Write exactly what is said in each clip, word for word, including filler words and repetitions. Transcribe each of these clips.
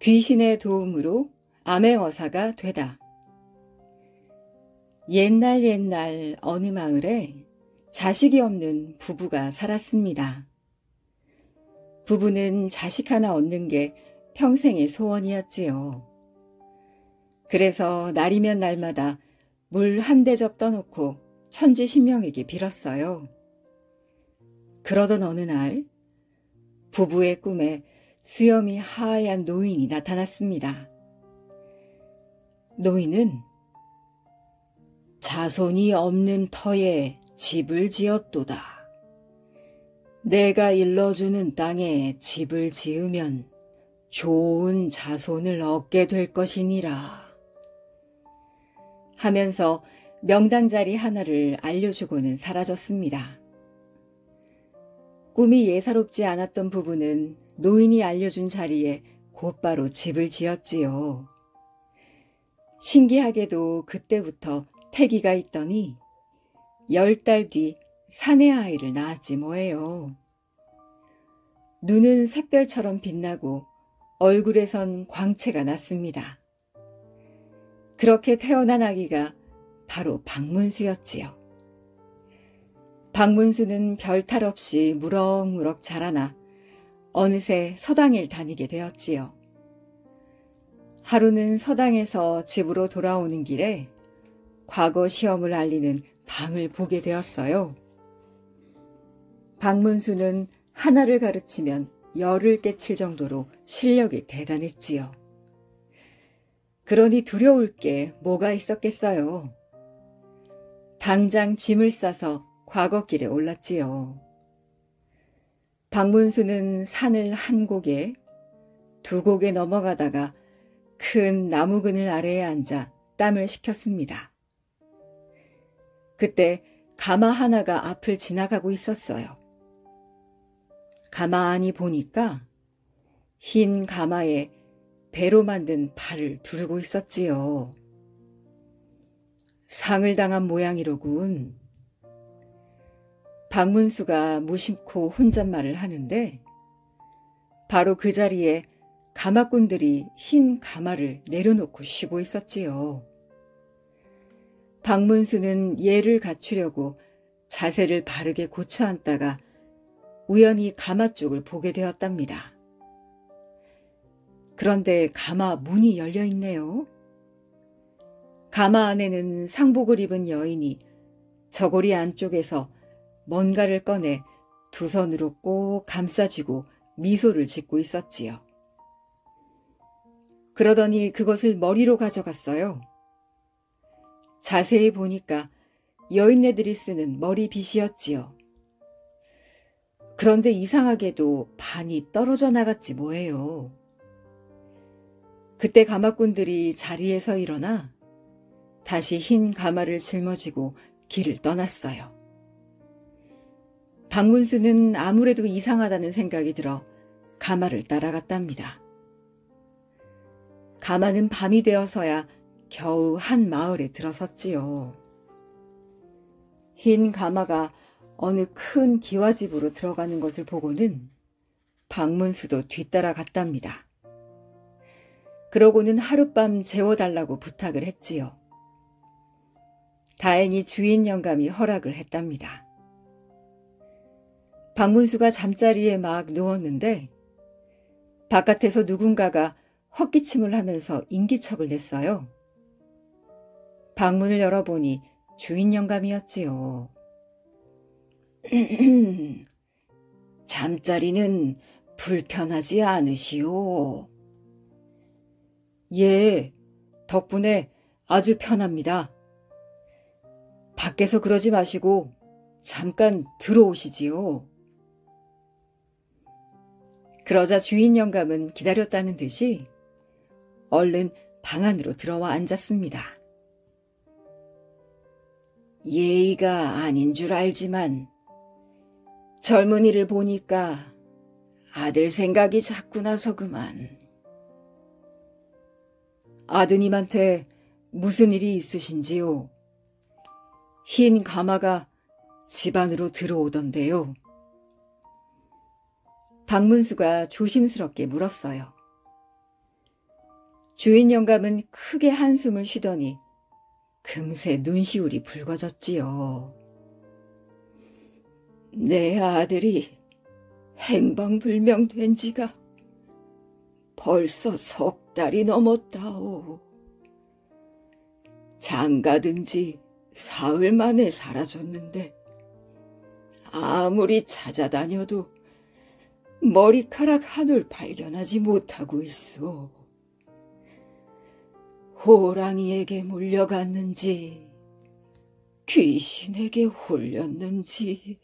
귀신의 도움으로 암행어사가 되다. 옛날 옛날 어느 마을에 자식이 없는 부부가 살았습니다. 부부는 자식 하나 얻는 게 평생의 소원이었지요. 그래서 날이면 날마다 물 한 대접 떠놓고 천지신명에게 빌었어요. 그러던 어느 날 부부의 꿈에 수염이 하얀 노인이 나타났습니다. 노인은 자손이 없는 터에 집을 지었도다. 내가 일러주는 땅에 집을 지으면 좋은 자손을 얻게 될 것이니라. 하면서 명당자리 하나를 알려주고는 사라졌습니다. 꿈이 예사롭지 않았던 부부는 노인이 알려준 자리에 곧바로 집을 지었지요. 신기하게도 그때부터 태기가 있더니 열 달 뒤 사내 아이를 낳았지 뭐예요. 눈은 샛별처럼 빛나고 얼굴에선 광채가 났습니다. 그렇게 태어난 아기가 바로 박문수였지요. 박문수는 별탈 없이 무럭무럭 자라나 어느새 서당을 다니게 되었지요. 하루는 서당에서 집으로 돌아오는 길에 과거 시험을 알리는 방을 보게 되었어요. 박문수는 하나를 가르치면 열을 깨칠 정도로 실력이 대단했지요. 그러니 두려울 게 뭐가 있었겠어요. 당장 짐을 싸서 과거길에 올랐지요. 박문수는 산을 한 곡에 두 곡에 넘어가다가 큰 나무 그늘 아래에 앉아 땀을 식혔습니다. 그때 가마 하나가 앞을 지나가고 있었어요. 가만히 보니까 흰 가마에 배로 만든 발을 두르고 있었지요. 상을 당한 모양이로군. 박문수가 무심코 혼잣말을 하는데 바로 그 자리에 가마꾼들이 흰 가마를 내려놓고 쉬고 있었지요. 박문수는 예를 갖추려고 자세를 바르게 고쳐 앉다가 우연히 가마 쪽을 보게 되었답니다. 그런데 가마 문이 열려 있네요. 가마 안에는 상복을 입은 여인이 저고리 안쪽에서 뭔가를 꺼내 두 손으로 꼭 감싸쥐고 미소를 짓고 있었지요. 그러더니 그것을 머리로 가져갔어요. 자세히 보니까 여인네들이 쓰는 머리빗이었지요. 그런데 이상하게도 반이 떨어져 나갔지 뭐예요. 그때 가마꾼들이 자리에서 일어나 다시 흰 가마를 짊어지고 길을 떠났어요. 박문수는 아무래도 이상하다는 생각이 들어 가마를 따라갔답니다. 가마는 밤이 되어서야 겨우 한 마을에 들어섰지요. 흰 가마가 어느 큰 기와집으로 들어가는 것을 보고는 박문수도 뒤따라 갔답니다. 그러고는 하룻밤 재워달라고 부탁을 했지요. 다행히 주인 영감이 허락을 했답니다. 박문수가 잠자리에 막 누웠는데 바깥에서 누군가가 헛기침을 하면서 인기척을 냈어요. 방문을 열어보니 주인 영감이었지요. 잠자리는 불편하지 않으시오? 예, 덕분에 아주 편합니다. 밖에서 그러지 마시고 잠깐 들어오시지요. 그러자 주인 영감은 기다렸다는 듯이 얼른 방 안으로 들어와 앉았습니다. 예의가 아닌 줄 알지만 젊은이를 보니까 아들 생각이 자꾸 나서 그만. 아드님한테 무슨 일이 있으신지요? 흰 가마가 집 안으로 들어오던데요. 박문수가 조심스럽게 물었어요. 주인 영감은 크게 한숨을 쉬더니 금세 눈시울이 붉어졌지요. 내 아들이 행방불명된 지가 벌써 석 달이 넘었다오. 장가든 지 사흘 만에 사라졌는데 아무리 찾아다녀도 머리카락 한올 발견하지 못하고 있어. 호랑이에게 몰려갔는지 귀신에게 홀렸는지.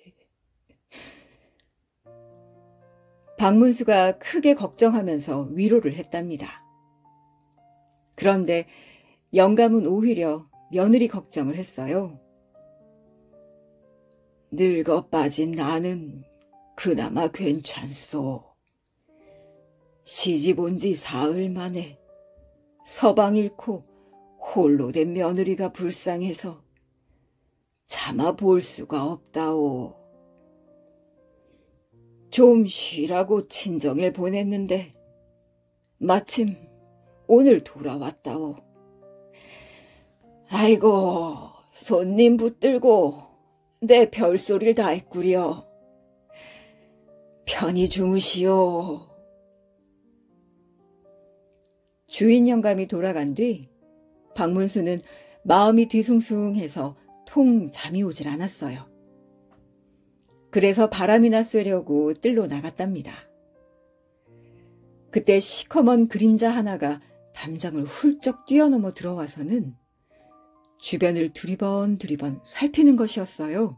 박문수가 크게 걱정하면서 위로를 했답니다. 그런데 영감은 오히려 며느리 걱정을 했어요. 늙어 빠진 나는 그나마 괜찮소. 시집 온 지 사흘 만에 서방 잃고 홀로 된 며느리가 불쌍해서 차마 볼 수가 없다오. 좀 쉬라고 친정에 보냈는데 마침 오늘 돌아왔다오. 아이고, 손님 붙들고 내 별소리를 다 했구려. 편히 주무시오. 주인 영감이 돌아간 뒤 박문수는 마음이 뒤숭숭해서 통 잠이 오질 않았어요. 그래서 바람이나 쐬려고 뜰로 나갔답니다. 그때 시커먼 그림자 하나가 담장을 훌쩍 뛰어넘어 들어와서는 주변을 두리번 두리번 살피는 것이었어요.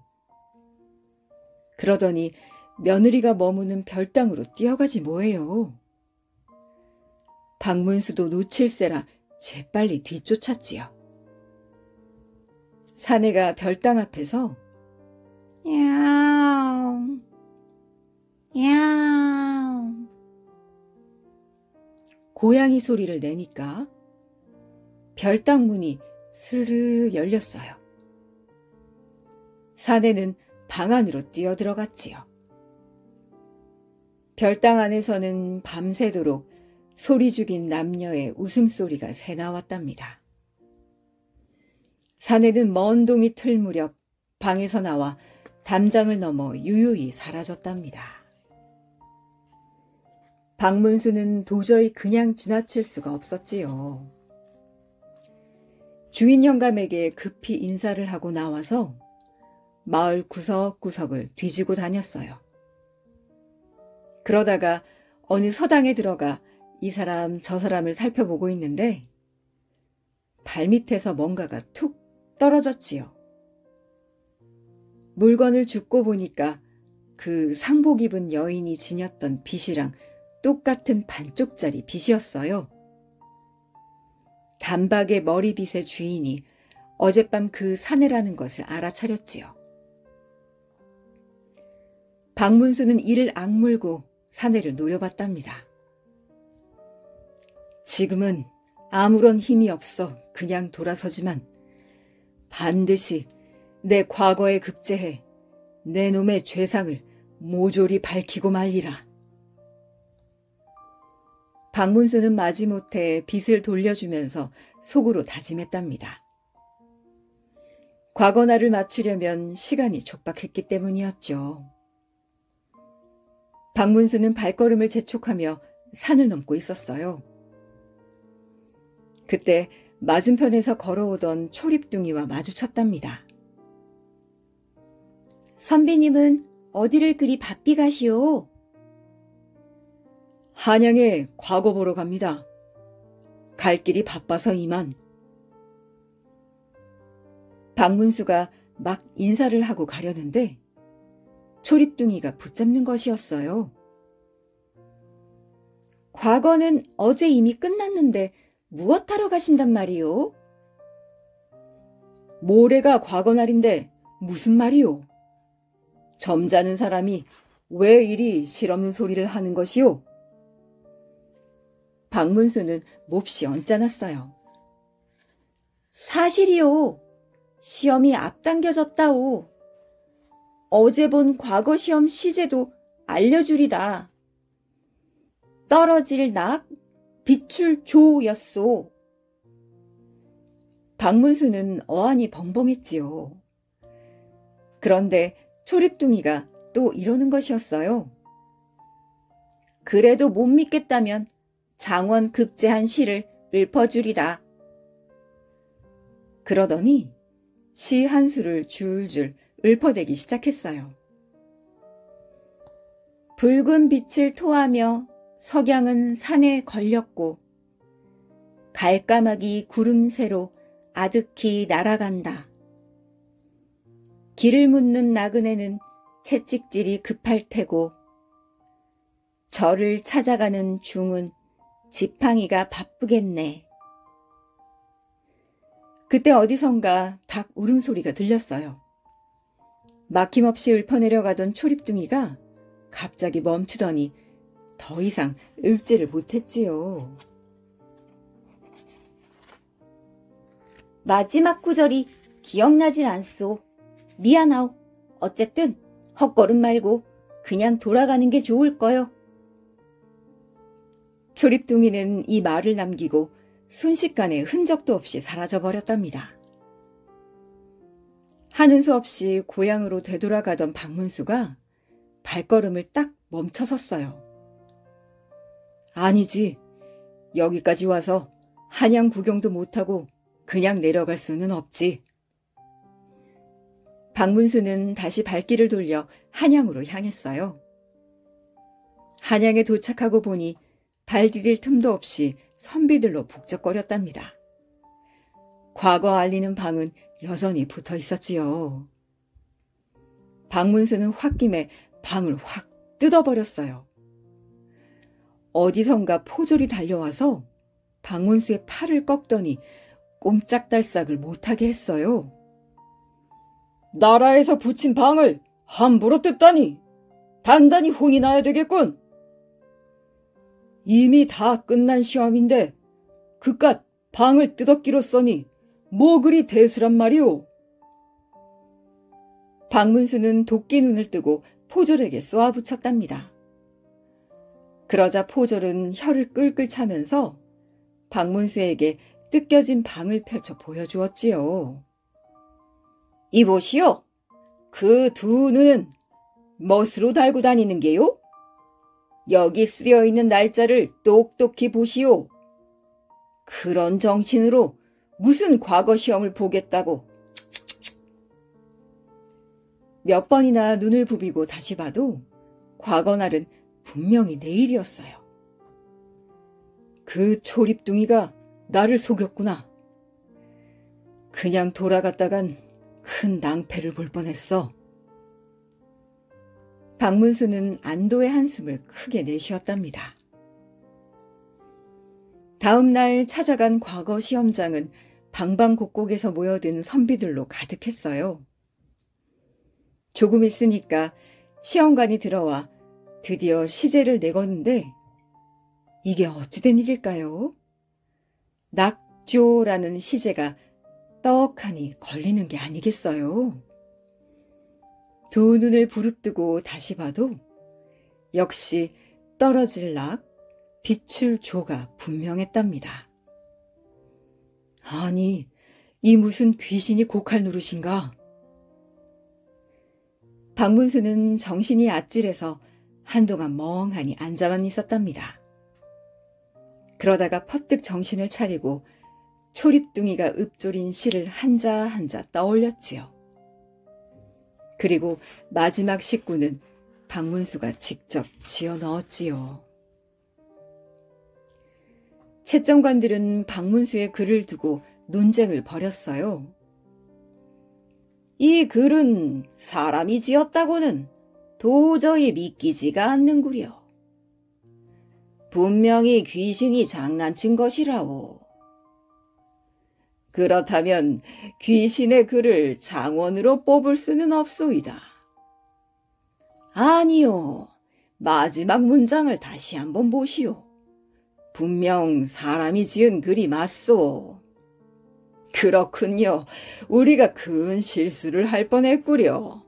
그러더니 며느리가 머무는 별당으로 뛰어가지 뭐예요. 박문수도 놓칠세라 재빨리 뒤쫓았지요. 사내가 별당 앞에서 야옹, 야옹 고양이 소리를 내니까 별당 문이 스르르 열렸어요. 사내는 방 안으로 뛰어들어갔지요. 별당 안에서는 밤새도록 소리 죽인 남녀의 웃음소리가 새나왔답니다. 사내는 먼 동이 틀 무렵 방에서 나와 담장을 넘어 유유히 사라졌답니다. 박문수는 도저히 그냥 지나칠 수가 없었지요. 주인 영감에게 급히 인사를 하고 나와서 마을 구석구석을 뒤지고 다녔어요. 그러다가 어느 서당에 들어가 이 사람 저 사람을 살펴보고 있는데 발밑에서 뭔가가 툭 떨어졌지요. 물건을 줍고 보니까 그 상복 입은 여인이 지녔던 빗이랑 똑같은 반쪽짜리 빗이었어요. 단박의 머리빗의 주인이 어젯밤 그 사내라는 것을 알아차렸지요. 박문수는 이를 악물고 사내를 노려봤답니다. 지금은 아무런 힘이 없어 그냥 돌아서지만 반드시 내 과거에 급제해 내 놈의 죄상을 모조리 밝히고 말리라. 박문수는 마지못해 빗을 돌려주면서 속으로 다짐했답니다. 과거 나를 맞추려면 시간이 촉박했기 때문이었죠. 박문수는 발걸음을 재촉하며 산을 넘고 있었어요. 그때 맞은편에서 걸어오던 초립둥이와 마주쳤답니다. 선비님은 어디를 그리 바삐 가시오? 한양에 과거 보러 갑니다. 갈 길이 바빠서 이만. 박문수가 막 인사를 하고 가려는데 초립둥이가 붙잡는 것이었어요. 과거는 어제 이미 끝났는데 무엇하러 가신단 말이오? 모레가 과거날인데 무슨 말이오? 점잖은 사람이 왜 이리 실없는 소리를 하는 것이오? 박문수는 몹시 언짢았어요. 사실이오. 시험이 앞당겨졌다오. 어제 본 과거 시험 시제도 알려주리다. 떨어질 낙, 비출조였소. 박문수는 어안이 벙벙했지요. 그런데 초립둥이가 또 이러는 것이었어요. 그래도 못 믿겠다면 장원 급제한 시를 읊어주리다. 그러더니 시 한 수를 줄줄 읊어대기 시작했어요. 붉은 빛을 토하며 석양은 산에 걸렸고 갈까마귀 구름 새로 아득히 날아간다. 길을 묻는 나그네는 채찍질이 급할 테고 저를 찾아가는 중은 지팡이가 바쁘겠네. 그때 어디선가 닭 울음소리가 들렸어요. 막힘없이 읊어내려가던 초립둥이가 갑자기 멈추더니 더 이상 읊지를 못했지요. 마지막 구절이 기억나질 않소. 미안하오. 어쨌든 헛걸음 말고 그냥 돌아가는 게 좋을 거요. 초립둥이는 이 말을 남기고 순식간에 흔적도 없이 사라져버렸답니다. 하는 수 없이 고향으로 되돌아가던 박문수가 발걸음을 딱 멈춰섰어요. 아니지, 여기까지 와서 한양 구경도 못하고 그냥 내려갈 수는 없지. 박문수는 다시 발길을 돌려 한양으로 향했어요. 한양에 도착하고 보니 발 디딜 틈도 없이 선비들로 북적거렸답니다. 과거 알리는 방은 여전히 붙어 있었지요. 박문수는 홧김에 방을 확 뜯어버렸어요. 어디선가 포졸이 달려와서 박문수의 팔을 꺾더니 꼼짝달싹을 못하게 했어요. 나라에서 붙인 방을 함부로 뜯다니 단단히 혼이 나야 되겠군. 이미 다 끝난 시험인데 그깟 방을 뜯었기로 써니 뭐 그리 대수란 말이오. 박문수는 도끼 눈을 뜨고 포졸에게 쏘아붙였답니다. 그러자 포졸은 혀를 끌끌 차면서 박문수에게 뜯겨진 방을 펼쳐 보여주었지요. 이보시오. 그 두 눈은 멋으로 달고 다니는 게요? 여기 쓰여있는 날짜를 똑똑히 보시오. 그런 정신으로 무슨 과거 시험을 보겠다고. 몇 번이나 눈을 부비고 다시 봐도 과거 날은 분명히 내일이었어요. 그 초립둥이가 나를 속였구나. 그냥 돌아갔다간 큰 낭패를 볼 뻔했어. 박문수는 안도의 한숨을 크게 내쉬었답니다. 다음 날 찾아간 과거 시험장은 방방곡곡에서 모여든 선비들로 가득했어요. 조금 있으니까 시험관이 들어와 드디어 시제를 내거는데 이게 어찌된 일일까요? 낙조라는 시제가 떡하니 걸리는 게 아니겠어요? 두 눈을 부릅뜨고 다시 봐도 역시 떨어질 낙, 비출 조가 분명했답니다. 아니, 이 무슨 귀신이 곡할 노릇인가? 박문수는 정신이 아찔해서 한동안 멍하니 앉아만 있었답니다. 그러다가 퍼뜩 정신을 차리고 초립둥이가 읊조린 시를 한자 한자 떠올렸지요. 그리고 마지막 식구는 박문수가 직접 지어 넣었지요. 채점관들은 박문수의 글을 두고 논쟁을 벌였어요. 이 글은 사람이 지었다고는 도저히 믿기지가 않는구려. 분명히 귀신이 장난친 것이라오. 그렇다면 귀신의 글을 장원으로 뽑을 수는 없소이다. 아니요. 마지막 문장을 다시 한번 보시오. 분명 사람이 지은 글이 맞소. 그렇군요. 우리가 큰 실수를 할 뻔했구려.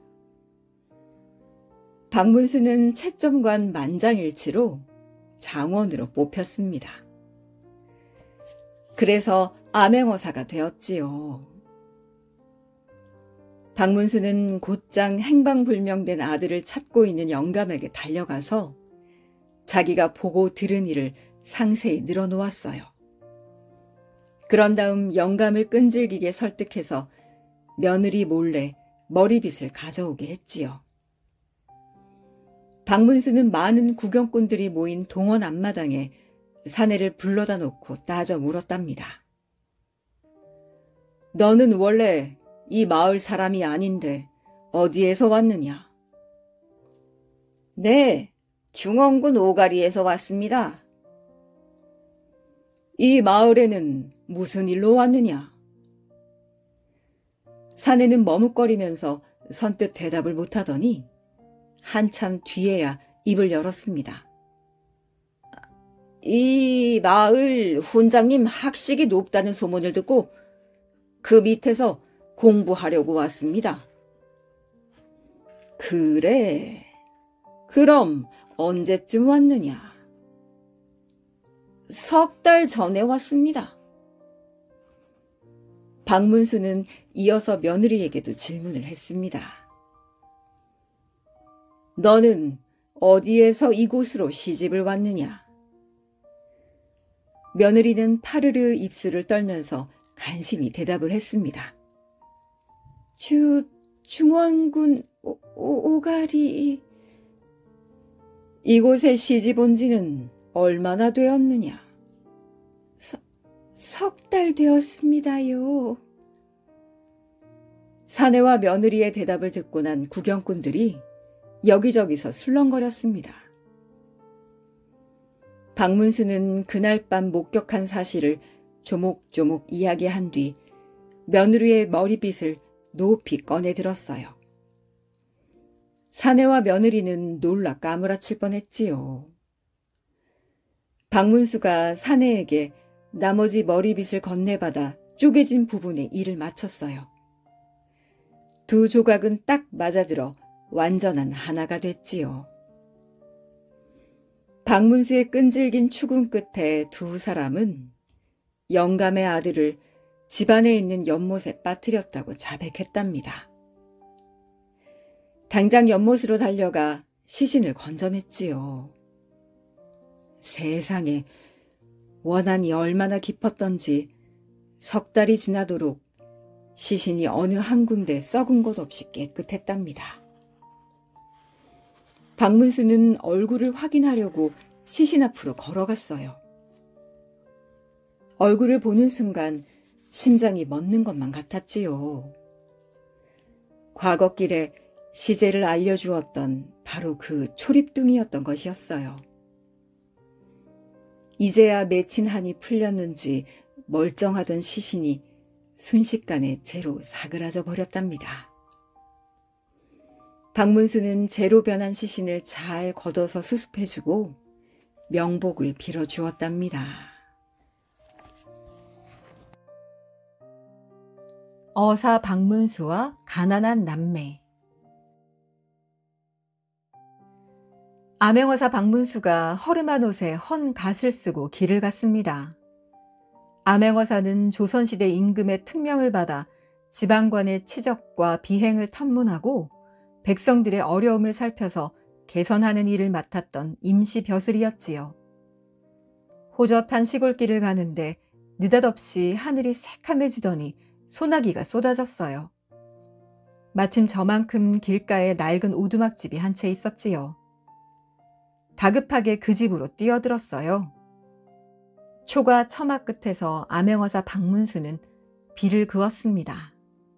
박문수는 채점관 만장일치로 장원으로 뽑혔습니다. 그래서 암행어사가 되었지요. 박문수는 곧장 행방불명된 아들을 찾고 있는 영감에게 달려가서 자기가 보고 들은 일을 상세히 늘어놓았어요. 그런 다음 영감을 끈질기게 설득해서 며느리 몰래 머리빗을 가져오게 했지요. 박문수는 많은 구경꾼들이 모인 동원 앞마당에 사내를 불러다 놓고 따져 물었답니다. 너는 원래 이 마을 사람이 아닌데 어디에서 왔느냐? 네, 중원군 오가리에서 왔습니다. 이 마을에는 무슨 일로 왔느냐? 사내는 머뭇거리면서 선뜻 대답을 못하더니 한참 뒤에야 입을 열었습니다. 이 마을 훈장님 학식이 높다는 소문을 듣고 그 밑에서 공부하려고 왔습니다. 그래, 그럼 언제쯤 왔느냐? 석 달 전에 왔습니다. 박문수는 이어서 며느리에게도 질문을 했습니다. 너는 어디에서 이곳으로 시집을 왔느냐? 며느리는 파르르 입술을 떨면서 간신히 대답을 했습니다. 주, 중원군 오, 오, 오가리. 이곳에 시집 온 지는 얼마나 되었느냐? 석 달 되었습니다요. 사내와 며느리의 대답을 듣고 난 구경꾼들이 여기저기서 술렁거렸습니다. 박문수는 그날 밤 목격한 사실을 조목조목 이야기한 뒤 며느리의 머리빗을 높이 꺼내 들었어요. 사내와 며느리는 놀라 까무라칠 뻔했지요. 박문수가 사내에게 나머지 머리빗을 건네받아 쪼개진 부분에 이를 맞췄어요. 두 조각은 딱 맞아들어 완전한 하나가 됐지요. 박문수의 끈질긴 추궁 끝에 두 사람은 영감의 아들을 집안에 있는 연못에 빠뜨렸다고 자백했답니다. 당장 연못으로 달려가 시신을 건져냈지요. 세상에, 원한이 얼마나 깊었던지 석 달이 지나도록 시신이 어느 한 군데 썩은 것 없이 깨끗했답니다. 박문수는 얼굴을 확인하려고 시신 앞으로 걸어갔어요. 얼굴을 보는 순간 심장이 멎는 것만 같았지요. 과거길에 시제를 알려주었던 바로 그 초립둥이였던 것이었어요. 이제야 맺힌 한이 풀렸는지 멀쩡하던 시신이 순식간에 재로 사그라져 버렸답니다. 박문수는 재로 변한 시신을 잘 걷어서 수습해주고 명복을 빌어주었답니다. 어사 박문수와 가난한 남매. 암행어사 박문수가 허름한 옷에 헌 갓을 쓰고 길을 갔습니다. 암행어사는 조선시대 임금의 특명을 받아 지방관의 치적과 비행을 탐문하고 백성들의 어려움을 살펴서 개선하는 일을 맡았던 임시 벼슬이었지요. 호젓한 시골길을 가는데 느닷없이 하늘이 새카매지더니 소나기가 쏟아졌어요. 마침 저만큼 길가에 낡은 오두막집이 한 채 있었지요. 다급하게 그 집으로 뛰어들었어요. 초가 처마 끝에서 암행어사 박문수는 비를 그었습니다.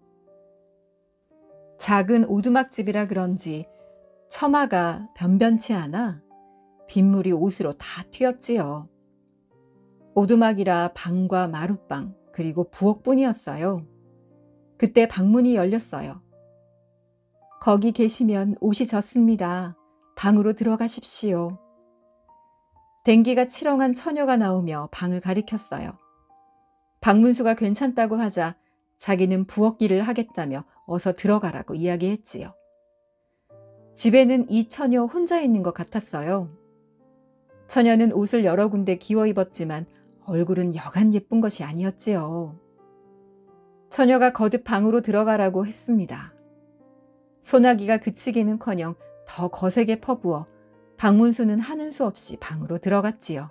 작은 오두막집이라 그런지 처마가 변변치 않아 빗물이 옷으로 다 튀었지요. 오두막이라 방과 마룻방 그리고 부엌뿐이었어요. 그때 방문이 열렸어요. 거기 계시면 옷이 젖습니다. 방으로 들어가십시오. 댕기가 치렁한 처녀가 나오며 방을 가리켰어요. 박문수가 괜찮다고 하자 자기는 부엌일을 하겠다며 어서 들어가라고 이야기했지요. 집에는 이 처녀 혼자 있는 것 같았어요. 처녀는 옷을 여러 군데 기워 입었지만 얼굴은 여간 예쁜 것이 아니었지요. 처녀가 거듭 방으로 들어가라고 했습니다. 소나기가 그치기는커녕 더 거세게 퍼부어 박문수는 하는 수 없이 방으로 들어갔지요.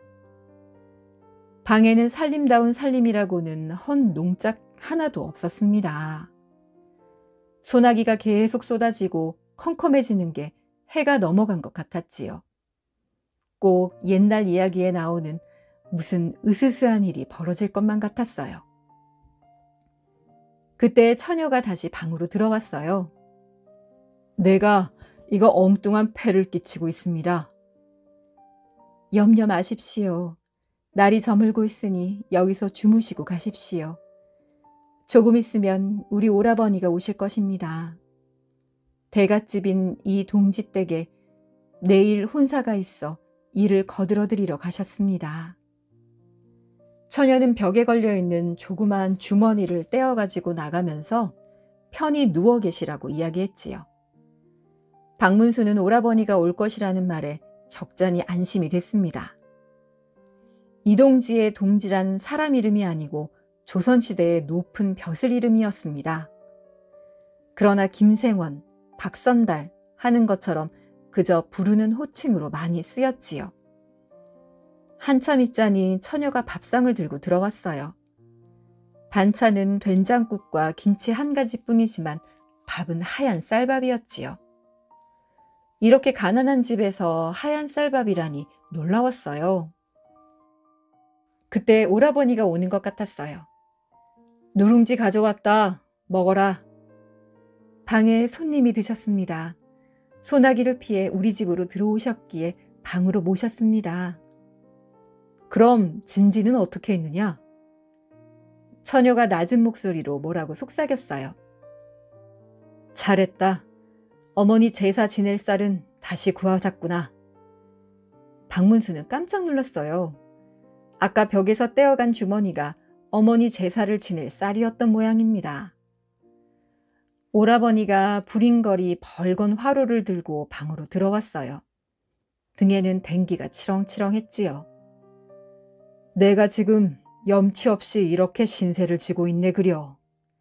방에는 살림다운 살림이라고는 헌 농짝 하나도 없었습니다. 소나기가 계속 쏟아지고 컴컴해지는 게 해가 넘어간 것 같았지요. 꼭 옛날 이야기에 나오는 무슨 으스스한 일이 벌어질 것만 같았어요. 그때 처녀가 다시 방으로 들어왔어요. 내가 이거 엉뚱한 패를 끼치고 있습니다. 염려 마십시오. 날이 저물고 있으니 여기서 주무시고 가십시오. 조금 있으면 우리 오라버니가 오실 것입니다. 대갓집인 이 동지댁에 내일 혼사가 있어 일을 거들어드리러 가셨습니다. 처녀는 벽에 걸려있는 조그마한 주머니를 떼어가지고 나가면서 편히 누워 계시라고 이야기했지요. 박문수는 오라버니가 올 것이라는 말에 적잖이 안심이 됐습니다. 이동지의 동지란 사람 이름이 아니고 조선시대의 높은 벼슬 이름이었습니다. 그러나 김생원, 박선달 하는 것처럼 그저 부르는 호칭으로 많이 쓰였지요. 한참 있자니 처녀가 밥상을 들고 들어왔어요. 반찬은 된장국과 김치 한 가지뿐이지만 밥은 하얀 쌀밥이었지요. 이렇게 가난한 집에서 하얀 쌀밥이라니 놀라웠어요. 그때 오라버니가 오는 것 같았어요. 누룽지 가져왔다. 먹어라. 방에 손님이 드셨습니다. 소나기를 피해 우리 집으로 들어오셨기에 방으로 모셨습니다. 그럼 진지는 어떻게 했느냐? 처녀가 낮은 목소리로 뭐라고 속삭였어요. 잘했다. 어머니 제사 지낼 쌀은 다시 구하셨구나. 박문수는 깜짝 놀랐어요. 아까 벽에서 떼어간 주머니가 어머니 제사를 지낼 쌀이었던 모양입니다. 오라버니가 부링거리 벌건 화로를 들고 방으로 들어왔어요. 등에는 댕기가 치렁치렁했지요. 내가 지금 염치 없이 이렇게 신세를 지고 있네 그려.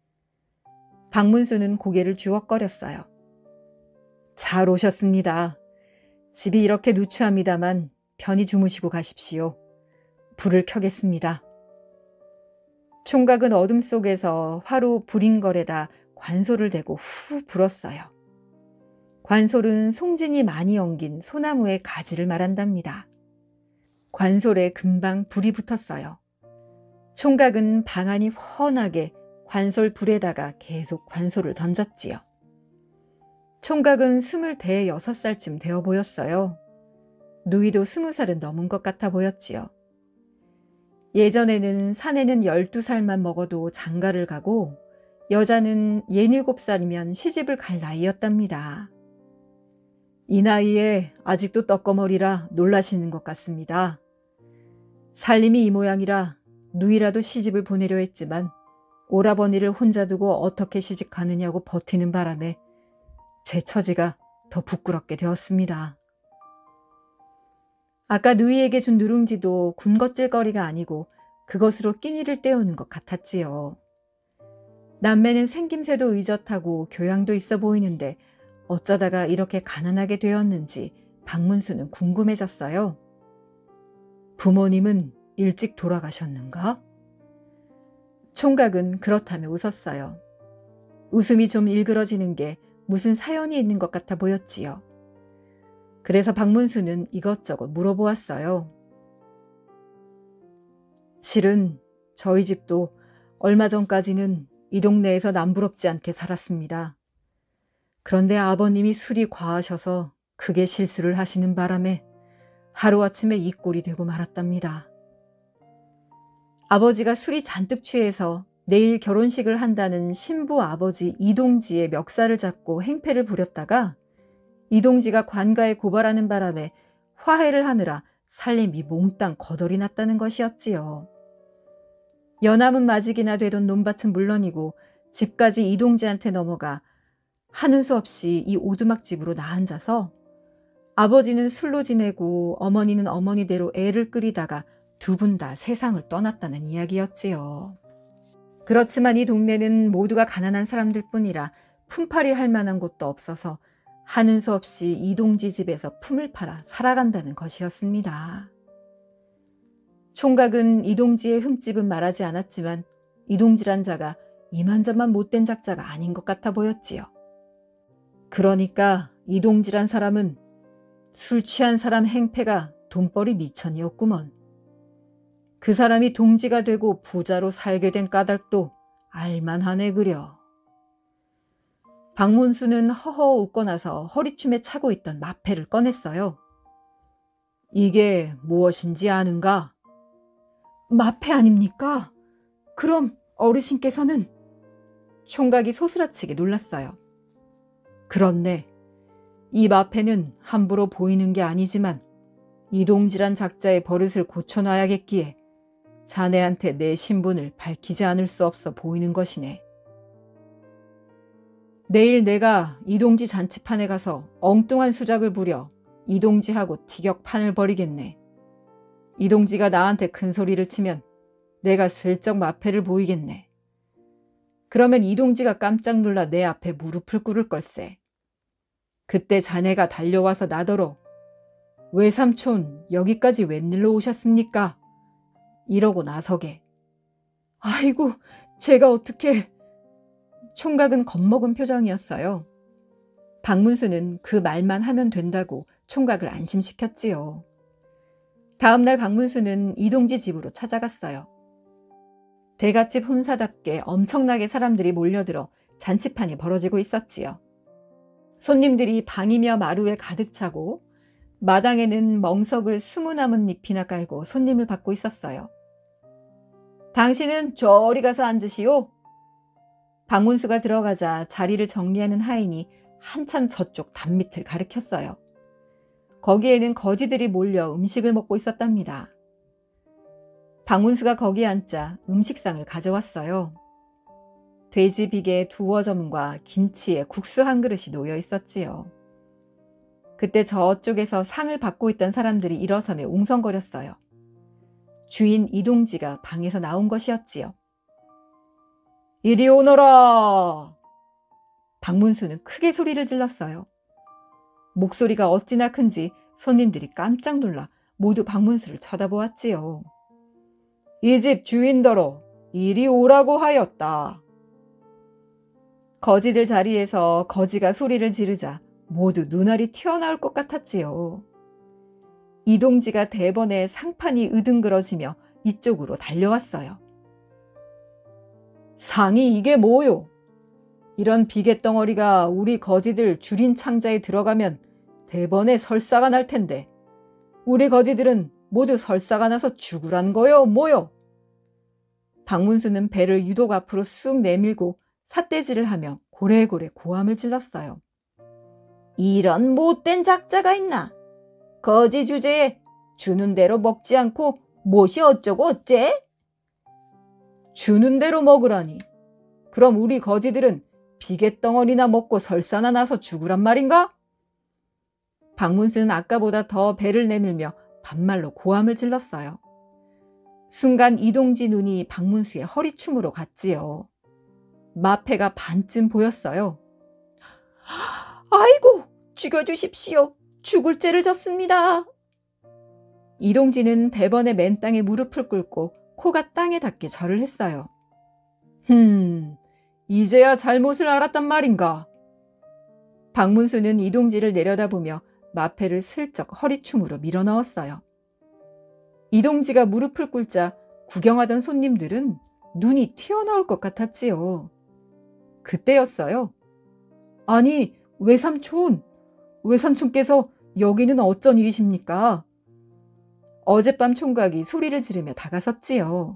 박문수는 고개를 주걱거렸어요. 잘 오셨습니다. 집이 이렇게 누추합니다만 편히 주무시고 가십시오. 불을 켜겠습니다. 총각은 어둠 속에서 화로 부링걸에다 관솔을 대고 후 불었어요. 관솔은 송진이 많이 엉긴 소나무의 가지를 말한답니다. 관솔에 금방 불이 붙었어요. 총각은 방안이 훤하게 관솔 불에다가 계속 관솔을 던졌지요. 총각은 스물대여섯 살쯤 되어 보였어요. 누이도 스무 살은 넘은 것 같아 보였지요. 예전에는 사내는 열두 살만 먹어도 장가를 가고 여자는 예닐곱 살이면 시집을 갈 나이였답니다. 이 나이에 아직도 떡거머리라 놀라시는 것 같습니다. 살림이 이 모양이라 누이라도 시집을 보내려 했지만 오라버니를 혼자 두고 어떻게 시집 가느냐고 버티는 바람에 제 처지가 더 부끄럽게 되었습니다. 아까 누이에게 준 누룽지도 군것질거리가 아니고 그것으로 끼니를 때우는 것 같았지요. 남매는 생김새도 의젓하고 교양도 있어 보이는데 어쩌다가 이렇게 가난하게 되었는지 박문수는 궁금해졌어요. 부모님은 일찍 돌아가셨는가? 총각은 그렇다며 웃었어요. 웃음이 좀 일그러지는 게 무슨 사연이 있는 것 같아 보였지요. 그래서 박문수는 이것저것 물어보았어요. 실은 저희 집도 얼마 전까지는 이 동네에서 남부럽지 않게 살았습니다. 그런데 아버님이 술이 과하셔서 크게 실수를 하시는 바람에 하루아침에 이 꼴이 되고 말았답니다. 아버지가 술이 잔뜩 취해서 내일 결혼식을 한다는 신부 아버지 이동지의 멱살을 잡고 행패를 부렸다가 이동지가 관가에 고발하는 바람에 화해를 하느라 살림이 몽땅 거덜이 났다는 것이었지요. 연함은 마직이나 되던 논밭은 물론이고 집까지 이동지한테 넘어가 하는 수 없이 이 오두막집으로 나앉아서 아버지는 술로 지내고 어머니는 어머니대로 애를 끓이다가 두 분 다 세상을 떠났다는 이야기였지요. 그렇지만 이 동네는 모두가 가난한 사람들 뿐이라 품팔이 할 만한 곳도 없어서 하는 수 없이 이동지 집에서 품을 팔아 살아간다는 것이었습니다. 총각은 이동지의 흠집은 말하지 않았지만 이동지란 자가 이만저만 못된 작자가 아닌 것 같아 보였지요. 그러니까 이동지란 사람은 술 취한 사람 행패가 돈벌이 미천이었구먼. 그 사람이 동지가 되고 부자로 살게 된 까닭도 알만하네 그려. 박문수는 허허 웃고 나서 허리춤에 차고 있던 마패를 꺼냈어요. 이게 무엇인지 아는가? 마패 아닙니까? 그럼 어르신께서는? 총각이 소스라치게 놀랐어요. 그렇네. 이 마패는 함부로 보이는 게 아니지만 이동지란 작자의 버릇을 고쳐놔야겠기에 자네한테 내 신분을 밝히지 않을 수 없어 보이는 것이네. 내일 내가 이동지 잔치판에 가서 엉뚱한 수작을 부려 이동지하고 티격판을 벌이겠네. 이동지가 나한테 큰 소리를 치면 내가 슬쩍 마패를 보이겠네. 그러면 이동지가 깜짝 놀라 내 앞에 무릎을 꿇을 걸세. 그때 자네가 달려와서 나더러 외삼촌 여기까지 웬일로 오셨습니까? 이러고 나서게. 아이고 제가 어떻게... 총각은 겁먹은 표정이었어요. 박문수는 그 말만 하면 된다고 총각을 안심시켰지요. 다음 날 박문수는 이동지 집으로 찾아갔어요. 대갓집 혼사답게 엄청나게 사람들이 몰려들어 잔치판이 벌어지고 있었지요. 손님들이 방이며 마루에 가득 차고 마당에는 멍석을 스무 남은 잎이나 깔고 손님을 받고 있었어요. 당신은 저리 가서 앉으시오. 박문수가 들어가자 자리를 정리하는 하인이 한참 저쪽 단밑을 가리켰어요. 거기에는 거지들이 몰려 음식을 먹고 있었답니다. 박문수가 거기 앉자 음식상을 가져왔어요. 돼지 비계 두어 점과 김치에 국수 한 그릇이 놓여 있었지요. 그때 저쪽에서 상을 받고 있던 사람들이 일어서며 웅성거렸어요. 주인 이동지가 방에서 나온 것이었지요. 이리 오너라! 박문수는 크게 소리를 질렀어요. 목소리가 어찌나 큰지 손님들이 깜짝 놀라 모두 박문수를 쳐다보았지요. 이 집 주인더러 이리 오라고 하였다. 거지들 자리에서 거지가 소리를 지르자 모두 눈알이 튀어나올 것 같았지요. 이동지가 대번에 상판이 으등그러지며 이쪽으로 달려왔어요. 상이 이게 뭐요? 이런 비계덩어리가 우리 거지들 주린 창자에 들어가면 대번에 설사가 날 텐데 우리 거지들은 모두 설사가 나서 죽으란 거요 뭐요? 박문수는 배를 유독 앞으로 쑥 내밀고 삿대질을 하며 고래고래 고함을 질렀어요. 이런 못된 작자가 있나? 거지 주제에 주는 대로 먹지 않고 못이 어쩌고 어째? 주는 대로 먹으라니. 그럼 우리 거지들은 비계덩어리나 먹고 설사나 나서 죽으란 말인가? 박문수는 아까보다 더 배를 내밀며 반말로 고함을 질렀어요. 순간 이동지 눈이 박문수의 허리춤으로 갔지요. 마패가 반쯤 보였어요. 아이고, 죽여주십시오. 죽을 죄를 졌습니다. 이동지는 대번에 맨 땅에 무릎을 꿇고 코가 땅에 닿게 절을 했어요. 흠, 이제야 잘못을 알았단 말인가? 박문수는 이동지를 내려다보며 마패를 슬쩍 허리춤으로 밀어넣었어요. 이동지가 무릎을 꿇자 구경하던 손님들은 눈이 튀어나올 것 같았지요. 그때였어요. 아니, 외삼촌, 외삼촌께서 여기는 어쩐 일이십니까? 어젯밤 총각이 소리를 지르며 다가섰지요.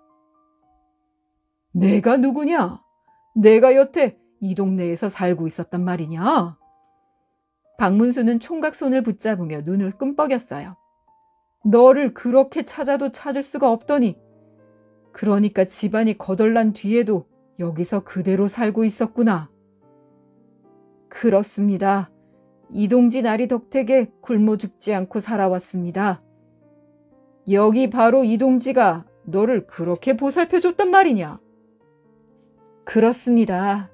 내가 누구냐? 내가 여태 이 동네에서 살고 있었단 말이냐? 박문수는 총각 손을 붙잡으며 눈을 끔뻑였어요. 너를 그렇게 찾아도 찾을 수가 없더니 그러니까 집안이 거덜난 뒤에도 여기서 그대로 살고 있었구나. 그렇습니다. 이동지 나리 덕택에 굶어 죽지 않고 살아왔습니다. 여기 바로 이동지가 너를 그렇게 보살펴줬단 말이냐? 그렇습니다.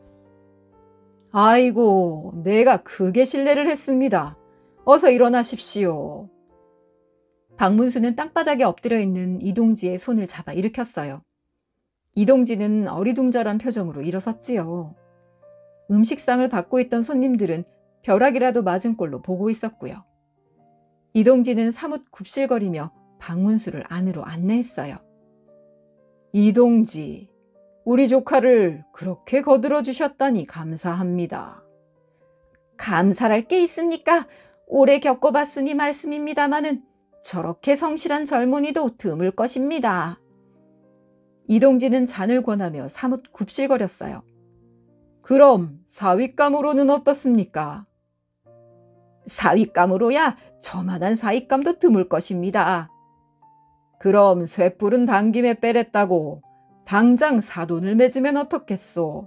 아이고, 내가 크게 실례를 했습니다. 어서 일어나십시오. 박문수는 땅바닥에 엎드려 있는 이동지의 손을 잡아 일으켰어요. 이동지는 어리둥절한 표정으로 일어섰지요. 음식상을 받고 있던 손님들은 벼락이라도 맞은 꼴로 보고 있었고요. 이동지는 사뭇 굽실거리며 박문수를 안으로 안내했어요. 이동지, 우리 조카를 그렇게 거들어 주셨다니 감사합니다. 감사할 게 있습니까? 오래 겪어봤으니 말씀입니다마는 저렇게 성실한 젊은이도 드물 것입니다. 이동지는 잔을 권하며 사뭇 굽실거렸어요. 그럼 사윗감으로는 어떻습니까? 사윗감으로야 저만한 사윗감도 드물 것입니다. 그럼 쇠뿔은 당김에 빼랬다고 당장 사돈을 맺으면 어떻겠소?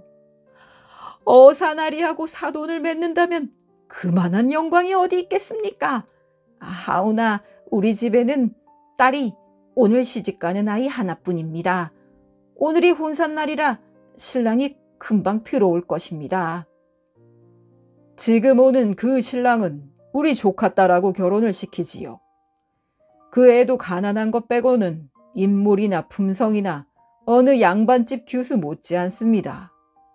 어사나리하고 사돈을 맺는다면 그만한 영광이 어디 있겠습니까? 하오나 우리 집에는 딸이 오늘 시집가는 아이 하나뿐입니다. 오늘이 혼산날이라 신랑이 금방 들어올 것입니다. 지금 오는 그 신랑은 우리 조카 딸하고 결혼을 시키지요. 그 애도 가난한 것 빼고는 인물이나 품성이나 어느 양반집 규수 못지 않습니다.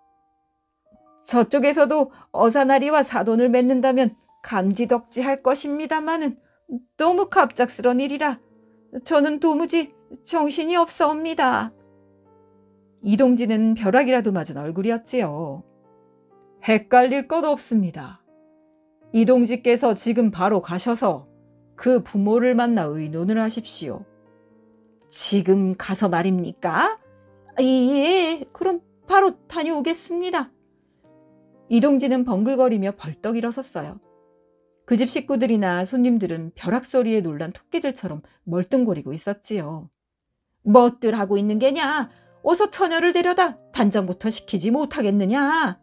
저쪽에서도 어사나리와 사돈을 맺는다면 감지덕지 할 것입니다마는 너무 갑작스런 일이라 저는 도무지 정신이 없사옵니다. 이동지는 벼락이라도 맞은 얼굴이었지요. 헷갈릴 것 없습니다. 이동지께서 지금 바로 가셔서 그 부모를 만나 의논을 하십시오. 지금 가서 말입니까? 예, 그럼 바로 다녀오겠습니다. 이동지는 벙글거리며 벌떡 일어섰어요. 그 집 식구들이나 손님들은 벼락 소리에 놀란 토끼들처럼 멀뚱거리고 있었지요. 뭣들 하고 있는 게냐? 어서 처녀를 데려다 단장부터 시키지 못하겠느냐?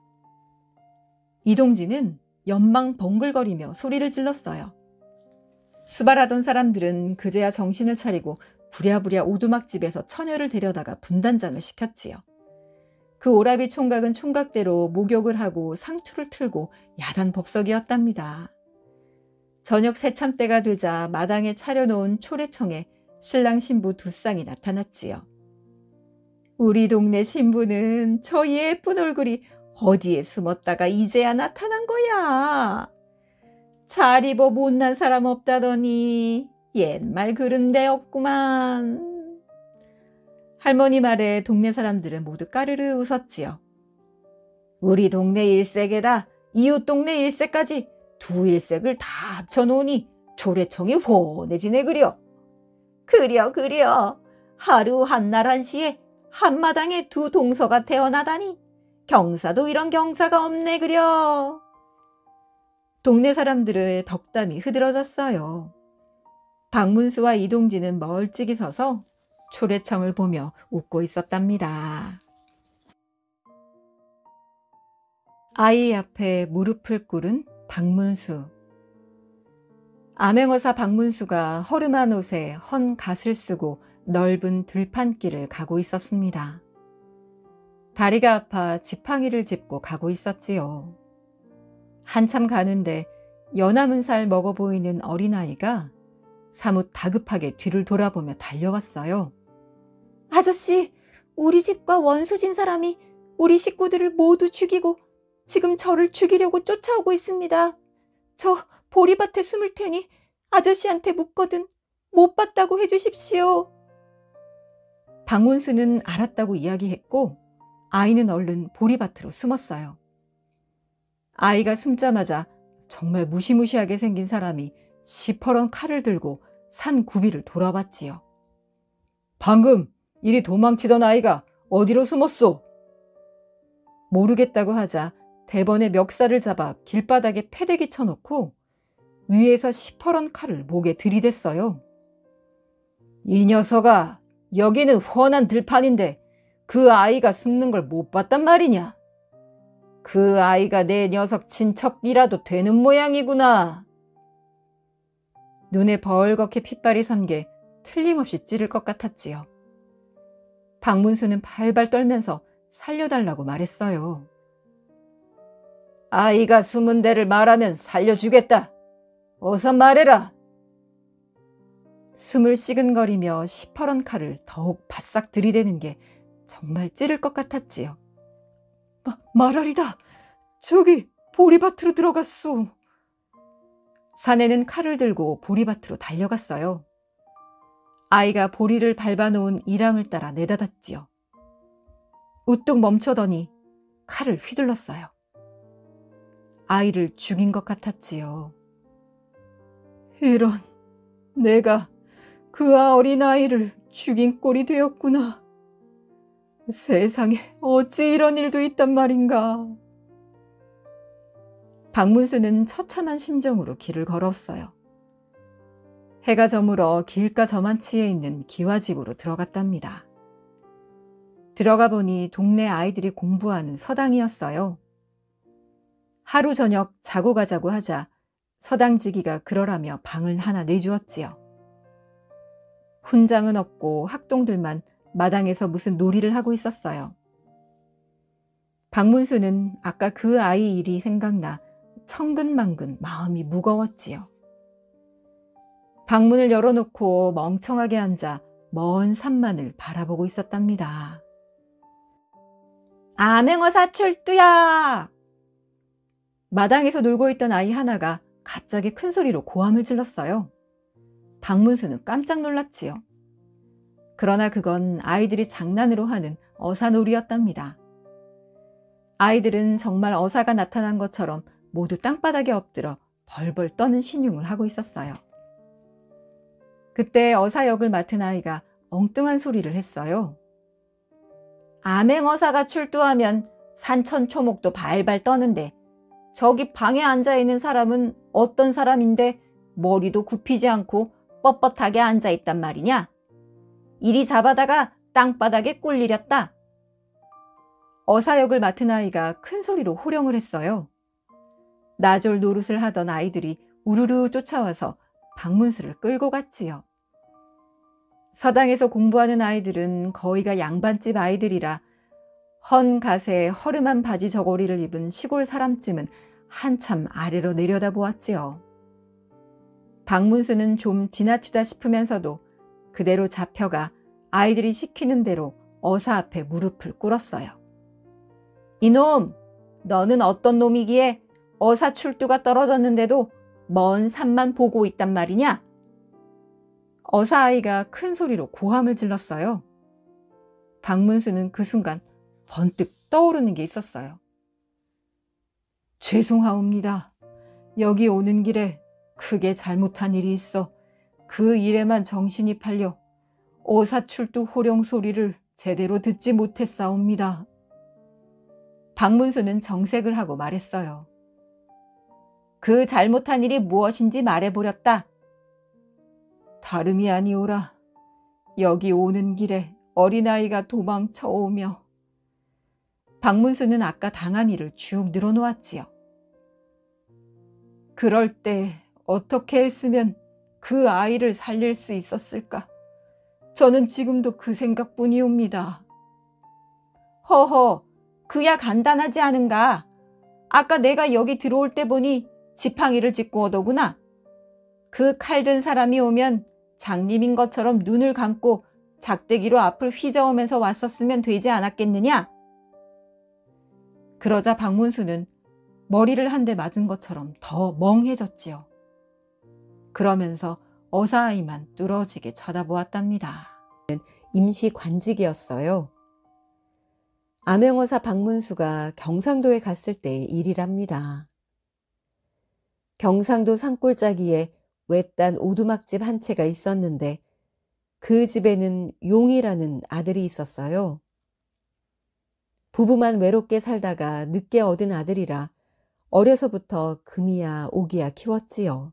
이동지는 연망 벙글거리며 소리를 질렀어요. 수발하던 사람들은 그제야 정신을 차리고 부랴부랴 오두막집에서 처녀를 데려다가 분단장을 시켰지요. 그 오라비 총각은 총각대로 목욕을 하고 상투를 틀고 야단 법석이었답니다. 저녁 새참때가 되자 마당에 차려놓은 초래청에 신랑 신부 두 쌍이 나타났지요. 우리 동네 신부는 저 예쁜 얼굴이 어디에 숨었다가 이제야 나타난 거야. 잘 입어 못난 사람 없다더니 옛말 그런 데 없구만. 할머니 말에 동네 사람들은 모두 까르르 웃었지요. 우리 동네 일색에다 이웃 동네 일색까지 두 일색을 다 합쳐놓으니 조례청이 훤해지네 그려. 그려 그려. 하루 한날 한시에 한마당에 두 동서가 태어나다니 경사도 이런 경사가 없네 그려. 동네 사람들의 덕담이 흐드러졌어요. 박문수와 이동지는 멀찍이 서서 초래청을 보며 웃고 있었답니다. 아이 앞에 무릎을 꿇은 박문수. 암행어사 박문수가 허름한 옷에 헌 갓을 쓰고 넓은 들판길을 가고 있었습니다. 다리가 아파 지팡이를 짚고 가고 있었지요. 한참 가는데 연함은 살 먹어 보이는 어린아이가 사뭇 다급하게 뒤를 돌아보며 달려왔어요. 아저씨, 우리 집과 원수진 사람이 우리 식구들을 모두 죽이고 지금 저를 죽이려고 쫓아오고 있습니다. 저 보리밭에 숨을 테니 아저씨한테 묻거든 못 봤다고 해주십시오. 박문수는 알았다고 이야기했고 아이는 얼른 보리밭으로 숨었어요. 아이가 숨자마자 정말 무시무시하게 생긴 사람이 시퍼런 칼을 들고 산 구비를 돌아봤지요. 방금 이리 도망치던 아이가 어디로 숨었소? 모르겠다고 하자 대번에 멱살을 잡아 길바닥에 패대기 쳐놓고 위에서 시퍼런 칼을 목에 들이댔어요. 이 녀석아, 여기는 훤한 들판인데 그 아이가 숨는 걸 못 봤단 말이냐? 그 아이가 내 녀석 친척이라도 되는 모양이구나. 눈에 벌겋게 핏발이 선 게 틀림없이 찌를 것 같았지요. 박문수는 발발 떨면서 살려달라고 말했어요. 아이가 숨은 데를 말하면 살려주겠다. 어서 말해라. 숨을 시근거리며 시퍼런 칼을 더욱 바싹 들이대는 게 정말 찌를 것 같았지요. 마, 말하리다. 저기 보리밭으로 들어갔소. 사내는 칼을 들고 보리밭으로 달려갔어요. 아이가 보리를 밟아놓은 이랑을 따라 내다닿지요. 우뚝 멈춰더니 칼을 휘둘렀어요. 아이를 죽인 것 같았지요. 이런, 내가 그 어린아이를 죽인 꼴이 되었구나. 세상에 어찌 이런 일도 있단 말인가. 박문수는 처참한 심정으로 길을 걸었어요. 해가 저물어 길가 저만치에 있는 기와집으로 들어갔답니다. 들어가 보니 동네 아이들이 공부하는 서당이었어요. 하루 저녁 자고 가자고 하자 서당지기가 그러라며 방을 하나 내주었지요. 훈장은 없고 학동들만 마당에서 무슨 놀이를 하고 있었어요. 박문수는 아까 그 아이 일이 생각나 천근만근 마음이 무거웠지요. 방문을 열어놓고 멍청하게 앉아 먼 산만을 바라보고 있었답니다. 암행어사 출두야! 마당에서 놀고 있던 아이 하나가 갑자기 큰 소리로 고함을 질렀어요. 박문수는 깜짝 놀랐지요. 그러나 그건 아이들이 장난으로 하는 어사놀이였답니다. 아이들은 정말 어사가 나타난 것처럼 모두 땅바닥에 엎드려 벌벌 떠는 신용을 하고 있었어요. 그때 어사 역을 맡은 아이가 엉뚱한 소리를 했어요. 암행어사가 출두하면 산천초목도 발발 떠는데 저기 방에 앉아있는 사람은 어떤 사람인데 머리도 굽히지 않고 뻣뻣하게 앉아있단 말이냐? 이리 잡아다가 땅바닥에 꿀리렸다. 어사역을 맡은 아이가 큰 소리로 호령을 했어요. 나졸 노릇을 하던 아이들이 우르르 쫓아와서 박문수를 끌고 갔지요. 서당에서 공부하는 아이들은 거의가 양반집 아이들이라 헌 가세에 허름한 바지 저고리를 입은 시골 사람쯤은 한참 아래로 내려다보았지요. 박문수는 좀 지나치다 싶으면서도 그대로 잡혀가 아이들이 시키는 대로 어사 앞에 무릎을 꿇었어요. 이놈, 너는 어떤 놈이기에 어사 출두가 떨어졌는데도 먼 산만 보고 있단 말이냐? 어사 아이가 큰 소리로 고함을 질렀어요. 박문수는 그 순간 번뜩 떠오르는 게 있었어요. 죄송하옵니다. 여기 오는 길에 크게 잘못한 일이 있어 그 일에만 정신이 팔려 어사 출두 호령 소리를 제대로 듣지 못했사옵니다. 박문수는 정색을 하고 말했어요. 그 잘못한 일이 무엇인지 말해보렸다. 다름이 아니오라. 여기 오는 길에 어린아이가 도망쳐오며. 박문수는 아까 당한 일을 쭉 늘어놓았지요. 그럴 때 어떻게 했으면 그 아이를 살릴 수 있었을까? 저는 지금도 그 생각뿐이옵니다. 허허, 그야 간단하지 않은가? 아까 내가 여기 들어올 때 보니 지팡이를 짚고 오더구나. 그 칼 든 사람이 오면 장님인 것처럼 눈을 감고 작대기로 앞을 휘저으면서 왔었으면 되지 않았겠느냐? 그러자 박문수는 머리를 한 대 맞은 것처럼 더 멍해졌지요. 그러면서 어사아이만 뚫어지게 쳐다보았답니다. 임시관직이었어요. 암행어사 박문수가 경상도에 갔을 때의 일이랍니다. 경상도 산골짜기에 외딴 오두막집 한 채가 있었는데 그 집에는 용이라는 아들이 있었어요. 부부만 외롭게 살다가 늦게 얻은 아들이라 어려서부터 금이야 오기야 키웠지요.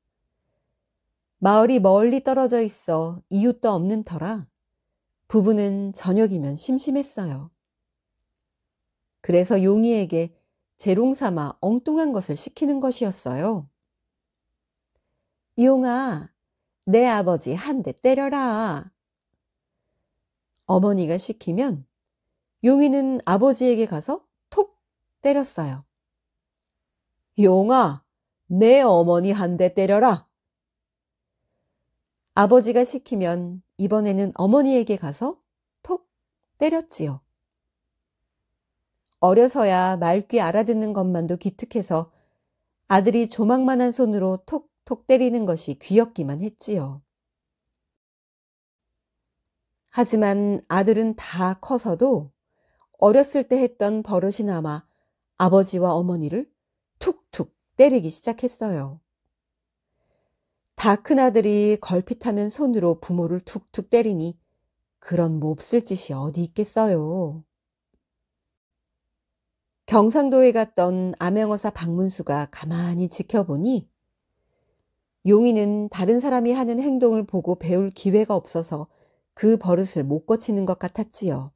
마을이 멀리 떨어져 있어 이웃도 없는 터라 부부는 저녁이면 심심했어요. 그래서 용이에게 재롱삼아 엉뚱한 것을 시키는 것이었어요. 용아, 내 아버지 한 대 때려라. 어머니가 시키면 용이는 아버지에게 가서 톡 때렸어요. 용아, 내 어머니 한 대 때려라. 아버지가 시키면 이번에는 어머니에게 가서 톡 때렸지요. 어려서야 말귀 알아듣는 것만도 기특해서 아들이 조망만한 손으로 톡톡 때리는 것이 귀엽기만 했지요. 하지만 아들은 다 커서도 어렸을 때 했던 버릇이 남아 아버지와 어머니를 툭툭 때리기 시작했어요. 다 큰 아들이 걸핏하면 손으로 부모를 툭툭 때리니 그런 몹쓸 짓이 어디 있겠어요. 경상도에 갔던 암행어사 박문수가 가만히 지켜보니 용이는 다른 사람이 하는 행동을 보고 배울 기회가 없어서 그 버릇을 못 고치는 것 같았지요.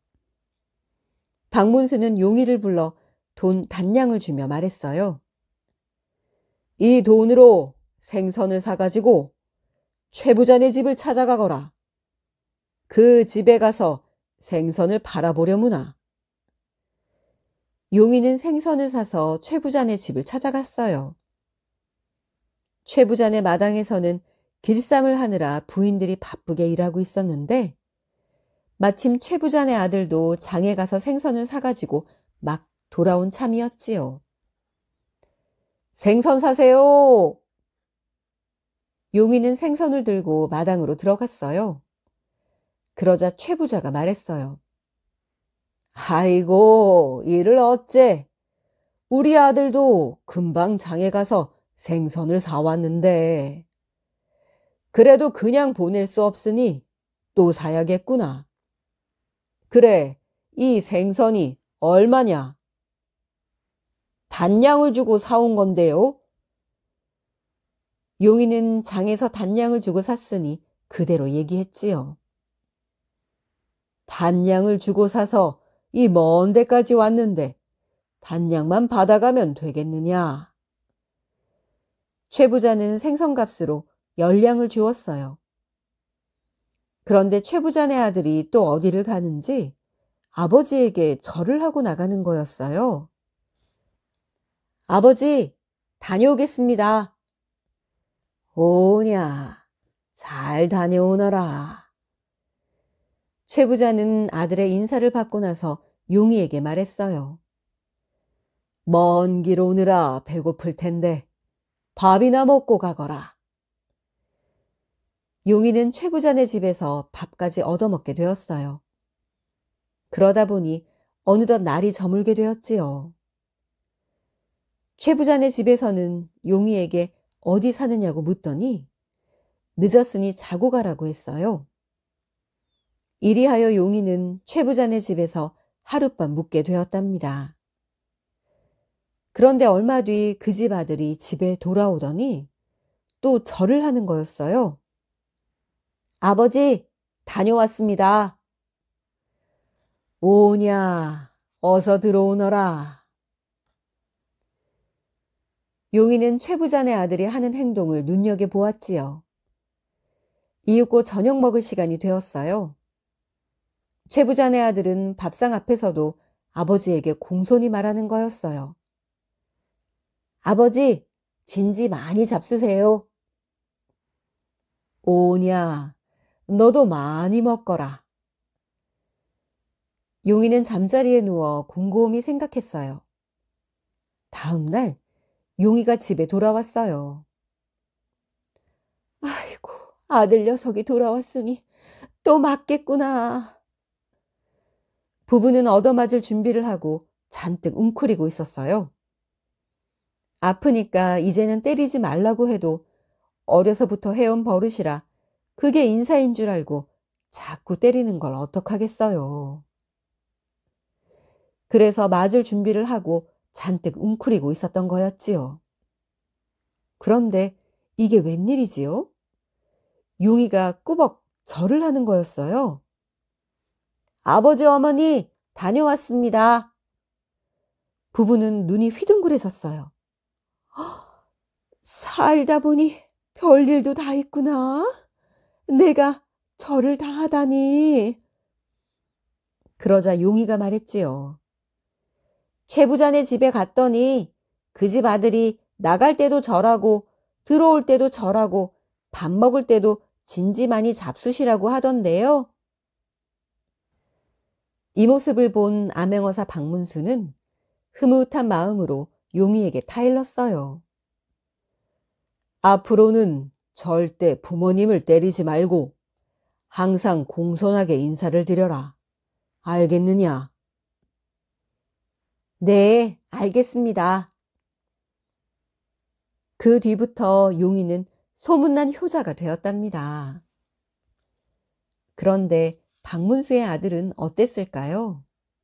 박문수는 용이를 불러 돈 단량을 주며 말했어요. 이 돈으로 생선을 사가지고 최 부자네 집을 찾아가거라. 그 집에 가서 생선을 팔아보려무나. 용이는 생선을 사서 최 부자네 집을 찾아갔어요. 최 부자네 마당에서는 길쌈을 하느라 부인들이 바쁘게 일하고 있었는데 마침 최 부자네 아들도 장에 가서 생선을 사가지고 막 돌아온 참이었지요. 생선 사세요. 용이는 생선을 들고 마당으로 들어갔어요. 그러자 최 부자가 말했어요. 아이고, 이를 어째? 우리 아들도 금방 장에 가서 생선을 사왔는데. 그래도 그냥 보낼 수 없으니 또 사야겠구나. 그래, 이 생선이 얼마냐? 단량을 주고 사온 건데요. 용이는 장에서 단량을 주고 샀으니 그대로 얘기했지요. 단량을 주고 사서 이 먼 데까지 왔는데 단량만 받아가면 되겠느냐? 최 부자는 생선값으로 열량을 주었어요. 그런데 최 부자네 아들이 또 어디를 가는지 아버지에게 절을 하고 나가는 거였어요. 아버지, 다녀오겠습니다. 오냐, 잘 다녀오너라. 최 부자는 아들의 인사를 받고 나서 용이에게 말했어요. 먼 길 오느라 배고플 텐데 밥이나 먹고 가거라. 용이는 최 부자네 집에서 밥까지 얻어먹게 되었어요. 그러다 보니 어느덧 날이 저물게 되었지요. 최 부자네 집에서는 용이에게 어디 사느냐고 묻더니 늦었으니 자고 가라고 했어요. 이리하여 용이는 최 부자네 집에서 하룻밤 묵게 되었답니다. 그런데 얼마 뒤 그 집 아들이 집에 돌아오더니 또 절을 하는 거였어요. 아버지, 다녀왔습니다. 오냐, 어서 들어오너라. 용이는 최 부자네 아들이 하는 행동을 눈여겨보았지요. 이윽고 저녁 먹을 시간이 되었어요. 최 부자네 아들은 밥상 앞에서도 아버지에게 공손히 말하는 거였어요. 아버지, 진지 많이 잡수세요. 오냐, 너도 많이 먹거라. 용이는 잠자리에 누워 곰곰이 생각했어요. 다음 날 용이가 집에 돌아왔어요. 아이고, 아들 녀석이 돌아왔으니 또 맞겠구나. 부부는 얻어맞을 준비를 하고 잔뜩 웅크리고 있었어요. 아프니까 이제는 때리지 말라고 해도 어려서부터 해온 버릇이라 그게 인사인 줄 알고 자꾸 때리는 걸 어떡하겠어요. 그래서 맞을 준비를 하고 잔뜩 웅크리고 있었던 거였지요. 그런데 이게 웬일이지요? 용이가 꾸벅 절을 하는 거였어요. 아버지 어머니 다녀왔습니다. 부부는 눈이 휘둥그레졌어요. 살다 보니 별일도 다 있구나. 내가 절을 다 하다니. 그러자 용이가 말했지요. 최 부자네 집에 갔더니 그 집 아들이 나갈 때도 절하고 들어올 때도 절하고 밥 먹을 때도 진지만이 잡수시라고 하던데요. 이 모습을 본 암행어사 박문수는 흐뭇한 마음으로 용이에게 타일렀어요. 앞으로는 절대 부모님을 때리지 말고 항상 공손하게 인사를 드려라. 알겠느냐? 네, 알겠습니다. 그 뒤부터 용이는 소문난 효자가 되었답니다. 그런데 박문수의 아들은 어땠을까요?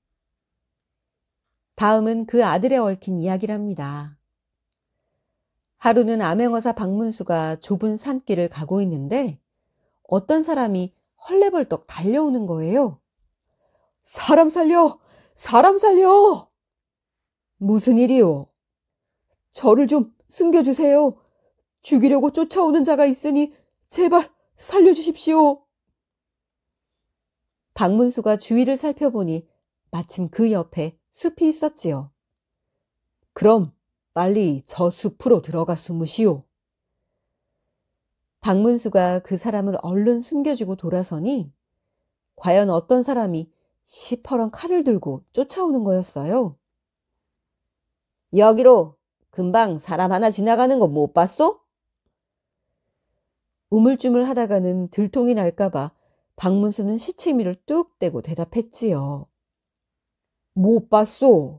다음은 그 아들에 얽힌 이야기랍니다. 하루는 암행어사 박문수가 좁은 산길을 가고 있는데 어떤 사람이 헐레벌떡 달려오는 거예요. 사람 살려! 사람 살려! 무슨 일이요? 저를 좀 숨겨주세요. 죽이려고 쫓아오는 자가 있으니 제발 살려주십시오. 박문수가 주위를 살펴보니 마침 그 옆에 숲이 있었지요. 그럼 빨리 저 숲으로 들어가 숨으시오. 박문수가 그 사람을 얼른 숨겨주고 돌아서니 과연 어떤 사람이 시퍼런 칼을 들고 쫓아오는 거였어요. 여기로 금방 사람 하나 지나가는 거 못 봤소? 우물쭈물 하다가는 들통이 날까봐 박문수는 시치미를 뚝 떼고 대답했지요. 못 봤소.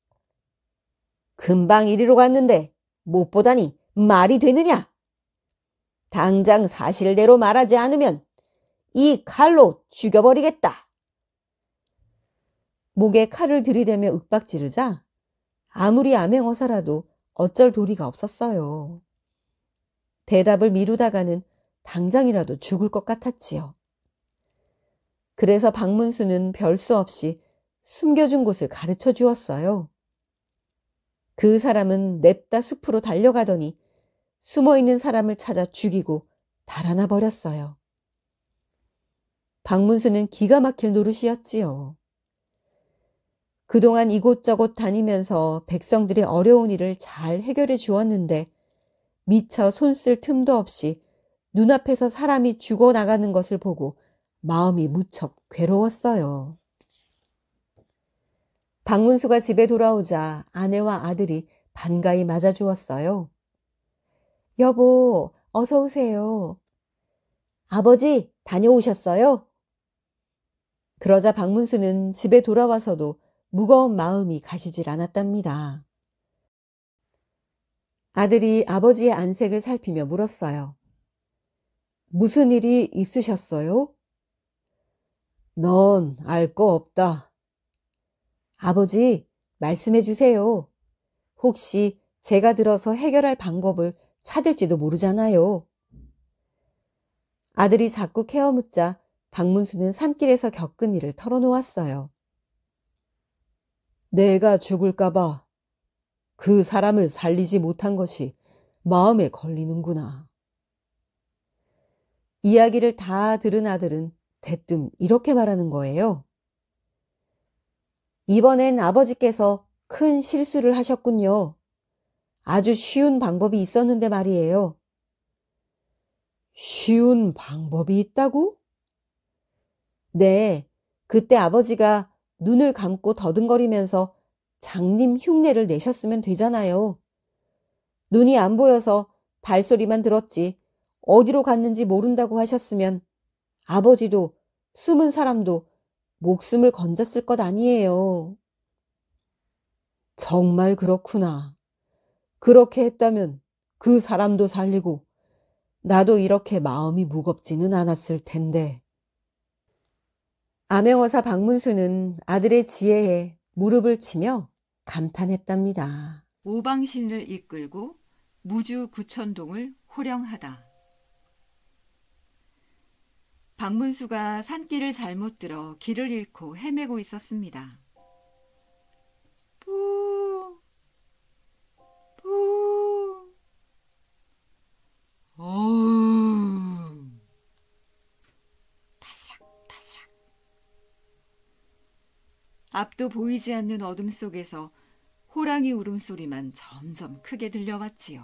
금방 이리로 갔는데 못 보다니 말이 되느냐? 당장 사실대로 말하지 않으면 이 칼로 죽여버리겠다. 목에 칼을 들이대며 윽박지르자 아무리 암행어사라도 어쩔 도리가 없었어요. 대답을 미루다가는 당장이라도 죽을 것 같았지요. 그래서 박문수는 별수 없이 숨겨준 곳을 가르쳐 주었어요. 그 사람은 냅다 숲으로 달려가더니 숨어있는 사람을 찾아 죽이고 달아나 버렸어요. 박문수는 기가 막힐 노릇이었지요. 그동안 이곳저곳 다니면서 백성들의 어려운 일을 잘 해결해 주었는데 미처 손쓸 틈도 없이 눈앞에서 사람이 죽어나가는 것을 보고 마음이 무척 괴로웠어요. 박문수가 집에 돌아오자 아내와 아들이 반가이 맞아주었어요. 여보, 어서 오세요. 아버지, 다녀오셨어요? 그러자 박문수는 집에 돌아와서도 무거운 마음이 가시질 않았답니다. 아들이 아버지의 안색을 살피며 물었어요. 무슨 일이 있으셨어요? 넌 알 거 없다. 아버지, 말씀해 주세요. 혹시 제가 들어서 해결할 방법을 찾을지도 모르잖아요. 아들이 자꾸 케어묻자 박문수는 산길에서 겪은 일을 털어놓았어요. 내가 죽을까봐 그 사람을 살리지 못한 것이 마음에 걸리는구나. 이야기를 다 들은 아들은 대뜸 이렇게 말하는 거예요. 이번엔 아버지께서 큰 실수를 하셨군요. 아주 쉬운 방법이 있었는데 말이에요. 쉬운 방법이 있다고? 네, 그때 아버지가 눈을 감고 더듬거리면서 장님 흉내를 내셨으면 되잖아요. 눈이 안 보여서 발소리만 들었지 어디로 갔는지 모른다고 하셨으면 아버지도 숨은 사람도 목숨을 건졌을 것 아니에요. 정말 그렇구나. 그렇게 했다면 그 사람도 살리고 나도 이렇게 마음이 무겁지는 않았을 텐데. 암행어사 박문수는 아들의 지혜에 무릎을 치며 감탄했답니다. 오방신을 이끌고 무주 구천동을 호령하다. 박문수가 산길을 잘못 들어 길을 잃고 헤매고 있었습니다. 뿌, 뿌. 앞도 보이지 않는 어둠 속에서 호랑이 울음소리만 점점 크게 들려왔지요.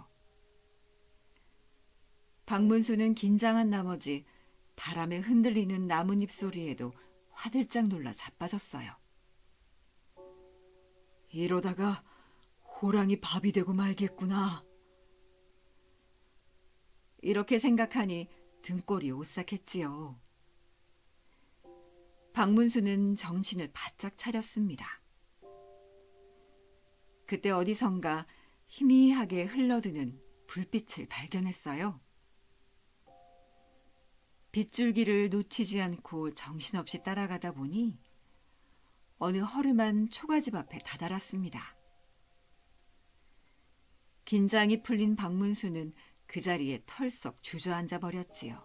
박문수는 긴장한 나머지 바람에 흔들리는 나뭇잎 소리에도 화들짝 놀라 자빠졌어요. 이러다가 호랑이 밥이 되고 말겠구나. 이렇게 생각하니 등골이 오싹했지요. 박문수는 정신을 바짝 차렸습니다. 그때 어디선가 희미하게 흘러드는 불빛을 발견했어요. 빗줄기를 놓치지 않고 정신없이 따라가다 보니 어느 허름한 초가집 앞에 다다랐습니다. 긴장이 풀린 박문수는 그 자리에 털썩 주저앉아 버렸지요.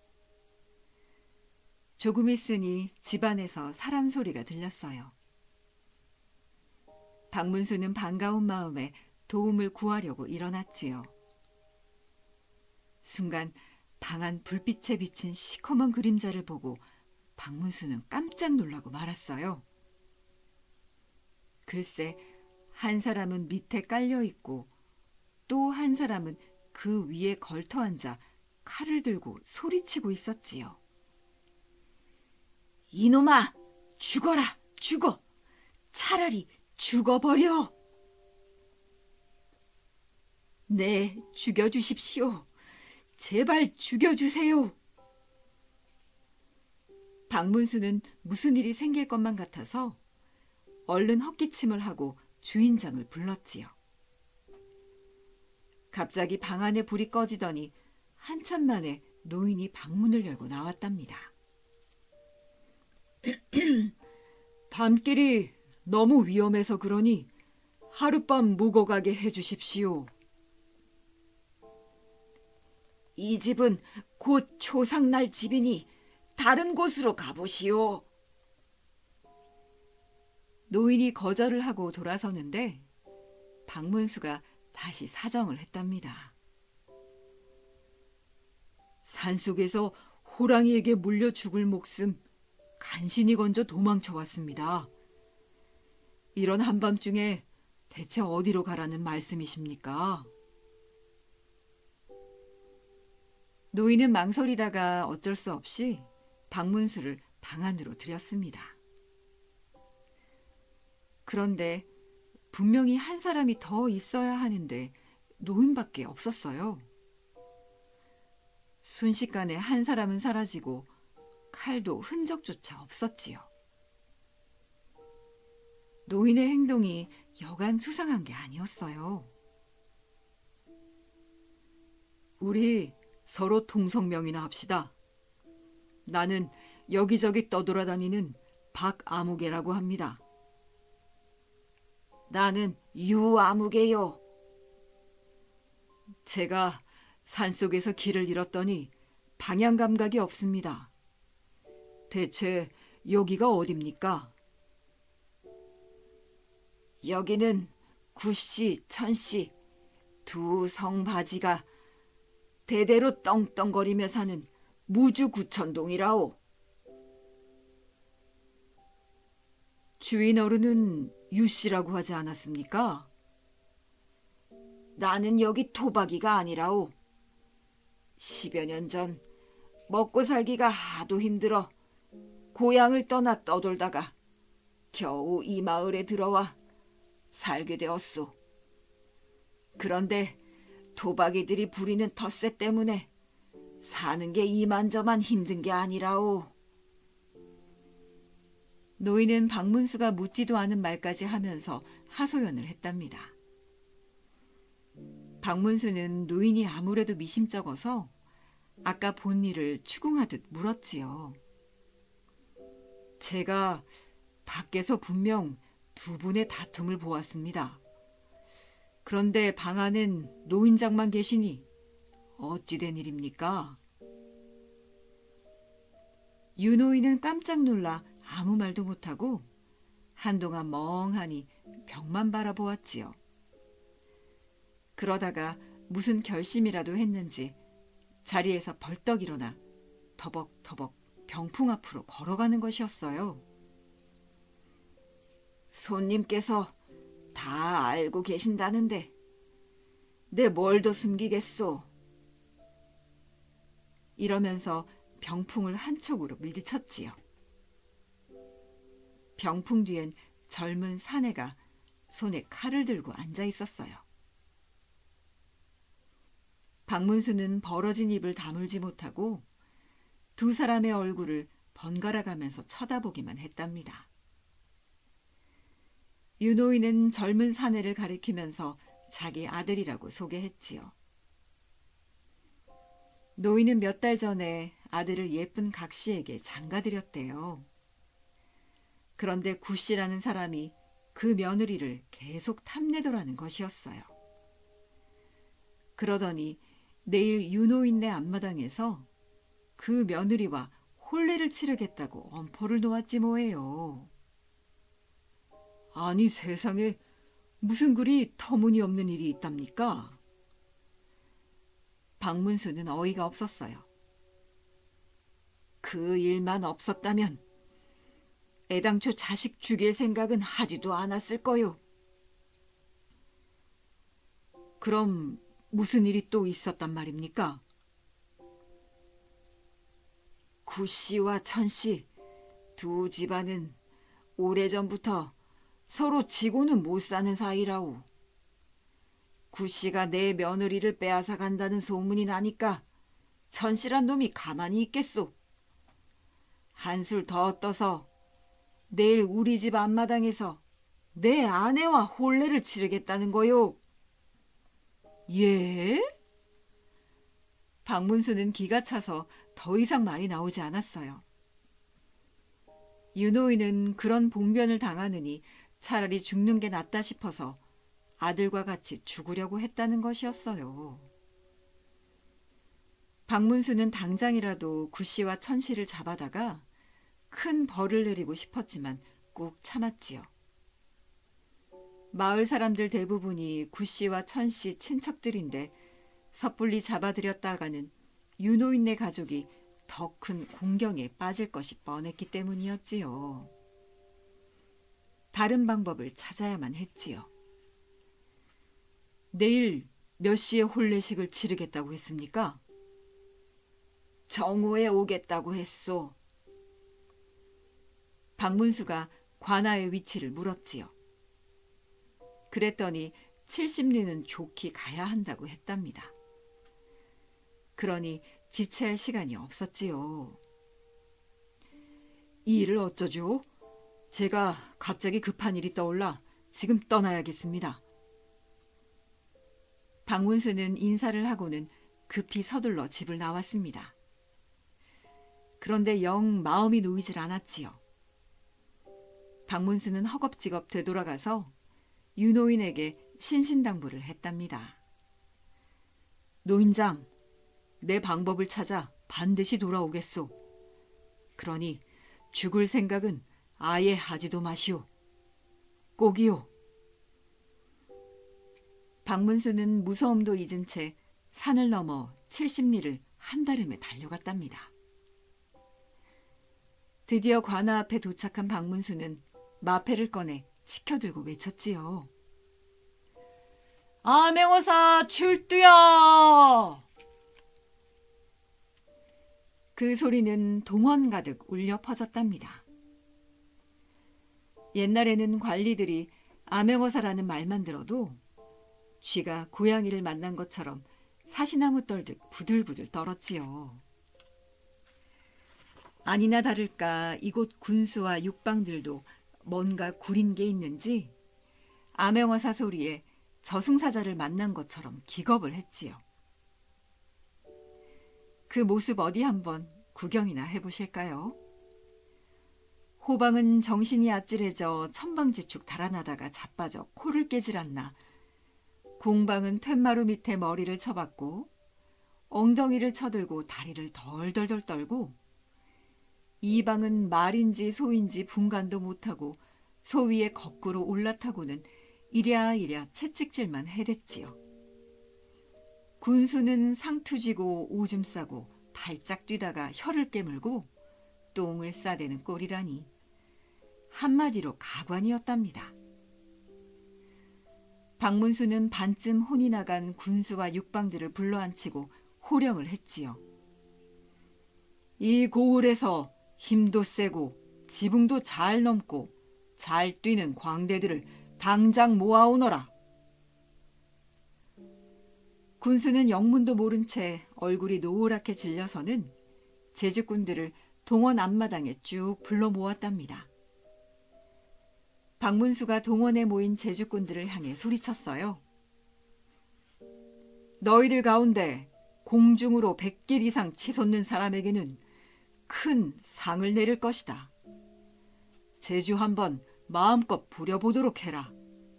조금 있으니 집안에서 사람 소리가 들렸어요. 박문수는 반가운 마음에 도움을 구하려고 일어났지요. 순간 방 안 불빛에 비친 시커먼 그림자를 보고 박문수는 깜짝 놀라고 말았어요. 글쎄, 한 사람은 밑에 깔려 있고 또 한 사람은 그 위에 걸터 앉아 칼을 들고 소리치고 있었지요. 이놈아, 죽어라, 죽어! 차라리 죽어버려! 네, 죽여주십시오. 제발 죽여주세요. 박문수는 무슨 일이 생길 것만 같아서 얼른 헛기침을 하고 주인장을 불렀지요. 갑자기 방 안에 불이 꺼지더니 한참 만에 노인이 방문을 열고 나왔답니다. 밤길이 너무 위험해서 그러니 하룻밤 묵어 가게 해주십시오. 이 집은 곧 초상날 집이니 다른 곳으로 가보시오. 노인이 거절을 하고 돌아서는데 박문수가 다시 사정을 했답니다. 산속에서 호랑이에게 물려 죽을 목숨 간신히 건져 도망쳐 왔습니다. 이런 한밤중에 대체 어디로 가라는 말씀이십니까? 노인은 망설이다가 어쩔 수 없이 박문수를 방 안으로 들였습니다. 그런데 분명히 한 사람이 더 있어야 하는데 노인밖에 없었어요. 순식간에 한 사람은 사라지고 칼도 흔적조차 없었지요. 노인의 행동이 여간 수상한 게 아니었어요. 우리 서로 통성명이나 합시다. 나는 여기저기 떠돌아다니는 박아무개라고 합니다. 나는 유아무개요. 제가 산속에서 길을 잃었더니 방향 감각이 없습니다. 대체 여기가 어딥니까? 여기는 구씨, 천씨 두 성바지가 대대로 떵떵거리며 사는 무주구천동이라오. 주인 어른은 유씨라고 하지 않았습니까? 나는 여기 토박이가 아니라오. 십여 년 전 먹고 살기가 하도 힘들어 고향을 떠나 떠돌다가 겨우 이 마을에 들어와 살게 되었소. 그런데 토박이들이 부리는 텃세 때문에 사는 게 이만저만 힘든 게 아니라오. 노인은 박문수가 묻지도 않은 말까지 하면서 하소연을 했답니다. 박문수는 노인이 아무래도 미심쩍어서 아까 본 일을 추궁하듯 물었지요. 제가 밖에서 분명 두 분의 다툼을 보았습니다. 그런데 방 안엔 노인장만 계시니 어찌 된 일입니까? 유노인은 깜짝 놀라 아무 말도 못하고 한동안 멍하니 벽만 바라보았지요. 그러다가 무슨 결심이라도 했는지 자리에서 벌떡 일어나 더벅더벅 병풍 앞으로 걸어가는 것이었어요. 손님께서 다 알고 계신다는데 내 뭘 더 숨기겠소. 이러면서 병풍을 한쪽으로 밀쳤지요. 병풍 뒤엔 젊은 사내가 손에 칼을 들고 앉아 있었어요. 박문수는 벌어진 입을 다물지 못하고 두 사람의 얼굴을 번갈아 가면서 쳐다보기만 했답니다. 윤호인은 젊은 사내를 가리키면서 자기 아들이라고 소개했지요. 노인은 몇 달 전에 아들을 예쁜 각 씨에게 장가들였대요. 그런데 구 씨라는 사람이 그 며느리를 계속 탐내더라는 것이었어요. 그러더니 내일 윤호인네 앞마당에서 그 며느리와 혼례를 치르겠다고 엄포를 놓았지 뭐예요. 아니 세상에 무슨 그리 터무니없는 일이 있답니까? 박문수는 어이가 없었어요. 그 일만 없었다면 애당초 자식 죽일 생각은 하지도 않았을 거요. 그럼 무슨 일이 또 있었단 말입니까? 구 씨와 천 씨 두 집안은 오래전부터 서로 지고는 못 사는 사이라오. 구 씨가 내 며느리를 빼앗아 간다는 소문이 나니까 천 씨란 놈이 가만히 있겠소. 한술 더 떠서 내일 우리 집 앞마당에서 내 아내와 혼례를 치르겠다는 거요. 예? 박문수는 기가 차서 더 이상 말이 나오지 않았어요. 윤호인은 그런 봉변을 당하느니 차라리 죽는 게 낫다 싶어서 아들과 같이 죽으려고 했다는 것이었어요. 박문수는 당장이라도 구 씨와 천 씨를 잡아다가 큰 벌을 내리고 싶었지만 꾹 참았지요. 마을 사람들 대부분이 구 씨와 천 씨 친척들인데 섣불리 잡아들였다가는 윤호인네 가족이 더 큰 공경에 빠질 것이 뻔했기 때문이었지요. 다른 방법을 찾아야만 했지요. 내일 몇 시에 혼례식을 치르겠다고 했습니까? 정오에 오겠다고 했소. 박문수가 관아의 위치를 물었지요. 그랬더니 칠십리는 좋게 가야 한다고 했답니다. 그러니 지체할 시간이 없었지요. 이 일을 어쩌죠? 제가 갑자기 급한 일이 떠올라 지금 떠나야겠습니다. 박문수는 인사를 하고는 급히 서둘러 집을 나왔습니다. 그런데 영 마음이 놓이질 않았지요. 박문수는 허겁지겁 되돌아가서 윤호인에게 신신당부를 했답니다. 노인장, 내 방법을 찾아 반드시 돌아오겠소. 그러니 죽을 생각은 아예 하지도 마시오. 꼭이요. 박문수는 무서움도 잊은 채 산을 넘어 칠십리를 한달음에 달려갔답니다. 드디어 관아 앞에 도착한 박문수는 마패를 꺼내 치켜들고 외쳤지요. 암행어사 출두야! 그 소리는 동원 가득 울려 퍼졌답니다. 옛날에는 관리들이 암행어사라는 말만 들어도 쥐가 고양이를 만난 것처럼 사시나무 떨듯 부들부들 떨었지요. 아니나 다를까 이곳 군수와 육방들도 뭔가 구린 게 있는지 암행어사 소리에 저승사자를 만난 것처럼 기겁을 했지요. 그 모습 어디 한번 구경이나 해보실까요? 호방은 정신이 아찔해져 천방지축 달아나다가 자빠져 코를 깨질 않나 공방은 툇마루 밑에 머리를 쳐박고 엉덩이를 쳐들고 다리를 덜덜덜 떨고 이방은 말인지 소인지 분간도 못하고 소 위에 거꾸로 올라타고는 이랴이랴 채찍질만 해댔지요. 군수는 상투 쥐고 오줌 싸고 발짝 뛰다가 혀를 깨물고 똥을 싸대는 꼴이라니 한마디로 가관이었답니다. 박문수는 반쯤 혼이 나간 군수와 육방들을 불러앉히고 호령을 했지요. 이 고을에서 힘도 세고 지붕도 잘 넘고 잘 뛰는 광대들을 당장 모아오너라. 군수는 영문도 모른 채 얼굴이 노랗게 질려서는 제주꾼들을 동원 앞마당에 쭉 불러 모았답니다. 박문수가 동원에 모인 제주꾼들을 향해 소리쳤어요. 너희들 가운데 공중으로 백길 이상 치솟는 사람에게는 큰 상을 내릴 것이다. 제주 한번 마음껏 부려보도록 해라.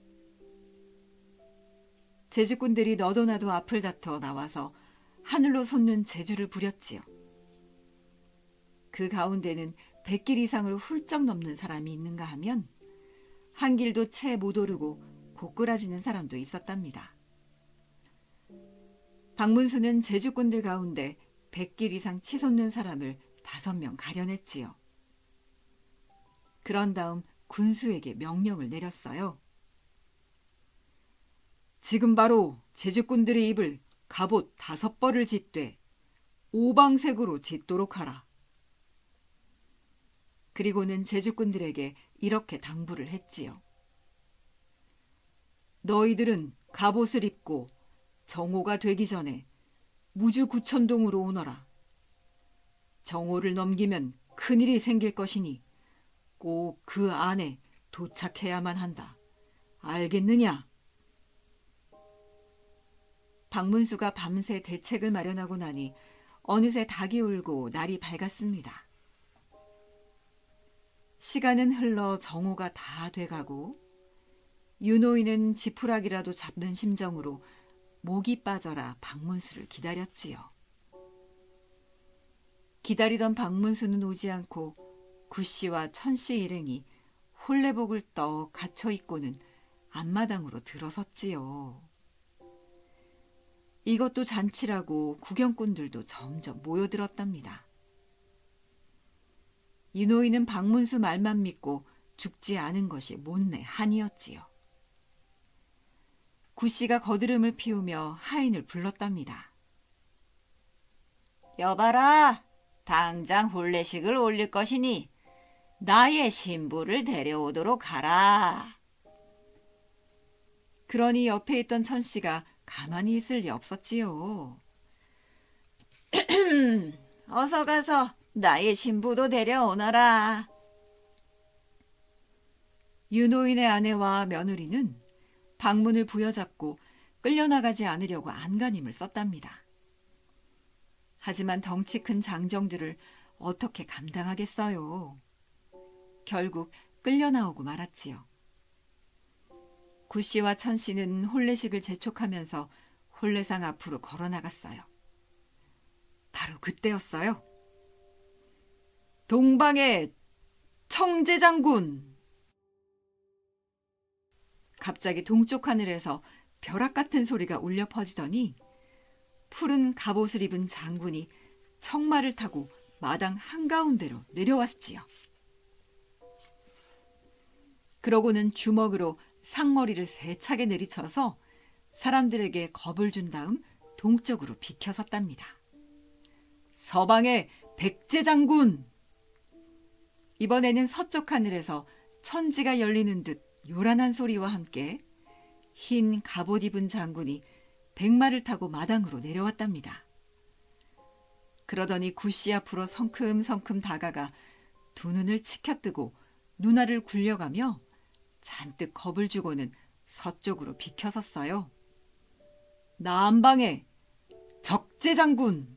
제주꾼들이 너도 나도 앞을 다퉈 나와서 하늘로 솟는 제주를 부렸지요. 그 가운데는 백길 이상으로 훌쩍 넘는 사람이 있는가 하면 한 길도 채 못 오르고 고꾸라지는 사람도 있었답니다. 박문수는 제주꾼들 가운데 백길 이상 치솟는 사람을 다섯 명 가려냈지요. 그런 다음 군수에게 명령을 내렸어요. 지금 바로 제주꾼들의 입을 갑옷 다섯 벌을 짓되 오방색으로 짓도록 하라. 그리고는 제주꾼들에게 이렇게 당부를 했지요. 너희들은 갑옷을 입고 정오가 되기 전에 무주구천동으로 오너라. 정오를 넘기면 큰일이 생길 것이니 꼭 그 안에 도착해야만 한다. 알겠느냐? 박문수가 밤새 대책을 마련하고 나니 어느새 닭이 울고 날이 밝았습니다. 시간은 흘러 정오가 다 돼가고 윤호이는 지푸라기라도 잡는 심정으로 목이 빠져라 박문수를 기다렸지요. 기다리던 박문수는 오지 않고 구씨와 천씨 일행이 홀레복을 떡 갇혀있고는 앞마당으로 들어섰지요. 이것도 잔치라고 구경꾼들도 점점 모여들었답니다. 윤호이는 박문수 말만 믿고 죽지 않은 것이 못내 한이었지요. 구씨가 거드름을 피우며 하인을 불렀답니다. 여봐라, 당장 혼례식을 올릴 것이니 나의 신부를 데려오도록 하라. 그러니 옆에 있던 천씨가 가만히 있을 리 없었지요. 어서 가서 나의 신부도 데려오너라. 윤호인의 아내와 며느리는 방문을 부여잡고 끌려나가지 않으려고 안간힘을 썼답니다. 하지만 덩치 큰 장정들을 어떻게 감당하겠어요. 결국 끌려나오고 말았지요. 구씨와 천씨는 혼례식을 재촉하면서 혼례상 앞으로 걸어나갔어요. 바로 그때였어요. 동방의 청제장군! 갑자기 동쪽 하늘에서 벼락 같은 소리가 울려 퍼지더니 푸른 갑옷을 입은 장군이 청마를 타고 마당 한가운데로 내려왔지요. 그러고는 주먹으로 상머리를 세차게 내리쳐서 사람들에게 겁을 준 다음 동쪽으로 비켜섰답니다. 서방의 백제장군! 이번에는 서쪽 하늘에서 천지가 열리는 듯 요란한 소리와 함께 흰 갑옷 입은 장군이 백마를 타고 마당으로 내려왔답니다. 그러더니 구씨 앞으로 성큼성큼 다가가 두 눈을 치켜뜨고 눈알을 굴려가며 잔뜩 겁을 주고는 서쪽으로 비켜섰어요. 남방의 적재장군!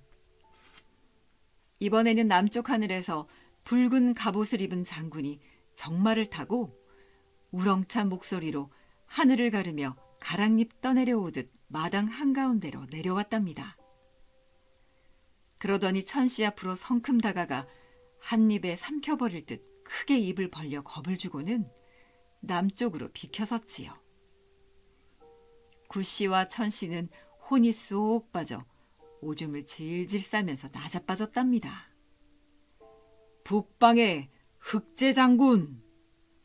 이번에는 남쪽 하늘에서 붉은 갑옷을 입은 장군이 정마를 타고 우렁찬 목소리로 하늘을 가르며 가랑잎 떠내려오듯 마당 한가운데로 내려왔답니다. 그러더니 천씨 앞으로 성큼 다가가 한 입에 삼켜버릴 듯 크게 입을 벌려 겁을 주고는 남쪽으로 비켜섰지요. 구씨와 천씨는 혼이 쏙 빠져 오줌을 질질 싸면서 나자빠졌답니다. 북방의 흑제장군!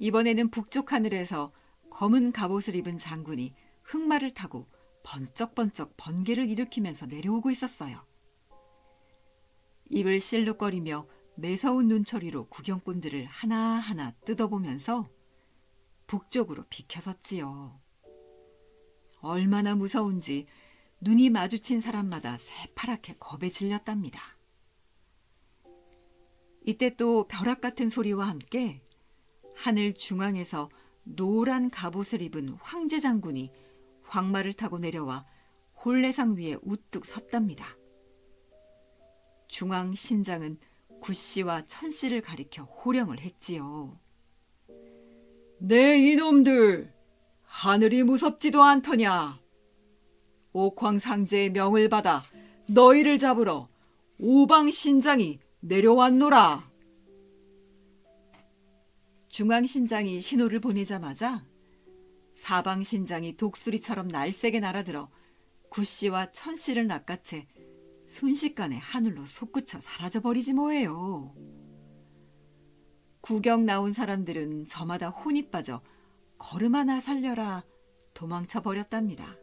이번에는 북쪽 하늘에서 검은 갑옷을 입은 장군이 흑마를 타고 번쩍번쩍 번개를 일으키면서 내려오고 있었어요. 입을 실룩거리며 매서운 눈초리로 구경꾼들을 하나하나 뜯어보면서 북쪽으로 비켜섰지요. 얼마나 무서운지 눈이 마주친 사람마다 새파랗게 겁에 질렸답니다. 이때 또 벼락 같은 소리와 함께 하늘 중앙에서 노란 갑옷을 입은 황제 장군이 황마를 타고 내려와 홀레상 위에 우뚝 섰답니다. 중앙 신장은 구씨와 천씨를 가리켜 호령을 했지요. 네 이놈들, 하늘이 무섭지도 않더냐. 옥황상제의 명을 받아 너희를 잡으러 오방 신장이 내려왔노라. 중앙 신장이 신호를 보내자마자 사방 신장이 독수리처럼 날쌔게 날아들어 구씨와 천씨를 낚아채 순식간에 하늘로 솟구쳐 사라져버리지 뭐예요. 구경 나온 사람들은 저마다 혼이 빠져 걸음 하나 살려라 도망쳐 버렸답니다.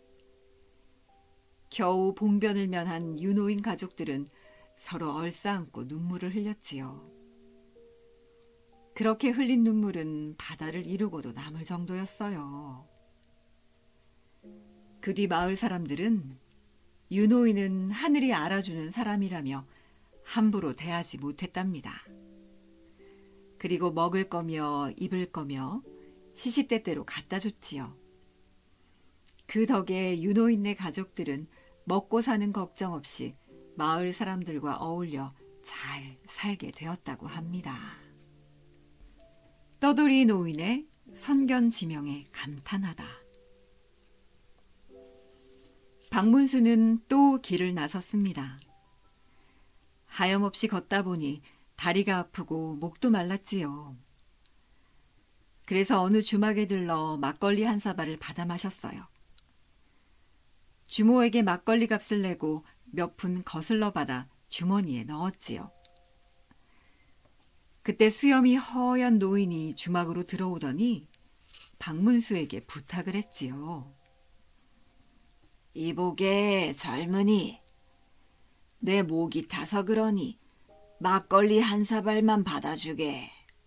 겨우 봉변을 면한 유노인 가족들은 서로 얼싸안고 눈물을 흘렸지요. 그렇게 흘린 눈물은 바다를 이루고도 남을 정도였어요. 그 뒤 마을 사람들은 유노인은 하늘이 알아주는 사람이라며 함부로 대하지 못했답니다. 그리고 먹을 거며 입을 거며 시시때때로 갖다 줬지요. 그 덕에 유노인네 가족들은 먹고 사는 걱정 없이 마을 사람들과 어울려 잘 살게 되었다고 합니다. 떠돌이 노인의 선견지명에 감탄하다. 박문수는 또 길을 나섰습니다. 하염없이 걷다 보니 다리가 아프고 목도 말랐지요. 그래서 어느 주막에 들러 막걸리 한 사발을 받아 마셨어요. 주모에게 막걸리 값을 내고 몇 푼 거슬러 받아 주머니에 넣었지요. 그때 수염이 허연 노인이 주막으로 들어오더니 박문수에게 부탁을 했지요. 이보게 젊은이, 내 목이 타서 그러니 막걸리 한 사발만 받아주게.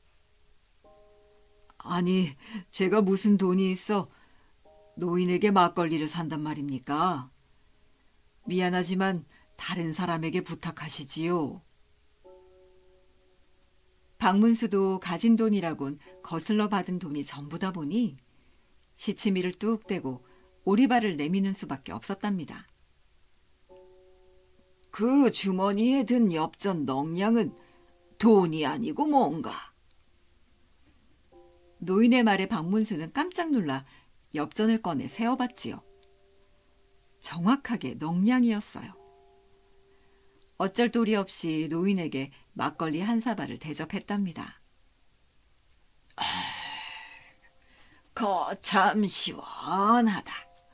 아니, 제가 무슨 돈이 있어 노인에게 막걸리를 산단 말입니까? 미안하지만 다른 사람에게 부탁하시지요. 박문수도 가진 돈이라곤 거슬러 받은 돈이 전부다 보니 시치미를 뚝 떼고 오리발을 내미는 수밖에 없었답니다. 그 주머니에 든 엽전 넉냥은 돈이 아니고 뭔가? 노인의 말에 박문수는 깜짝 놀라 엽전을 꺼내 세어봤지요. 정확하게 넉냥이었어요. 어쩔 도리 없이 노인에게 막걸리 한 사발을 대접했답니다. 거참 시원하다.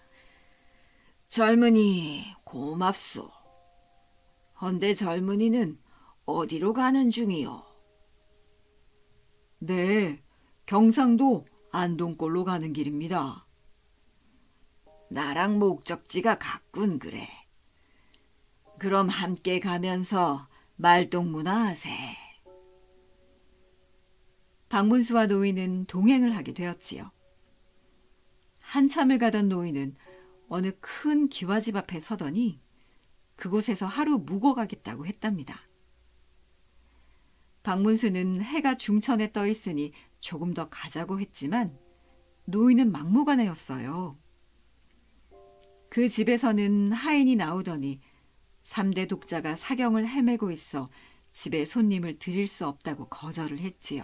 젊은이 고맙소. 헌데 젊은이는 어디로 가는 중이요? 네, 경상도 안동골로 가는 길입니다. 나랑 목적지가 같군 그래. 그럼 함께 가면서 말동무나 하세. 박문수와 노인은 동행을 하게 되었지요. 한참을 가던 노인은 어느 큰 기와집 앞에 서더니 그곳에서 하루 묵어가겠다고 했답니다. 박문수는 해가 중천에 떠 있으니 조금 더 가자고 했지만 노인은 막무가내였어요. 그 집에서는 하인이 나오더니 삼대 독자가 사경을 헤매고 있어 집에 손님을 들일 수 없다고 거절을 했지요.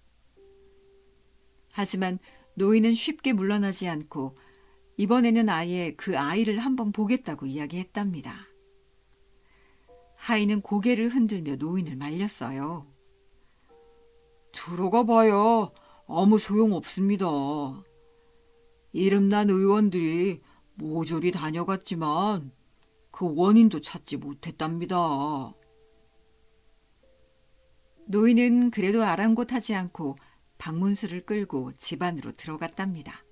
하지만 노인은 쉽게 물러나지 않고 이번에는 아예 그 아이를 한번 보겠다고 이야기했답니다. 하인은 고개를 흔들며 노인을 말렸어요. 들어가 봐야 아무 소용없습니다. 이름난 의원들이 모조리 다녀갔지만 그 원인도 찾지 못했답니다. 노인은 그래도 아랑곳하지 않고 박문수를 끌고 집 안으로 들어갔답니다.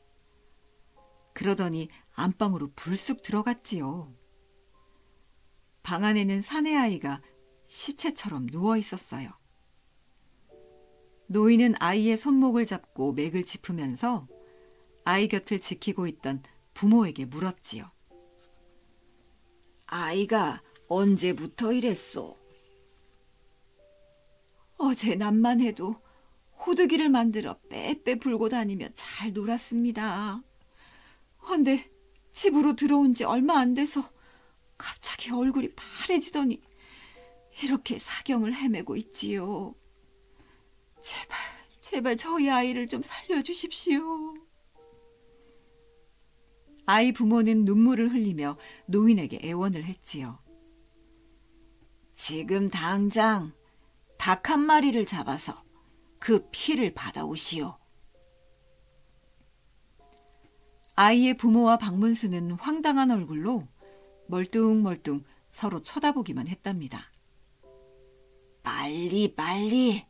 그러더니 안방으로 불쑥 들어갔지요. 방 안에는 사내 아이가 시체처럼 누워 있었어요. 노인은 아이의 손목을 잡고 맥을 짚으면서 아이 곁을 지키고 있던 부모에게 물었지요. 아이가 언제부터 이랬소? 어제 낮만 해도 호두기를 만들어 빼빼 불고 다니며 잘 놀았습니다. 헌데 집으로 들어온 지 얼마 안 돼서 갑자기 얼굴이 파래지더니 이렇게 사경을 헤매고 있지요. 제발, 제발 저희 아이를 좀 살려주십시오. 아이 부모는 눈물을 흘리며 노인에게 애원을 했지요. 지금 당장 닭 한 마리를 잡아서 그 피를 받아오시오. 아이의 부모와 박문수는 황당한 얼굴로 멀뚱멀뚱 서로 쳐다보기만 했답니다. 빨리 빨리.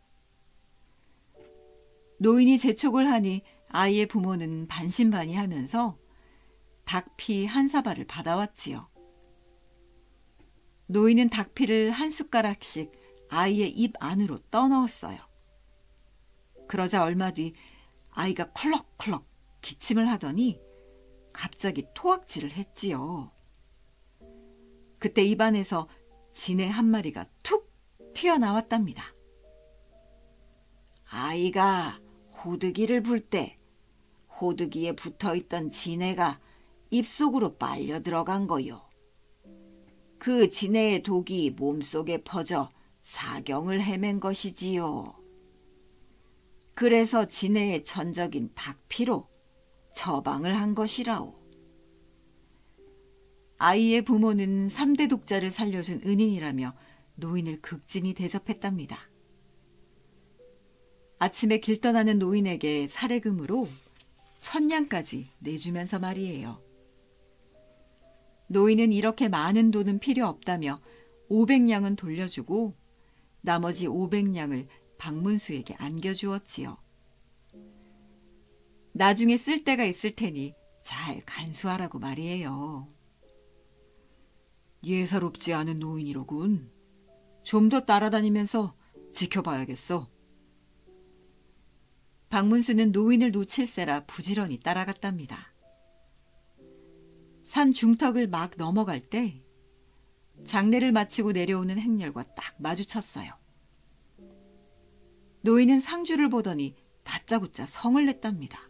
노인이 재촉을 하니 아이의 부모는 반신반의하면서 닭피 한 사발을 받아왔지요. 노인은 닭피를 한 숟가락씩 아이의 입 안으로 떠넣었어요. 그러자 얼마 뒤 아이가 쿨럭쿨럭 기침을 하더니 갑자기 토악질을 했지요. 그때 입안에서 진해 한 마리가 툭 튀어나왔답니다. 아이가 호두기를 불 때 호두기에 붙어있던 진해가 입속으로 빨려 들어간 거요. 그 진해의 독이 몸속에 퍼져 사경을 헤맨 것이지요. 그래서 진해의 천적인 닭피로 처방을 한 것이라오. 아이의 부모는 삼대 독자를 살려준 은인이라며 노인을 극진히 대접했답니다. 아침에 길 떠나는 노인에게 사례금으로 천냥까지 내주면서 말이에요. 노인은 이렇게 많은 돈은 필요 없다며 오백냥은 돌려주고 나머지 오백냥을 박문수에게 안겨주었지요. 나중에 쓸 때가 있을 테니 잘 간수하라고 말이에요. 예사롭지 않은 노인이로군. 좀 더 따라다니면서 지켜봐야겠어. 박문수는 노인을 놓칠세라 부지런히 따라갔답니다. 산 중턱을 막 넘어갈 때 장례를 마치고 내려오는 행렬과 딱 마주쳤어요. 노인은 상주를 보더니 다짜고짜 성을 냈답니다.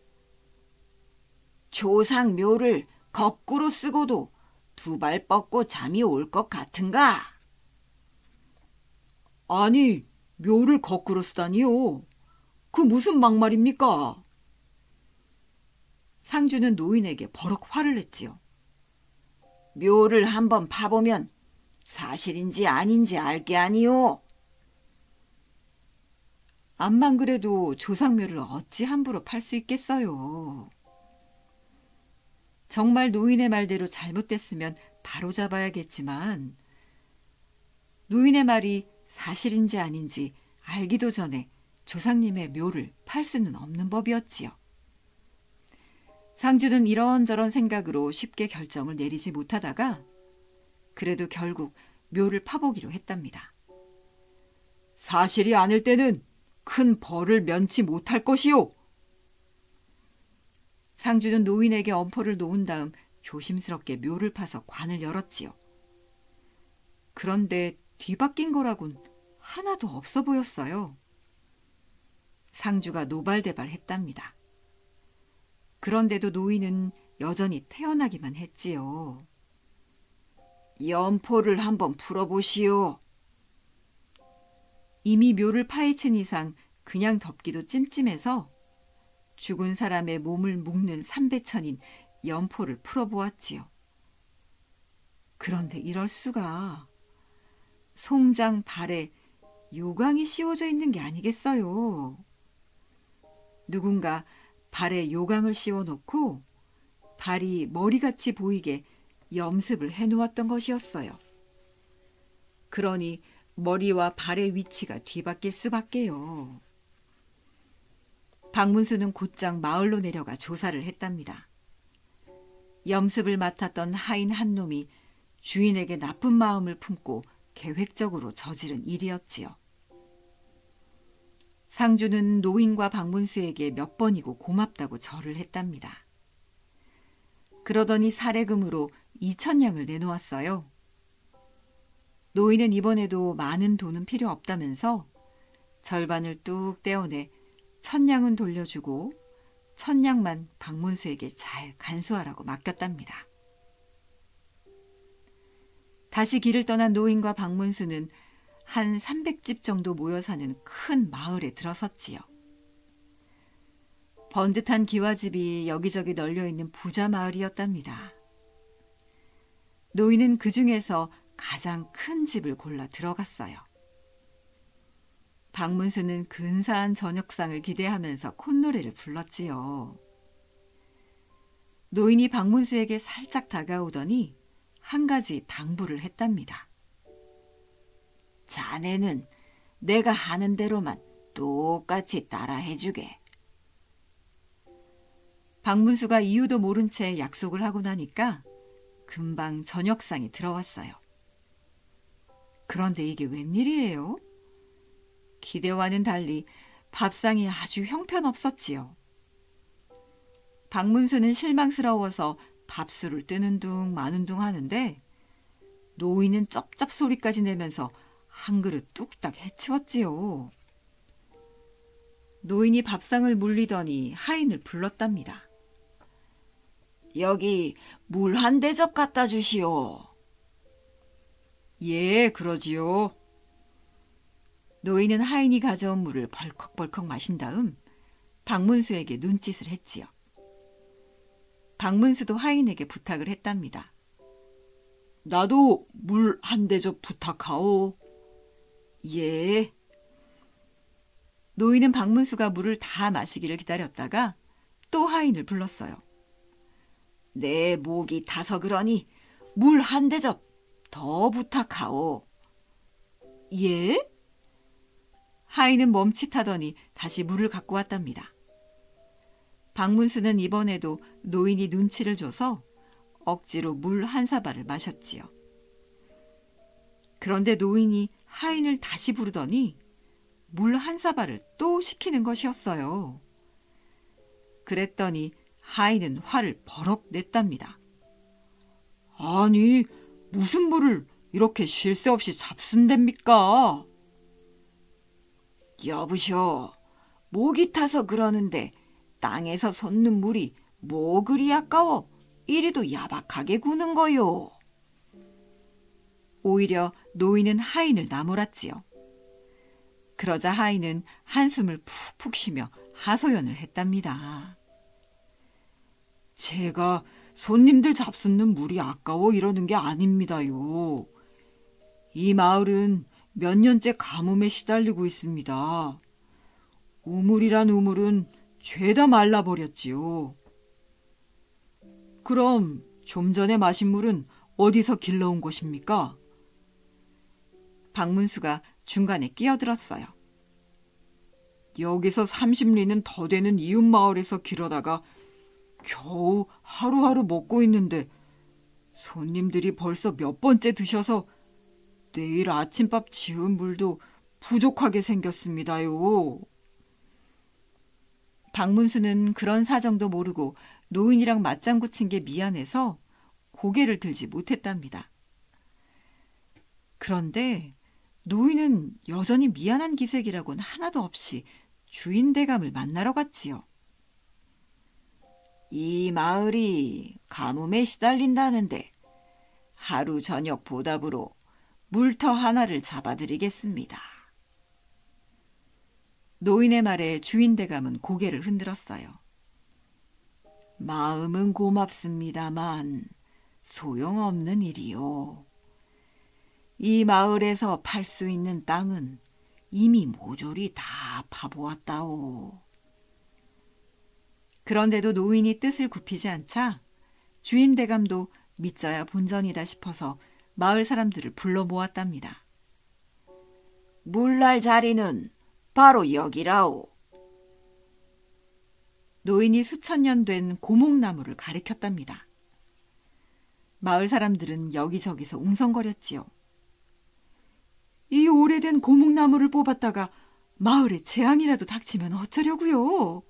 조상 묘를 거꾸로 쓰고도 두 발 뻗고 잠이 올 것 같은가? 아니, 묘를 거꾸로 쓰다니요. 그 무슨 막말입니까? 상주는 노인에게 버럭 화를 냈지요. 묘를 한번 파보면 사실인지 아닌지 알게 아니요. 암만 그래도 조상묘를 어찌 함부로 팔 수 있겠어요. 정말 노인의 말대로 잘못됐으면 바로 잡아야겠지만 노인의 말이 사실인지 아닌지 알기도 전에 조상님의 묘를 팔 수는 없는 법이었지요. 상주는 이런저런 생각으로 쉽게 결정을 내리지 못하다가 그래도 결국 묘를 파보기로 했답니다. 사실이 아닐 때는 큰 벌을 면치 못할 것이요. 상주는 노인에게 엄포를 놓은 다음 조심스럽게 묘를 파서 관을 열었지요. 그런데 뒤바뀐 거라곤 하나도 없어 보였어요. 상주가 노발대발했답니다. 그런데도 노인은 여전히 태어나기만 했지요. 연포를 한번 풀어보시오. 이미 묘를 파헤친 이상 그냥 덮기도 찜찜해서 죽은 사람의 몸을 묶는 삼배천인 연포를 풀어보았지요. 그런데 이럴 수가. 송장 발에 요강이 씌워져 있는 게 아니겠어요. 누군가 발에 요강을 씌워놓고 발이 머리같이 보이게 염습을 해놓았던 것이었어요. 그러니 머리와 발의 위치가 뒤바뀔 수밖에요. 박문수는 곧장 마을로 내려가 조사를 했답니다. 염습을 맡았던 하인 한 놈이 주인에게 나쁜 마음을 품고 계획적으로 저지른 일이었지요. 상주는 노인과 박문수에게 몇 번이고 고맙다고 절을 했답니다. 그러더니 사례금으로 이천 냥을 내놓았어요. 노인은 이번에도 많은 돈은 필요 없다면서 절반을 뚝 떼어내 천냥은 돌려주고 천냥만 박문수에게 잘 간수하라고 맡겼답니다. 다시 길을 떠난 노인과 박문수는 한 삼백 집 정도 모여 사는 큰 마을에 들어섰지요. 번듯한 기와집이 여기저기 널려있는 부자 마을이었답니다. 노인은 그 중에서 가장 큰 집을 골라 들어갔어요. 박문수는 근사한 저녁상을 기대하면서 콧노래를 불렀지요. 노인이 박문수에게 살짝 다가오더니 한 가지 당부를 했답니다. 자네는 내가 하는 대로만 똑같이 따라해주게. 박문수가 이유도 모른 채 약속을 하고 나니까 금방 저녁상이 들어왔어요. 그런데 이게 웬일이에요? 기대와는 달리 밥상이 아주 형편없었지요. 박문수는 실망스러워서 밥술을 뜨는 둥 마는 둥 하는데 노인은 쩝쩝 소리까지 내면서 한 그릇 뚝딱 해치웠지요. 노인이 밥상을 물리더니 하인을 불렀답니다. 여기 물 한 대접 갖다 주시오. 예, 그러지요. 노인은 하인이 가져온 물을 벌컥벌컥 마신 다음 박문수에게 눈짓을 했지요. 박문수도 하인에게 부탁을 했답니다. 나도 물 한 대접 부탁하오. 예. 노인은 박문수가 물을 다 마시기를 기다렸다가 또 하인을 불렀어요. 내 목이 타서 그러니 물 한 대접 더 부탁하오. 예? 하인은 멈칫하더니 다시 물을 갖고 왔답니다. 박문수는 이번에도 노인이 눈치를 줘서 억지로 물 한 사발을 마셨지요. 그런데 노인이 하인을 다시 부르더니 물 한 사발을 또 시키는 것이었어요. 그랬더니 하인은 화를 버럭 냈답니다. 아니, 무슨 물을 이렇게 쉴 새 없이 잡순댑니까? 여보쇼, 목이 타서 그러는데 땅에서 솟는 물이 뭐 그리 아까워 이리도 야박하게 구는 거요. 오히려 노인은 하인을 나무랐지요. 그러자 하인은 한숨을 푹푹 쉬며 하소연을 했답니다. 제가 손님들 잡숫는 물이 아까워 이러는 게 아닙니다요. 이 마을은 몇 년째 가뭄에 시달리고 있습니다. 우물이란 우물은 죄다 말라버렸지요. 그럼 좀 전에 마신 물은 어디서 길러온 것입니까? 박문수가 중간에 끼어들었어요. 여기서 삼십 리는 더 되는 이웃 마을에서 길어다가 겨우 하루하루 먹고 있는데 손님들이 벌써 몇 번째 드셔서 내일 아침밥 지은 물도 부족하게 생겼습니다요. 박문수는 그런 사정도 모르고 노인이랑 맞장구 친 게 미안해서 고개를 들지 못했답니다. 그런데 노인은 여전히 미안한 기색이라고는 하나도 없이 주인 대감을 만나러 갔지요. 이 마을이 가뭄에 시달린다는데 하루 저녁 보답으로 물터 하나를 잡아드리겠습니다. 노인의 말에 주인 대감은 고개를 흔들었어요. 마음은 고맙습니다만 소용없는 일이요. 이 마을에서 팔 수 있는 땅은 이미 모조리 다 파보았다오. 그런데도 노인이 뜻을 굽히지 않자 주인 대감도 믿져야 본전이다 싶어서 마을 사람들을 불러 모았답니다. 물날 자리는 바로 여기라오. 노인이 수천 년 된 고목나무를 가리켰답니다. 마을 사람들은 여기저기서 웅성거렸지요. 이 오래된 고목나무를 뽑았다가 마을에 재앙이라도 닥치면 어쩌려고요?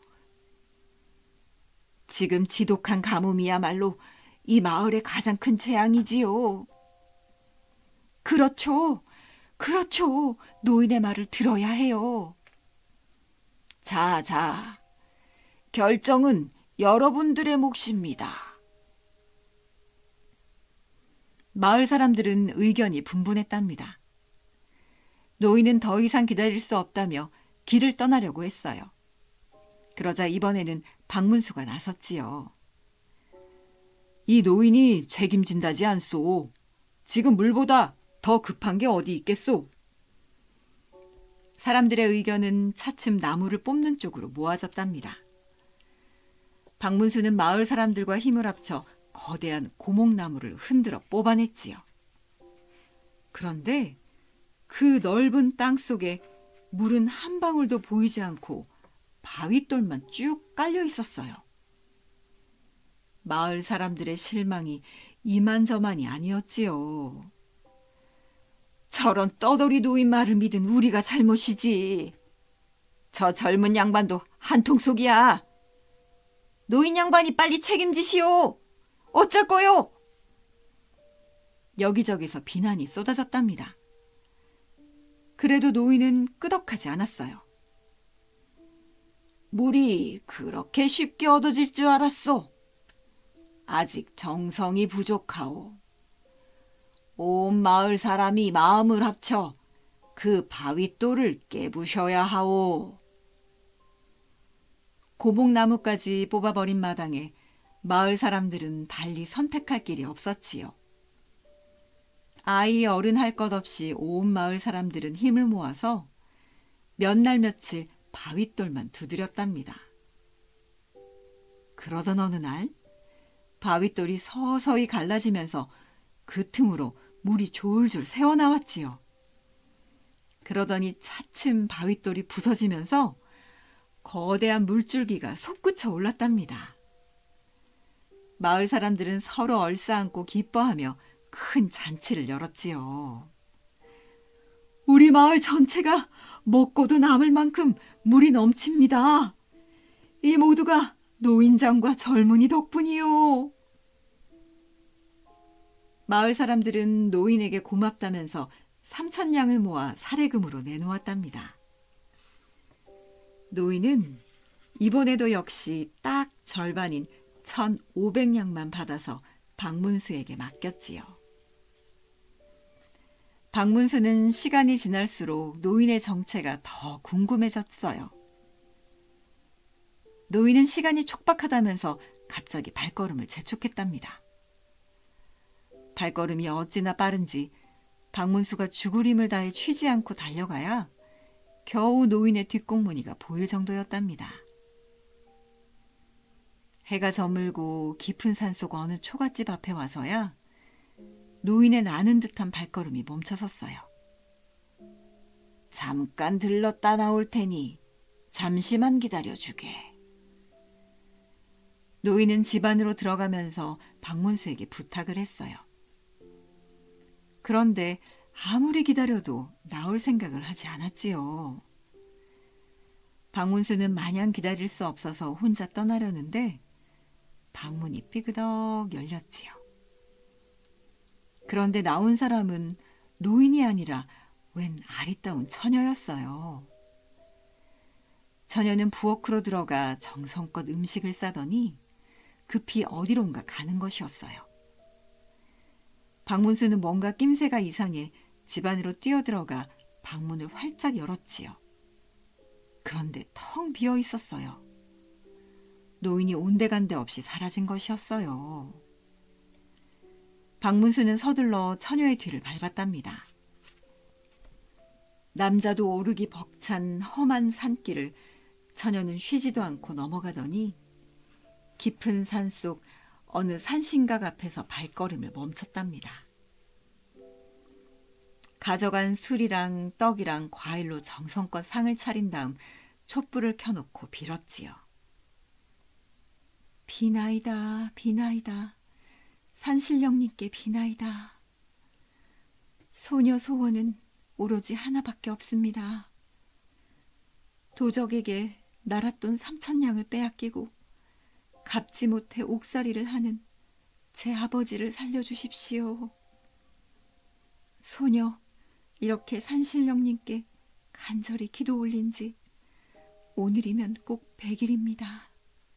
지금 지독한 가뭄이야말로 이 마을의 가장 큰 재앙이지요. 그렇죠. 그렇죠. 노인의 말을 들어야 해요. 자, 자. 결정은 여러분들의 몫입니다. 마을 사람들은 의견이 분분했답니다. 노인은 더 이상 기다릴 수 없다며 길을 떠나려고 했어요. 그러자 이번에는 박문수가 나섰지요. 이 노인이 책임진다지 않소. 지금 물보다 더 급한 게 어디 있겠소? 사람들의 의견은 차츰 나무를 뽑는 쪽으로 모아졌답니다. 박문수는 마을 사람들과 힘을 합쳐 거대한 고목나무를 흔들어 뽑아냈지요. 그런데 그 넓은 땅 속에 물은 한 방울도 보이지 않고 바윗돌만 쭉 깔려 있었어요. 마을 사람들의 실망이 이만저만이 아니었지요. 저런 떠돌이 노인 말을 믿은 우리가 잘못이지. 저 젊은 양반도 한통속이야. 노인 양반이 빨리 책임지시오. 어쩔 거요? 여기저기서 비난이 쏟아졌답니다. 그래도 노인은 끄덕하지 않았어요. 물이 그렇게 쉽게 얻어질 줄 알았소. 아직 정성이 부족하오. 온 마을 사람이 마음을 합쳐 그 바윗돌을 깨부셔야 하오. 고목나무까지 뽑아버린 마당에 마을 사람들은 달리 선택할 길이 없었지요. 아이 어른 할 것 없이 온 마을 사람들은 힘을 모아서 몇 날 며칠 바윗돌만 두드렸답니다. 그러던 어느 날 바윗돌이 서서히 갈라지면서 그 틈으로 물이 졸졸 새어나왔지요. 그러더니 차츰 바윗돌이 부서지면서 거대한 물줄기가 솟구쳐 올랐답니다. 마을 사람들은 서로 얼싸안고 기뻐하며 큰 잔치를 열었지요. 우리 마을 전체가 먹고도 남을 만큼 물이 넘칩니다. 이 모두가 노인장과 젊은이 덕분이요. 마을 사람들은 노인에게 고맙다면서 삼천 냥을 모아 사례금으로 내놓았답니다. 노인은 이번에도 역시 딱 절반인 천오백 냥만 받아서 박문수에게 맡겼지요. 박문수는 시간이 지날수록 노인의 정체가 더 궁금해졌어요. 노인은 시간이 촉박하다면서 갑자기 발걸음을 재촉했답니다. 발걸음이 어찌나 빠른지 박문수가 죽을 힘을 다해 쉬지 않고 달려가야 겨우 노인의 뒷공무니가 보일 정도였답니다. 해가 저물고 깊은 산속 어느 초가집 앞에 와서야 노인의 나는 듯한 발걸음이 멈춰섰어요. 잠깐 들렀다 나올 테니 잠시만 기다려주게. 노인은 집 안으로 들어가면서 박문수에게 부탁을 했어요. 그런데 아무리 기다려도 나올 생각을 하지 않았지요. 박문수는 마냥 기다릴 수 없어서 혼자 떠나려는데 방문이 삐그덕 열렸지요. 그런데 나온 사람은 노인이 아니라 웬 아리따운 처녀였어요. 처녀는 부엌으로 들어가 정성껏 음식을 싸더니 급히 어디론가 가는 것이었어요. 박문수는 뭔가 낌새가 이상해 집 안으로 뛰어들어가 방문을 활짝 열었지요. 그런데 텅 비어 있었어요. 노인이 온데간데 없이 사라진 것이었어요. 박문수는 서둘러 처녀의 뒤를 밟았답니다. 남자도 오르기 벅찬 험한 산길을 처녀는 쉬지도 않고 넘어가더니 깊은 산속 어느 산신각 앞에서 발걸음을 멈췄답니다. 가져간 술이랑 떡이랑 과일로 정성껏 상을 차린 다음 촛불을 켜놓고 빌었지요. 비나이다, 비나이다. 산신령님께 비나이다. 소녀 소원은 오로지 하나밖에 없습니다. 도적에게 날았던 삼천냥을 빼앗기고 갚지 못해 옥살이를 하는 제 아버지를 살려주십시오. 소녀 이렇게 산신령님께 간절히 기도 올린 지 오늘이면 꼭 백일입니다.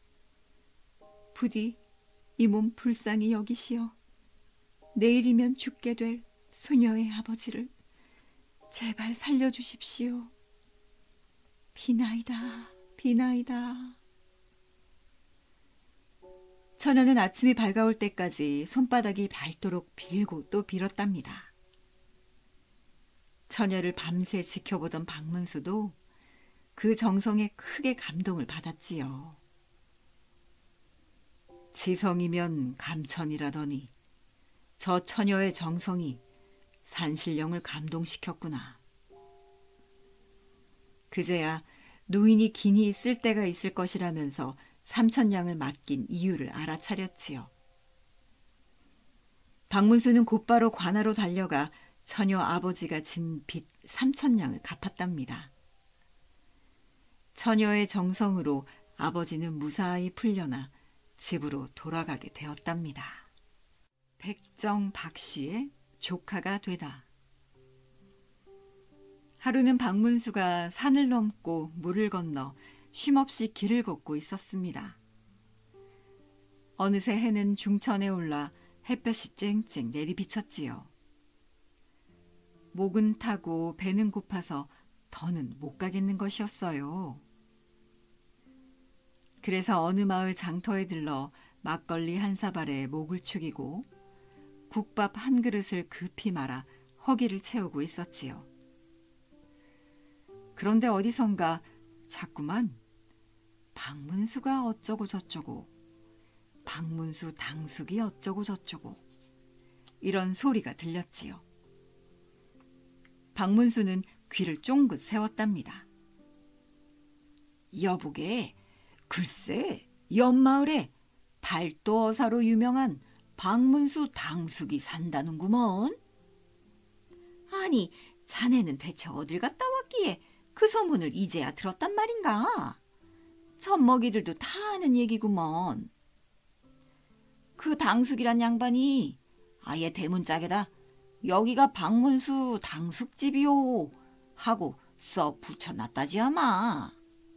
부디 이 몸 불쌍히 여기시어 내일이면 죽게 될 소녀의 아버지를 제발 살려주십시오. 비나이다, 비나이다. 처녀는 아침이 밝아올 때까지 손바닥이 닳도록 빌고 또 빌었답니다. 처녀를 밤새 지켜보던 박문수도 그 정성에 크게 감동을 받았지요. 지성이면 감천이라더니 저 처녀의 정성이 산신령을 감동시켰구나. 그제야 노인이 기니 쓸 때가 있을 것이라면서 삼천냥을 맡긴 이유를 알아차렸지요. 박문수는 곧바로 관하로 달려가 처녀 아버지가 진 빚 삼천냥을 갚았답니다. 처녀의 정성으로 아버지는 무사히 풀려나 집으로 돌아가게 되었답니다. 백정 박씨의 조카가 되다. 하루는 박문수가 산을 넘고 물을 건너 쉼없이 길을 걷고 있었습니다. 어느새 해는 중천에 올라 햇볕이 쨍쨍 내리비쳤지요. 목은 타고 배는 고파서 더는 못 가겠는 것이었어요. 그래서 어느 마을 장터에 들러 막걸리 한 사발에 목을 축이고 국밥 한 그릇을 급히 말아 허기를 채우고 있었지요. 그런데 어디선가 자꾸만 박문수가 어쩌고 저쩌고, 박문수 당숙이 어쩌고 저쩌고 이런 소리가 들렸지요. 박문수는 귀를 쫑긋 세웠답니다. 여보게, 글쎄 옆마을에 발도어사로 유명한 박문수 당숙이 산다는구먼. 아니, 자네는 대체 어딜 갔다 왔기에 그 소문을 이제야 들었단 말인가? 젖먹이들도 다 아는 얘기구먼. 그 당숙이란 양반이 아예 대문짝에다 여기가 박문수 당숙집이요 하고 써 붙여놨다지 아마.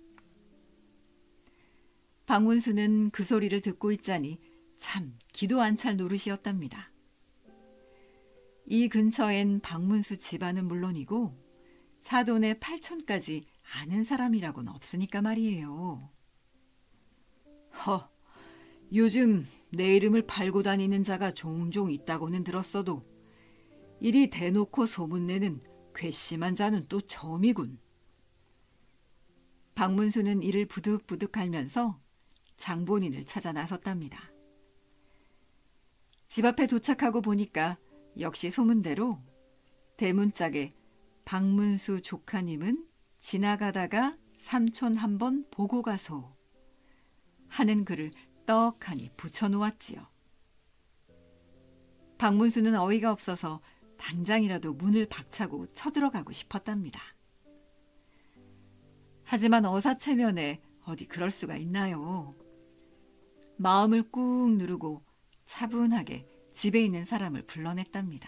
박문수는 그 소리를 듣고 있자니 참 기도 안 찰 노릇이었답니다. 이 근처엔 박문수 집안은 물론이고 사돈의 팔촌까지 아는 사람이라고는 없으니까 말이에요. 허, 요즘 내 이름을 팔고 다니는 자가 종종 있다고는 들었어도 이리 대놓고 소문내는 괘씸한 자는 또 처음이군. 박문수는 이를 부득부득 앓면서 장본인을 찾아 나섰답니다. 집 앞에 도착하고 보니까 역시 소문대로 대문짝에 박문수 조카님은 지나가다가 삼촌 한번 보고 가소 하는 글을 떡하니 붙여놓았지요. 박문수는 어이가 없어서 당장이라도 문을 박차고 쳐들어가고 싶었답니다. 하지만 어사체면에 어디 그럴 수가 있나요? 마음을 꾹 누르고 차분하게 집에 있는 사람을 불러냈답니다.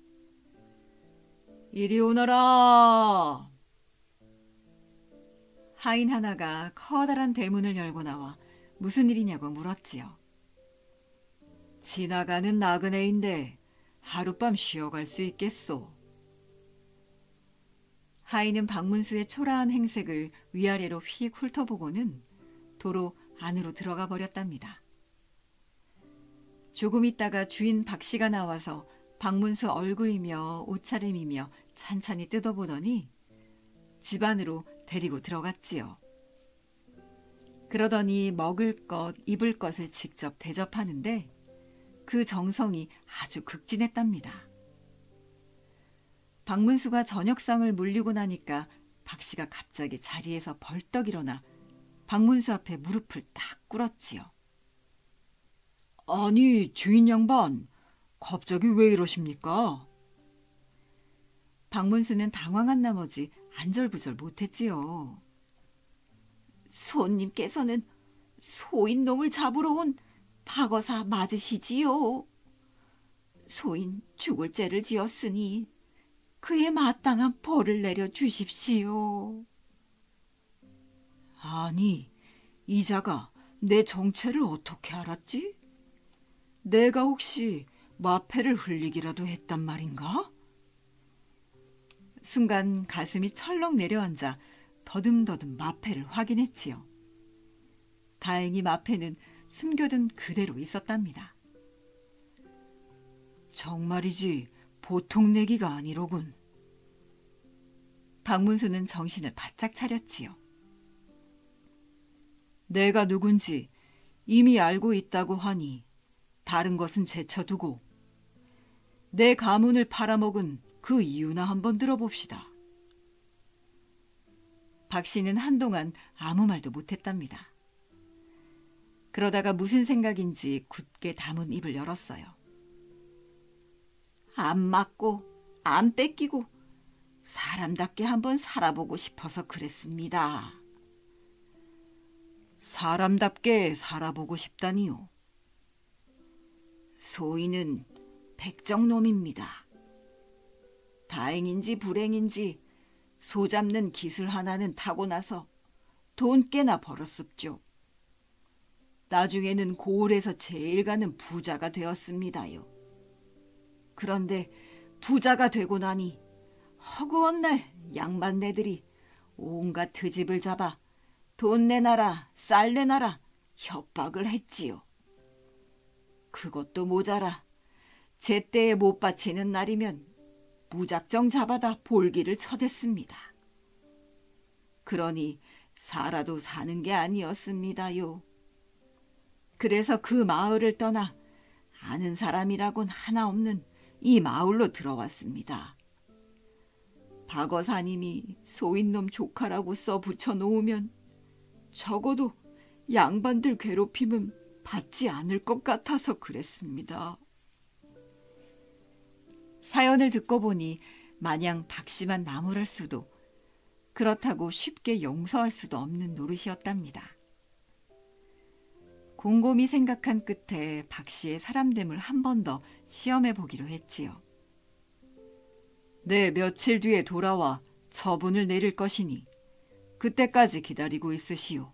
이리 오너라. 하인 하나가 커다란 대문을 열고 나와 무슨 일이냐고 물었지요. 지나가는 나그네인데 하룻밤 쉬어갈 수 있겠소. 하인은 박문수의 초라한 행색을 위아래로 휙 훑어보고는 도로 안으로 들어가 버렸답니다. 조금 있다가 주인 박씨가 나와서 박문수 얼굴이며 옷차림이며 찬찬히 뜯어보더니 집 안으로 데리고 들어갔지요. 그러더니 먹을 것, 입을 것을 직접 대접하는데 그 정성이 아주 극진했답니다. 박문수가 저녁상을 물리고 나니까 박씨가 갑자기 자리에서 벌떡 일어나 박문수 앞에 무릎을 딱 꿇었지요. 아니, 주인 양반, 갑자기 왜 이러십니까? 박문수는 당황한 나머지 안절부절 못했지요. 손님께서는 소인놈을 잡으러 온 박어사 맞으시지요? 소인 죽을 죄를 지었으니 그에 마땅한 벌을 내려 주십시오. 아니, 이자가 내 정체를 어떻게 알았지? 내가 혹시 마패를 흘리기라도 했단 말인가? 순간 가슴이 철렁 내려앉아 더듬더듬 마패를 확인했지요. 다행히 마패는 숨겨둔 그대로 있었답니다. 정말이지 보통 내기가 아니로군. 박문수는 정신을 바짝 차렸지요. 내가 누군지 이미 알고 있다고 하니 다른 것은 제쳐두고 내 가문을 팔아먹은 그 이유나 한번 들어봅시다. 박 씨는 한동안 아무 말도 못했답니다. 그러다가 무슨 생각인지 굳게 다문 입을 열었어요. 안 맞고 안 뺏기고 사람답게 한번 살아보고 싶어서 그랬습니다. 사람답게 살아보고 싶다니요. 소인은 백정놈입니다. 다행인지 불행인지 소 잡는 기술 하나는 타고나서 돈 꽤나 벌었습죠. 나중에는 고을에서 제일 가는 부자가 되었습니다요. 그런데 부자가 되고 나니 허구한 날 양반네들이 온갖 트집을 잡아 돈 내놔라 쌀 내놔라 협박을 했지요. 그것도 모자라 제때에 못 바치는 날이면 무작정 잡아다 볼기를 쳐댔습니다. 그러니 살아도 사는 게 아니었습니다요. 그래서 그 마을을 떠나 아는 사람이라곤 하나 없는 이 마을로 들어왔습니다. 박어사님이 소인놈 조카라고 써 붙여놓으면 적어도 양반들 괴롭힘은 받지 않을 것 같아서 그랬습니다. 사연을 듣고 보니 마냥 박씨만 나무랄 수도 그렇다고 쉽게 용서할 수도 없는 노릇이었답니다. 곰곰이 생각한 끝에 박씨의 사람됨을 한 번 더 시험해 보기로 했지요. 네, 며칠 뒤에 돌아와 처분을 내릴 것이니 그때까지 기다리고 있으시오.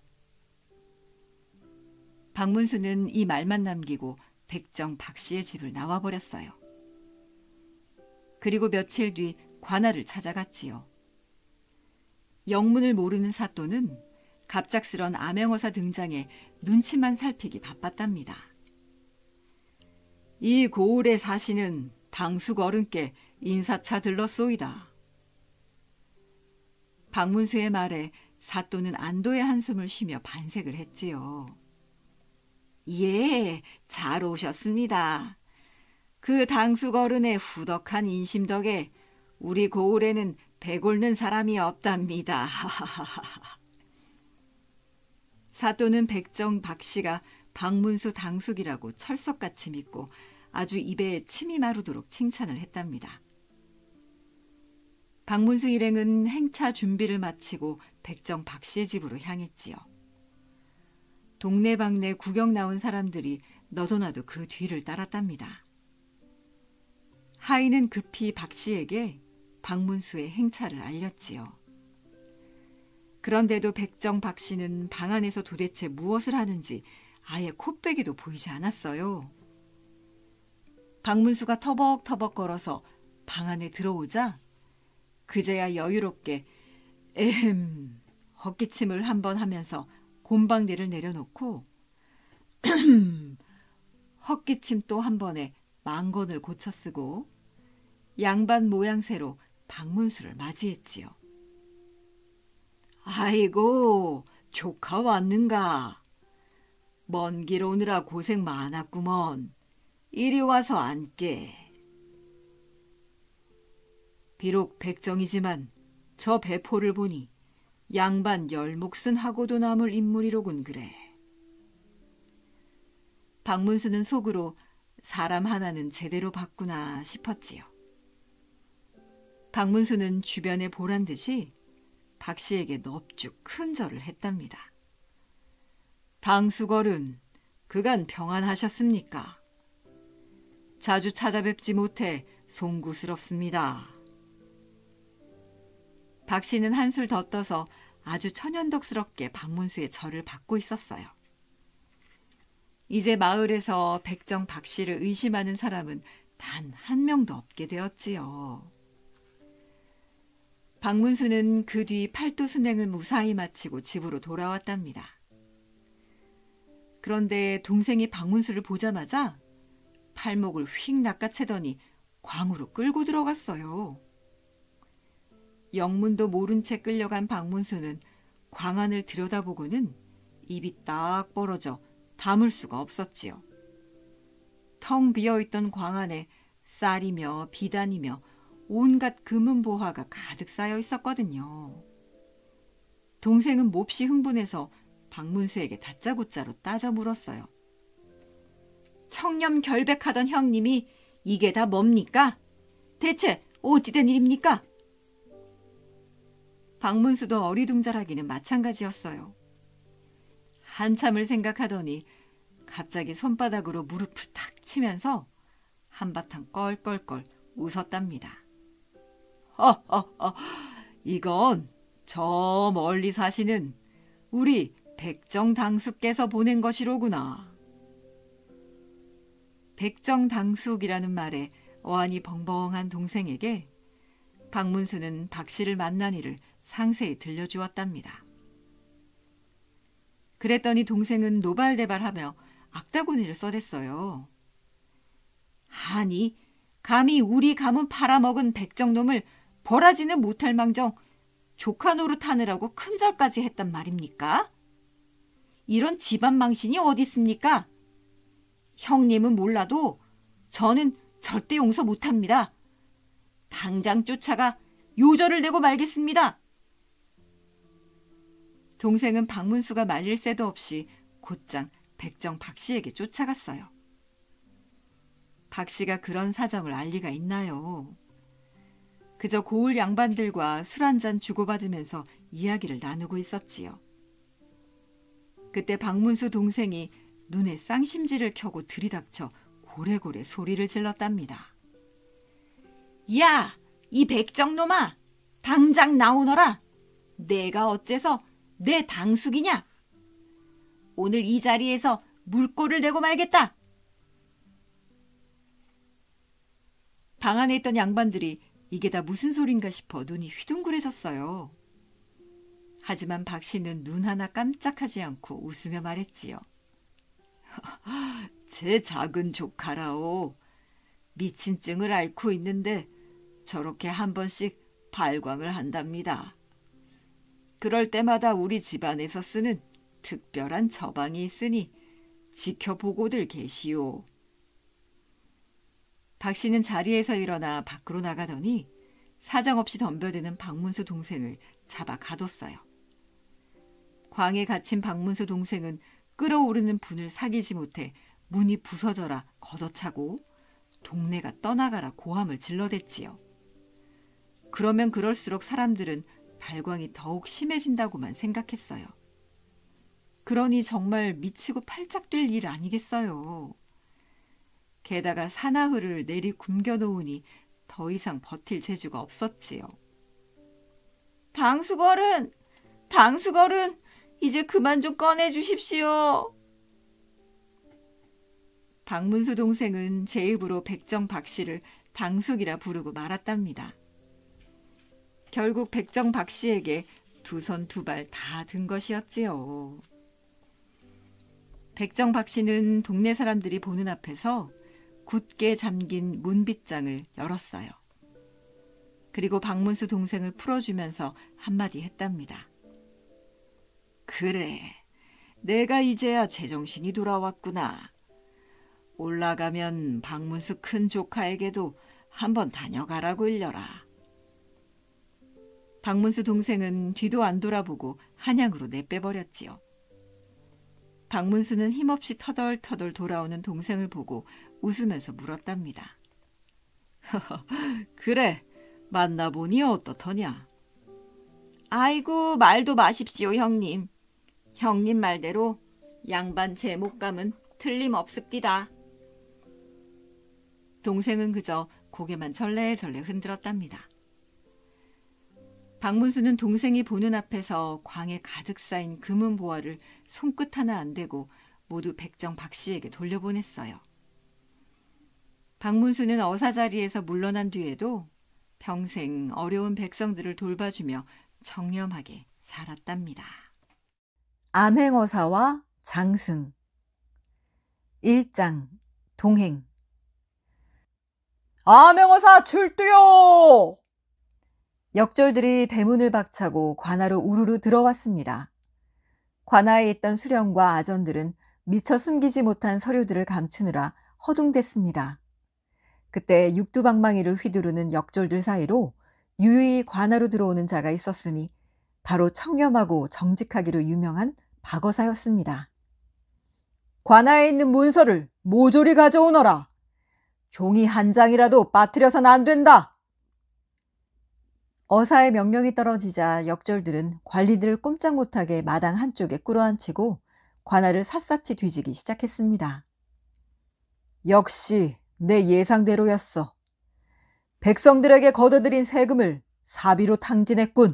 박문수는 이 말만 남기고 백정 박씨의 집을 나와버렸어요. 그리고 며칠 뒤 관아를 찾아갔지요. 영문을 모르는 사또는 갑작스런 암행어사 등장에 눈치만 살피기 바빴답니다. 이 고을에 사시는 당숙 어른께 인사차 들렀소이다. 박문수의 말에 사또는 안도의 한숨을 쉬며 반색을 했지요. 예, 잘 오셨습니다. 그 당숙 어른의 후덕한 인심 덕에 우리 고을에는 배골는 사람이 없답니다. 사또는 백정 박씨가 박문수 당숙이라고 철석같이 믿고 아주 입에 침이 마르도록 칭찬을 했답니다. 박문수 일행은 행차 준비를 마치고 백정 박씨의 집으로 향했지요. 동네방네 구경 나온 사람들이 너도나도 그 뒤를 따랐답니다. 하인은 급히 박씨에게 박문수의 행차를 알렸지요. 그런데도 백정 박씨는 방 안에서 도대체 무엇을 하는지 아예 콧배기도 보이지 않았어요. 박문수가 터벅터벅 걸어서 방 안에 들어오자 그제야 여유롭게 에헴 헛기침을 한번 하면서 곰방대를 내려놓고 헛기침 또 한 번에 망건을 고쳐 쓰고 양반 모양새로 박문수를 맞이했지요. 아이고, 조카 왔는가? 먼 길 오느라 고생 많았구먼. 이리 와서 앉게. 비록 백정이지만 저 배포를 보니 양반 열 몫은 하고도 남을 인물이로군 그래. 박문수는 속으로 사람 하나는 제대로 봤구나 싶었지요. 박문수는 주변에 보란 듯이 박 씨에게 넙죽 큰 절을 했답니다. 당수걸은 그간 평안하셨습니까? 자주 찾아뵙지 못해 송구스럽습니다. 박 씨는 한술 더 떠서 아주 천연덕스럽게 박문수의 절을 받고 있었어요. 이제 마을에서 백정 박 씨를 의심하는 사람은 단 한 명도 없게 되었지요. 박문수는 그 뒤 팔도 순행을 무사히 마치고 집으로 돌아왔답니다. 그런데 동생이 박문수를 보자마자 팔목을 휙 낚아채더니 광으로 끌고 들어갔어요. 영문도 모른 채 끌려간 박문수는 광 안을 들여다보고는 입이 딱 벌어져 담을 수가 없었지요. 텅 비어있던 광 안에 쌀이며 비단이며 온갖 금은보화가 가득 쌓여 있었거든요. 동생은 몹시 흥분해서 박문수에게 다짜고짜로 따져 물었어요. 청렴 결백하던 형님이 이게 다 뭡니까? 대체 어찌된 일입니까? 박문수도 어리둥절하기는 마찬가지였어요. 한참을 생각하더니 갑자기 손바닥으로 무릎을 탁 치면서 한바탕 껄껄껄 웃었답니다. 허허허, 이건 저 멀리 사시는 우리 백정당숙께서 보낸 것이로구나. 백정당숙이라는 말에 어안이 벙벙한 동생에게 박문수는 박 씨를 만난 일을 상세히 들려주었답니다. 그랬더니 동생은 노발대발하며 악다구니를 써댔어요. 아니, 감히 우리 가문 팔아먹은 백정놈을 벌하지는 못할 망정 조카 노릇하느라고 큰절까지 했단 말입니까? 이런 집안 망신이 어디 있습니까? 형님은 몰라도 저는 절대 용서 못합니다. 당장 쫓아가 요절을 내고 말겠습니다. 동생은 박문수가 말릴 새도 없이 곧장 백정 박 씨에게 쫓아갔어요. 박 씨가 그런 사정을 알 리가 있나요? 그저 고을 양반들과 술 한잔 주고받으면서 이야기를 나누고 있었지요. 그때 박문수 동생이 눈에 쌍심지를 켜고 들이닥쳐 고래고래 소리를 질렀답니다. 야, 이 백정놈아, 당장 나오너라. 내가 어째서 내 당숙이냐? 오늘 이 자리에서 물꼬를 내고 말겠다. 방 안에 있던 양반들이 이게 다 무슨 소린가 싶어 눈이 휘둥그레졌어요. 하지만 박 씨는 눈 하나 깜짝하지 않고 웃으며 말했지요. 제 작은 조카라오. 미친증을 앓고 있는데 저렇게 한 번씩 발광을 한답니다. 그럴 때마다 우리 집안에서 쓰는 특별한 처방이 있으니 지켜보고들 계시오. 박 씨는 자리에서 일어나 밖으로 나가더니 사정없이 덤벼드는 박문수 동생을 잡아 가뒀어요. 광에 갇힌 박문수 동생은 끓어오르는 분을 사귀지 못해 문이 부서져라 걷어차고 동네가 떠나가라 고함을 질러댔지요. 그러면 그럴수록 사람들은 발광이 더욱 심해진다고만 생각했어요. 그러니 정말 미치고 팔짝 뛸 일 아니겠어요. 게다가 사나흘을 내리 굶겨놓으니 더 이상 버틸 재주가 없었지요. 당수걸은! 당수걸은! 이제 그만 좀 꺼내주십시오. 박문수 동생은 제 입으로 백정 박 씨를 당숙이라 부르고 말았답니다. 결국 백정 박 씨에게 두 손 두 발 다 든 것이었지요. 백정 박 씨는 동네 사람들이 보는 앞에서 굳게 잠긴 문빗장을 열었어요. 그리고 박문수 동생을 풀어주면서 한마디 했답니다. 그래, 내가 이제야 제정신이 돌아왔구나. 올라가면 박문수 큰 조카에게도 한번 다녀가라고 일려라. 박문수 동생은 뒤도 안 돌아보고 한양으로 내빼버렸지요. 박문수는 힘없이 터덜터덜 돌아오는 동생을 보고 웃으면서 물었답니다. 그래, 만나보니 어떻더냐? 아이고, 말도 마십시오, 형님. 형님 말대로 양반 제목감은 틀림없습디다. 동생은 그저 고개만 절레절레 흔들었답니다. 박문수는 동생이 보는 앞에서 광에 가득 쌓인 금은 보화를 손끝 하나 안 대고 모두 백정 박씨에게 돌려보냈어요. 박문수는 어사 자리에서 물러난 뒤에도 평생 어려운 백성들을 돌봐주며 정렴하게 살았답니다. 암행어사와 장승. 일 장 동행. 암행어사 출두요! 역졸들이 대문을 박차고 관하로 우르르 들어왔습니다. 관하에 있던 수령과 아전들은 미처 숨기지 못한 서류들을 감추느라 허둥댔습니다. 그때 육두방망이를 휘두르는 역졸들 사이로 유유히 관하로 들어오는 자가 있었으니 바로 청렴하고 정직하기로 유명한 박어사였습니다. 관하에 있는 문서를 모조리 가져오너라. 종이 한 장이라도 빠뜨려서는 안 된다. 어사의 명령이 떨어지자 역졸들은 관리들을 꼼짝 못하게 마당 한쪽에 꿇어앉히고 관하를 샅샅이 뒤지기 시작했습니다. 역시 내 예상대로였어. 백성들에게 걷어들인 세금을 사비로 탕진했군.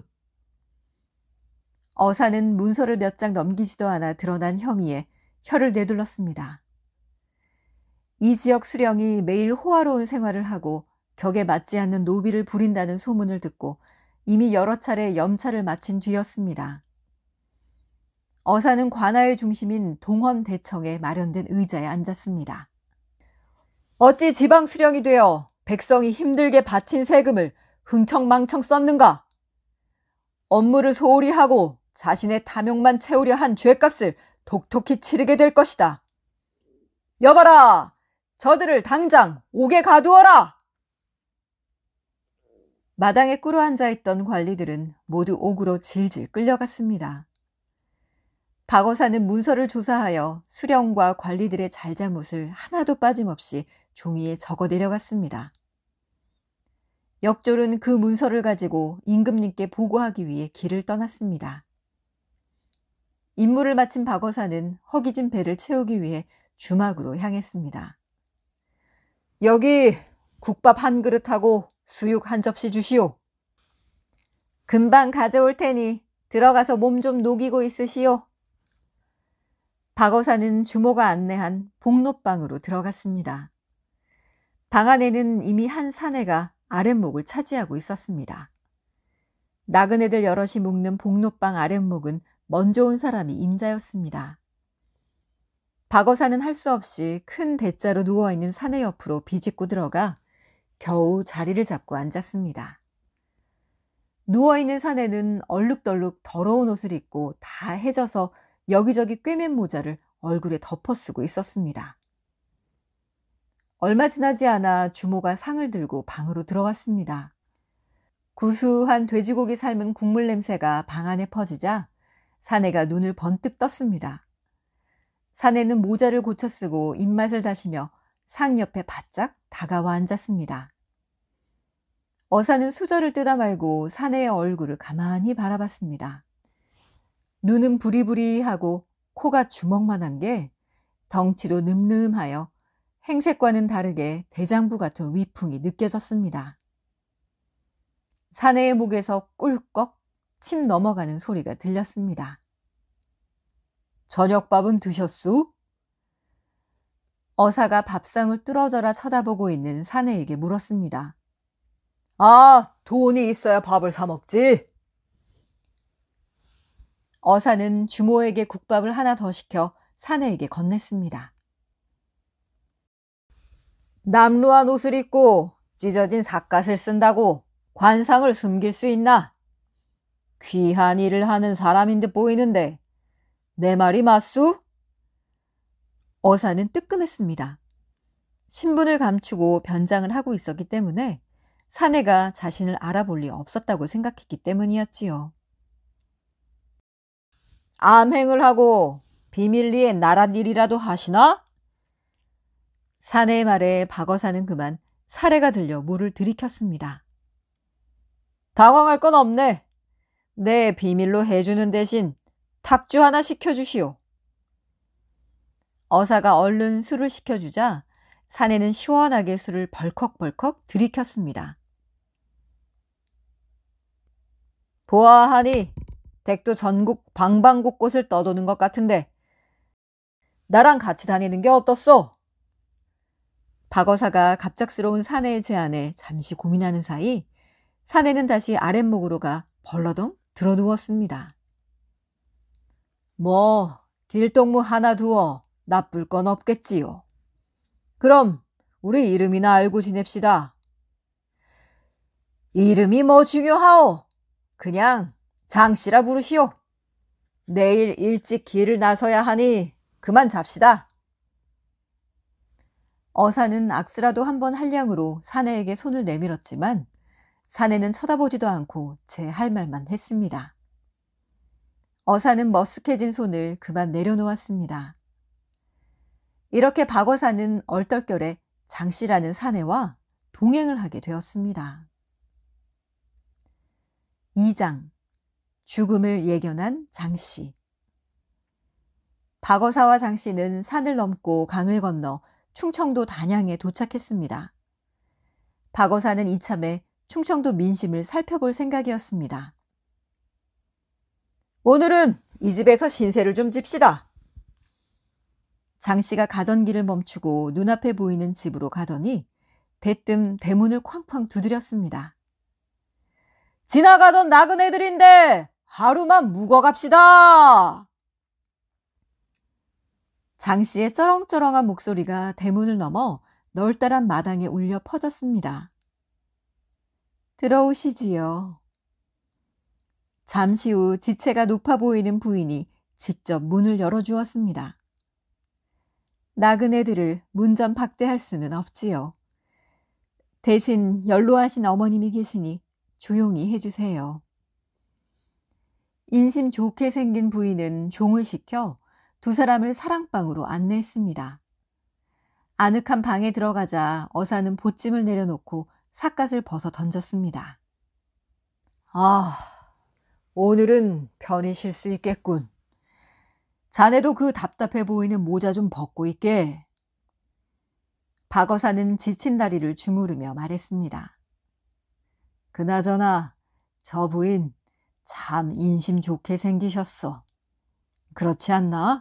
어사는 문서를 몇 장 넘기지도 않아 드러난 혐의에 혀를 내둘렀습니다. 이 지역 수령이 매일 호화로운 생활을 하고 격에 맞지 않는 노비를 부린다는 소문을 듣고 이미 여러 차례 염찰을 마친 뒤였습니다. 어사는 관하의 중심인 동헌대청에 마련된 의자에 앉았습니다. 어찌 지방 수령이 되어 백성이 힘들게 바친 세금을 흥청망청 썼는가? 업무를 소홀히 하고 자신의 탐욕만 채우려 한 죄값을 독톡히 치르게 될 것이다. 여봐라! 저들을 당장 옥에 가두어라! 마당에 꿇어앉아 있던 관리들은 모두 옥으로 질질 끌려갔습니다. 박어사는 문서를 조사하여 수령과 관리들의 잘잘못을 하나도 빠짐없이 종이에 적어 내려갔습니다. 역졸은 그 문서를 가지고 임금님께 보고하기 위해 길을 떠났습니다. 임무를 마친 박어사는 허기진 배를 채우기 위해 주막으로 향했습니다. 여기 국밥 한 그릇하고 수육 한 접시 주시오. 금방 가져올 테니 들어가서 몸 좀 녹이고 있으시오. 박어사는 주모가 안내한 복록방으로 들어갔습니다. 방 안에는 이미 한 사내가 아랫목을 차지하고 있었습니다. 나그네들 여럿이 묵는 복록방 아랫목은 먼저 온 사람이 임자였습니다. 박어사는 할 수 없이 큰 대자로 누워있는 사내 옆으로 비집고 들어가 겨우 자리를 잡고 앉았습니다. 누워있는 사내는 얼룩덜룩 더러운 옷을 입고 다 해져서 여기저기 꿰맨 모자를 얼굴에 덮어쓰고 있었습니다. 얼마 지나지 않아 주모가 상을 들고 방으로 들어왔습니다. 구수한 돼지고기 삶은 국물 냄새가 방 안에 퍼지자 사내가 눈을 번뜩 떴습니다. 사내는 모자를 고쳐 쓰고 입맛을 다시며 상 옆에 바짝 다가와 앉았습니다. 어사는 수저를 뜯어 말고 사내의 얼굴을 가만히 바라봤습니다. 눈은 부리부리하고 코가 주먹만한 게 덩치도 늠름하여 행색과는 다르게 대장부 같은 위풍이 느껴졌습니다. 사내의 목에서 꿀꺽 침 넘어가는 소리가 들렸습니다. 저녁밥은 드셨수? 어사가 밥상을 뚫어져라 쳐다보고 있는 사내에게 물었습니다. 아, 돈이 있어야 밥을 사 먹지. 어사는 주모에게 국밥을 하나 더 시켜 사내에게 건넸습니다. 남루한 옷을 입고 찢어진 삿갓을 쓴다고 관상을 숨길 수 있나? 귀한 일을 하는 사람인 듯 보이는데 내 말이 맞수? 어사는 뜨끔했습니다. 신분을 감추고 변장을 하고 있었기 때문에 사내가 자신을 알아볼 리 없었다고 생각했기 때문이었지요. 암행을 하고 비밀리에 나랏 일이라도 하시나? 사내의 말에 박어사는 그만 사례가 들려 물을 들이켰습니다. 당황할 건 없네. 내 비밀로 해주는 대신 탁주 하나 시켜주시오. 어사가 얼른 술을 시켜주자 사내는 시원하게 술을 벌컥벌컥 들이켰습니다. 보아하니 댁도 전국 방방곳곳을 떠도는 것 같은데 나랑 같이 다니는 게 어떻소? 박어사가 갑작스러운 사내의 제안에 잠시 고민하는 사이 사내는 다시 아랫목으로 가 벌러덩 들어 누웠습니다. 뭐 길동무 하나 두어 나쁠 건 없겠지요. 그럼 우리 이름이나 알고 지냅시다. 이름이 뭐 중요하오? 그냥 장씨라 부르시오. 내일 일찍 길을 나서야 하니 그만 잡시다. 어사는 악수라도 한번 할 양으로 사내에게 손을 내밀었지만 사내는 쳐다보지도 않고 제 할 말만 했습니다. 어사는 머쓱해진 손을 그만 내려놓았습니다. 이렇게 박어사는 얼떨결에 장씨라는 사내와 동행을 하게 되었습니다. 이 장 죽음을 예견한 장씨. 박어사와 장씨는 산을 넘고 강을 건너 충청도 단양에 도착했습니다. 박어사는 이참에 충청도 민심을 살펴볼 생각이었습니다. 오늘은 이 집에서 신세를 좀 집시다. 장씨가 가던 길을 멈추고 눈앞에 보이는 집으로 가더니 대뜸 대문을 쾅쾅 두드렸습니다. 지나가던 나그네들인데 하루만 묵어 갑시다. 장씨의 쩌렁쩌렁한 목소리가 대문을 넘어 널따란 마당에 울려 퍼졌습니다. 들어오시지요. 잠시 후 지체가 높아 보이는 부인이 직접 문을 열어주었습니다. 나그네들을 문전 박대할 수는 없지요. 대신 연로하신 어머님이 계시니 조용히 해주세요. 인심 좋게 생긴 부인은 종을 시켜 두 사람을 사랑방으로 안내했습니다. 아늑한 방에 들어가자 어사는 보찜을 내려놓고 삿갓을 벗어 던졌습니다. 아, 오늘은 편히 쉴 수 있겠군. 자네도 그 답답해 보이는 모자 좀 벗고 있게. 박어사는 지친 다리를 주무르며 말했습니다. 그나저나 저 부인 참 인심 좋게 생기셨어. 그렇지 않나?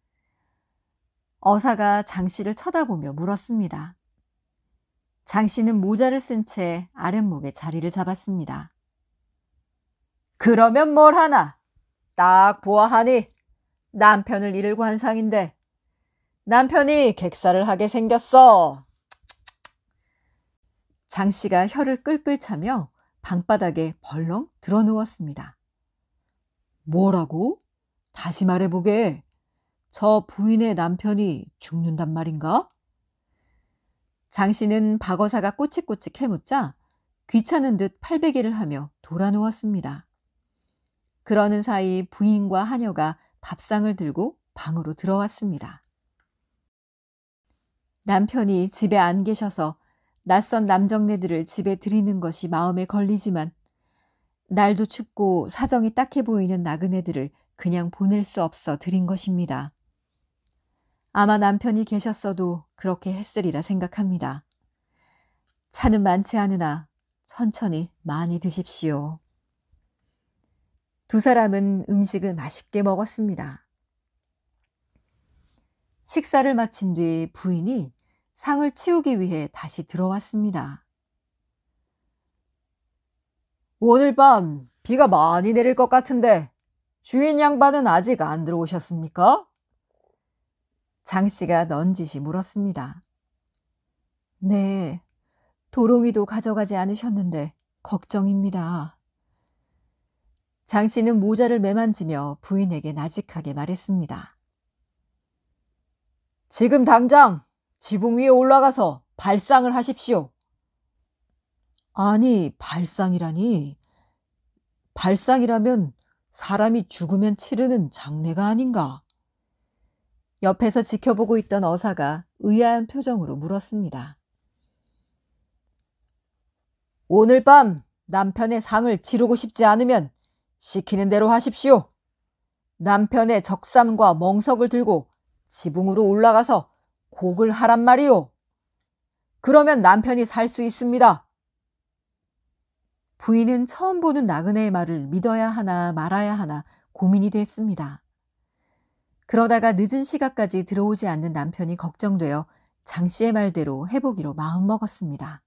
어사가 장씨를 쳐다보며 물었습니다. 장씨는 모자를 쓴 채 아랫목에 자리를 잡았습니다. 그러면 뭘 하나? 딱 보아하니 남편을 잃을 관상인데 남편이 객사를 하게 생겼어. 장씨가 혀를 끌끌 차며 방바닥에 벌렁 들어 누웠습니다. 뭐라고? 다시 말해보게. 저 부인의 남편이 죽는단 말인가? 장씨는 박어사가 꼬치꼬치 캐묻자 귀찮은 듯 팔베개를 하며 돌아 누웠습니다. 그러는 사이 부인과 하녀가 밥상을 들고 방으로 들어왔습니다. 남편이 집에 안 계셔서 낯선 남정네들을 집에 들이는 것이 마음에 걸리지만 날도 춥고 사정이 딱해 보이는 나그네들을 그냥 보낼 수 없어 들인 것입니다. 아마 남편이 계셨어도 그렇게 했으리라 생각합니다. 차는 많지 않으나 천천히 많이 드십시오. 두 사람은 음식을 맛있게 먹었습니다. 식사를 마친 뒤 부인이 상을 치우기 위해 다시 들어왔습니다. 오늘 밤 비가 많이 내릴 것 같은데 주인 양반은 아직 안 들어오셨습니까? 장씨가 넌지시 물었습니다. 네, 도롱이도 가져가지 않으셨는데 걱정입니다. 장씨는 모자를 매만지며 부인에게 나직하게 말했습니다. 지금 당장 지붕 위에 올라가서 발상을 하십시오. 아니, 발상이라니. 발상이라면 사람이 죽으면 치르는 장례가 아닌가? 옆에서 지켜보고 있던 어사가 의아한 표정으로 물었습니다. 오늘 밤 남편의 상을 치르고 싶지 않으면 시키는 대로 하십시오. 남편의 적삼과 멍석을 들고 지붕으로 올라가서 곡을 하란 말이오. 그러면 남편이 살 수 있습니다. 부인은 처음 보는 나그네의 말을 믿어야 하나 말아야 하나 고민이 됐습니다. 그러다가 늦은 시각까지 들어오지 않는 남편이 걱정되어 장 씨의 말대로 해보기로 마음먹었습니다.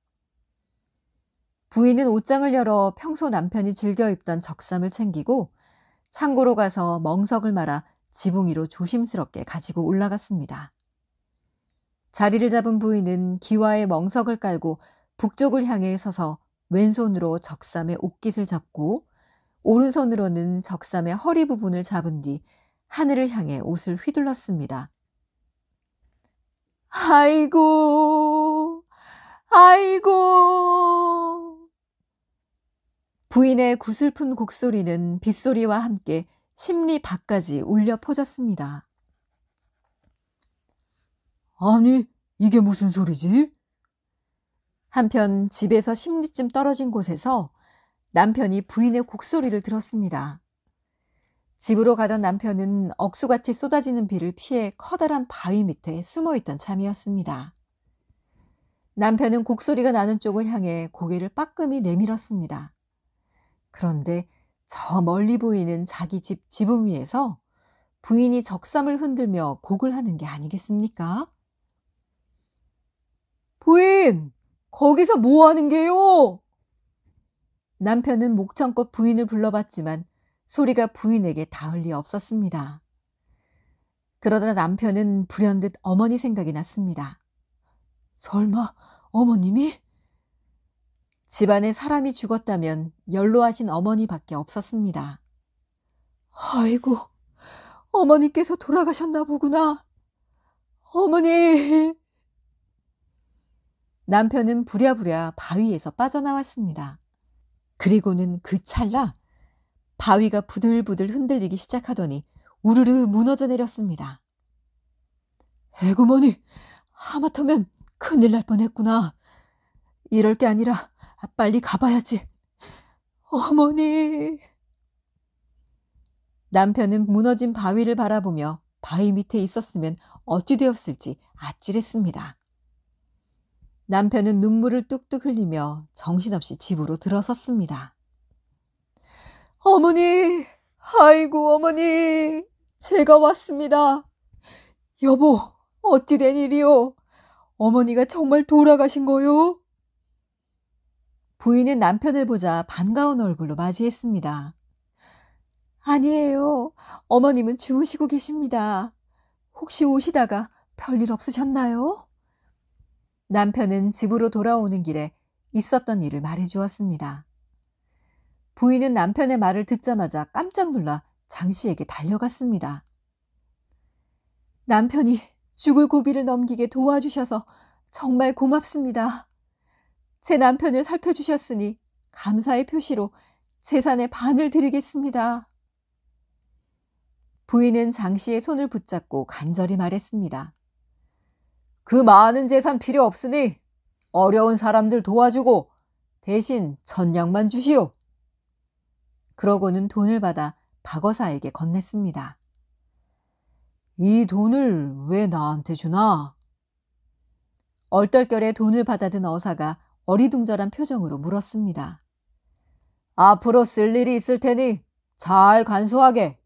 부인은 옷장을 열어 평소 남편이 즐겨 입던 적삼을 챙기고 창고로 가서 멍석을 말아 지붕 위로 조심스럽게 가지고 올라갔습니다. 자리를 잡은 부인은 기와에 멍석을 깔고 북쪽을 향해 서서 왼손으로 적삼의 옷깃을 잡고 오른손으로는 적삼의 허리 부분을 잡은 뒤 하늘을 향해 옷을 휘둘렀습니다. 아이고, 아이고. 부인의 구슬픈 곡소리는 빗소리와 함께 심리 밖까지 울려 퍼졌습니다. 아니, 이게 무슨 소리지? 한편 집에서 십리쯤 떨어진 곳에서 남편이 부인의 곡소리를 들었습니다. 집으로 가던 남편은 억수같이 쏟아지는 비를 피해 커다란 바위 밑에 숨어있던 참이었습니다. 남편은 곡소리가 나는 쪽을 향해 고개를 빠끔히 내밀었습니다. 그런데 저 멀리 보이는 자기 집 지붕 위에서 부인이 적삼을 흔들며 곡을 하는 게 아니겠습니까? 부인, 거기서 뭐 하는 게요? 남편은 목청껏 부인을 불러봤지만 소리가 부인에게 닿을 리 없었습니다. 그러다 남편은 불현듯 어머니 생각이 났습니다. 설마 어머님이? 집안에 사람이 죽었다면 연로하신 어머니밖에 없었습니다. 아이고, 어머니께서 돌아가셨나 보구나. 어머니. 남편은 부랴부랴 바위에서 빠져나왔습니다. 그리고는 그 찰나 바위가 부들부들 흔들리기 시작하더니 우르르 무너져 내렸습니다. 에구머니, 하마터면 큰일 날 뻔했구나. 이럴 게 아니라 빨리 가봐야지. 어머니. 남편은 무너진 바위를 바라보며 바위 밑에 있었으면 어찌 되었을지 아찔했습니다. 남편은 눈물을 뚝뚝 흘리며 정신없이 집으로 들어섰습니다. 어머니, 아이고 어머니, 제가 왔습니다. 여보, 어찌 된 일이요? 어머니가 정말 돌아가신 거요? 부인은 남편을 보자 반가운 얼굴로 맞이했습니다. 아니에요. 어머님은 주무시고 계십니다. 혹시 오시다가 별일 없으셨나요? 남편은 집으로 돌아오는 길에 있었던 일을 말해주었습니다. 부인은 남편의 말을 듣자마자 깜짝 놀라 장 씨에게 달려갔습니다. 남편이 죽을 고비를 넘기게 도와주셔서 정말 고맙습니다. 제 남편을 살펴주셨으니 감사의 표시로 재산의 반을 드리겠습니다. 부인은 장 씨의 손을 붙잡고 간절히 말했습니다. 그 많은 재산 필요 없으니 어려운 사람들 도와주고 대신 천냥만 주시오. 그러고는 돈을 받아 박어사에게 건넸습니다. 이 돈을 왜 나한테 주나? 얼떨결에 돈을 받아든 어사가 어리둥절한 표정으로 물었습니다. 앞으로 쓸 일이 있을 테니 잘 간수하게.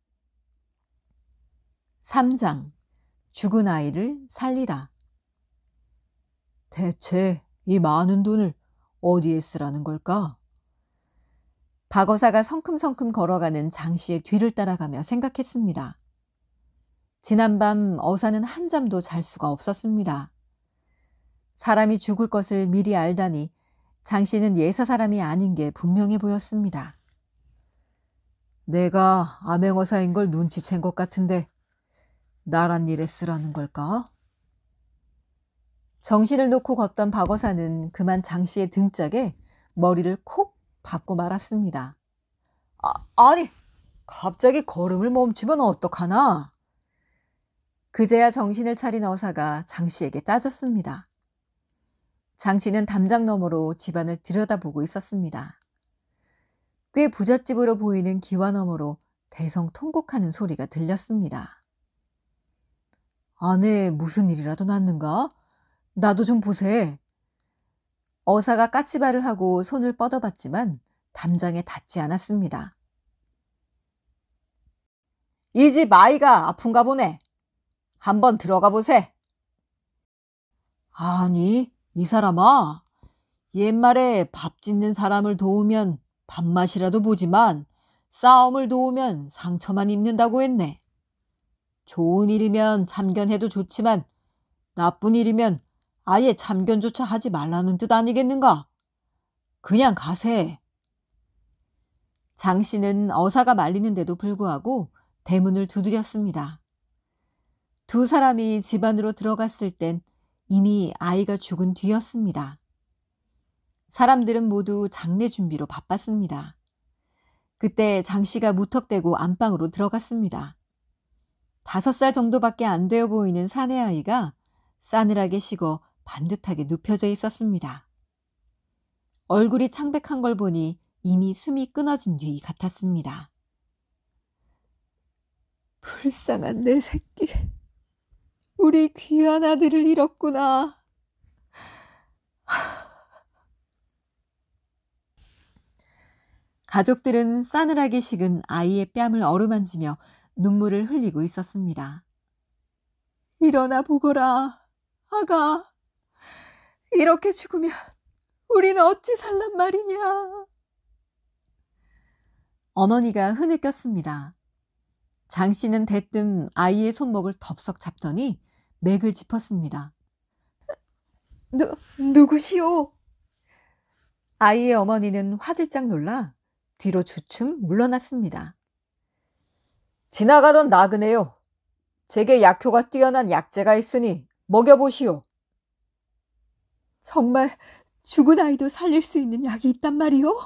삼 장. 죽은 아이를 살리다. 대체 이 많은 돈을 어디에 쓰라는 걸까? 박어사가 성큼성큼 걸어가는 장 씨의 뒤를 따라가며 생각했습니다. 지난밤 어사는 한잠도 잘 수가 없었습니다. 사람이 죽을 것을 미리 알다니 장 씨는 예사 사람이 아닌 게 분명해 보였습니다. 내가 암행어사인 걸 눈치챈 것 같은데 나란 일에 쓰라는 걸까? 정신을 놓고 걷던 박어사는 그만 장 씨의 등짝에 머리를 콕 박고 말았습니다. 아, 아니, 갑자기 걸음을 멈추면 어떡하나? 그제야 정신을 차린 어사가 장 씨에게 따졌습니다. 장 씨는 담장 너머로 집안을 들여다보고 있었습니다. 꽤 부잣집으로 보이는 기와 너머로 대성통곡하는 소리가 들렸습니다. 안에 무슨 일이라도 났는가? 나도 좀 보세. 어사가 까치발을 하고 손을 뻗어봤지만 담장에 닿지 않았습니다. 이 집 아이가 아픈가 보네. 한번 들어가 보세. 아니, 이 사람아. 옛말에 밥 짓는 사람을 도우면 밥맛이라도 보지만 싸움을 도우면 상처만 입는다고 했네. 좋은 일이면 참견해도 좋지만 나쁜 일이면 아예 참견조차 하지 말라는 뜻 아니겠는가? 그냥 가세. 장 씨는 어사가 말리는데도 불구하고 대문을 두드렸습니다. 두 사람이 집 안으로 들어갔을 땐 이미 아이가 죽은 뒤였습니다. 사람들은 모두 장례 준비로 바빴습니다. 그때 장 씨가 무턱대고 안방으로 들어갔습니다. 다섯 살 정도밖에 안 되어 보이는 사내 아이가 싸늘하게 식어 반듯하게 눕혀져 있었습니다. 얼굴이 창백한 걸 보니 이미 숨이 끊어진 뒤 같았습니다. 불쌍한 내 새끼. 우리 귀한 아들을 잃었구나. 가족들은 싸늘하게 식은 아이의 뺨을 어루만지며 눈물을 흘리고 있었습니다. 일어나 보거라, 아가. 이렇게 죽으면 우리는 어찌 살란 말이냐. 어머니가 흐느꼈습니다. 장 씨는 대뜸 아이의 손목을 덥석 잡더니 맥을 짚었습니다. 누, 누구시오? 아이의 어머니는 화들짝 놀라 뒤로 주춤 물러났습니다. 지나가던 나그네요. 제게 약효가 뛰어난 약재가 있으니 먹여보시오. 정말 죽은 아이도 살릴 수 있는 약이 있단 말이오?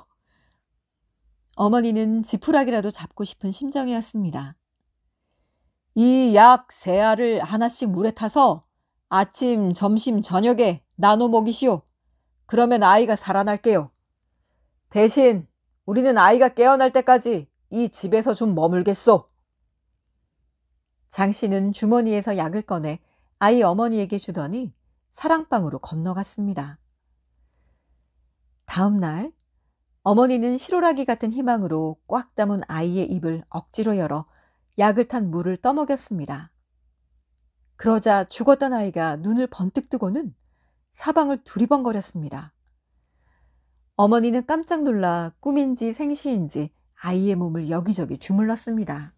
어머니는 지푸라기라도 잡고 싶은 심정이었습니다. 이 약 세 알을 하나씩 물에 타서 아침, 점심, 저녁에 나눠 먹이시오. 그러면 아이가 살아날게요. 대신 우리는 아이가 깨어날 때까지 이 집에서 좀 머물겠소. 장 씨는 주머니에서 약을 꺼내 아이 어머니에게 주더니 사랑방으로 건너갔습니다. 다음 날 어머니는 실오라기 같은 희망으로 꽉 담은 아이의 입을 억지로 열어 약을 탄 물을 떠먹였습니다. 그러자 죽었던 아이가 눈을 번뜩 뜨고는 사방을 두리번거렸습니다. 어머니는 깜짝 놀라 꿈인지 생시인지 아이의 몸을 여기저기 주물렀습니다.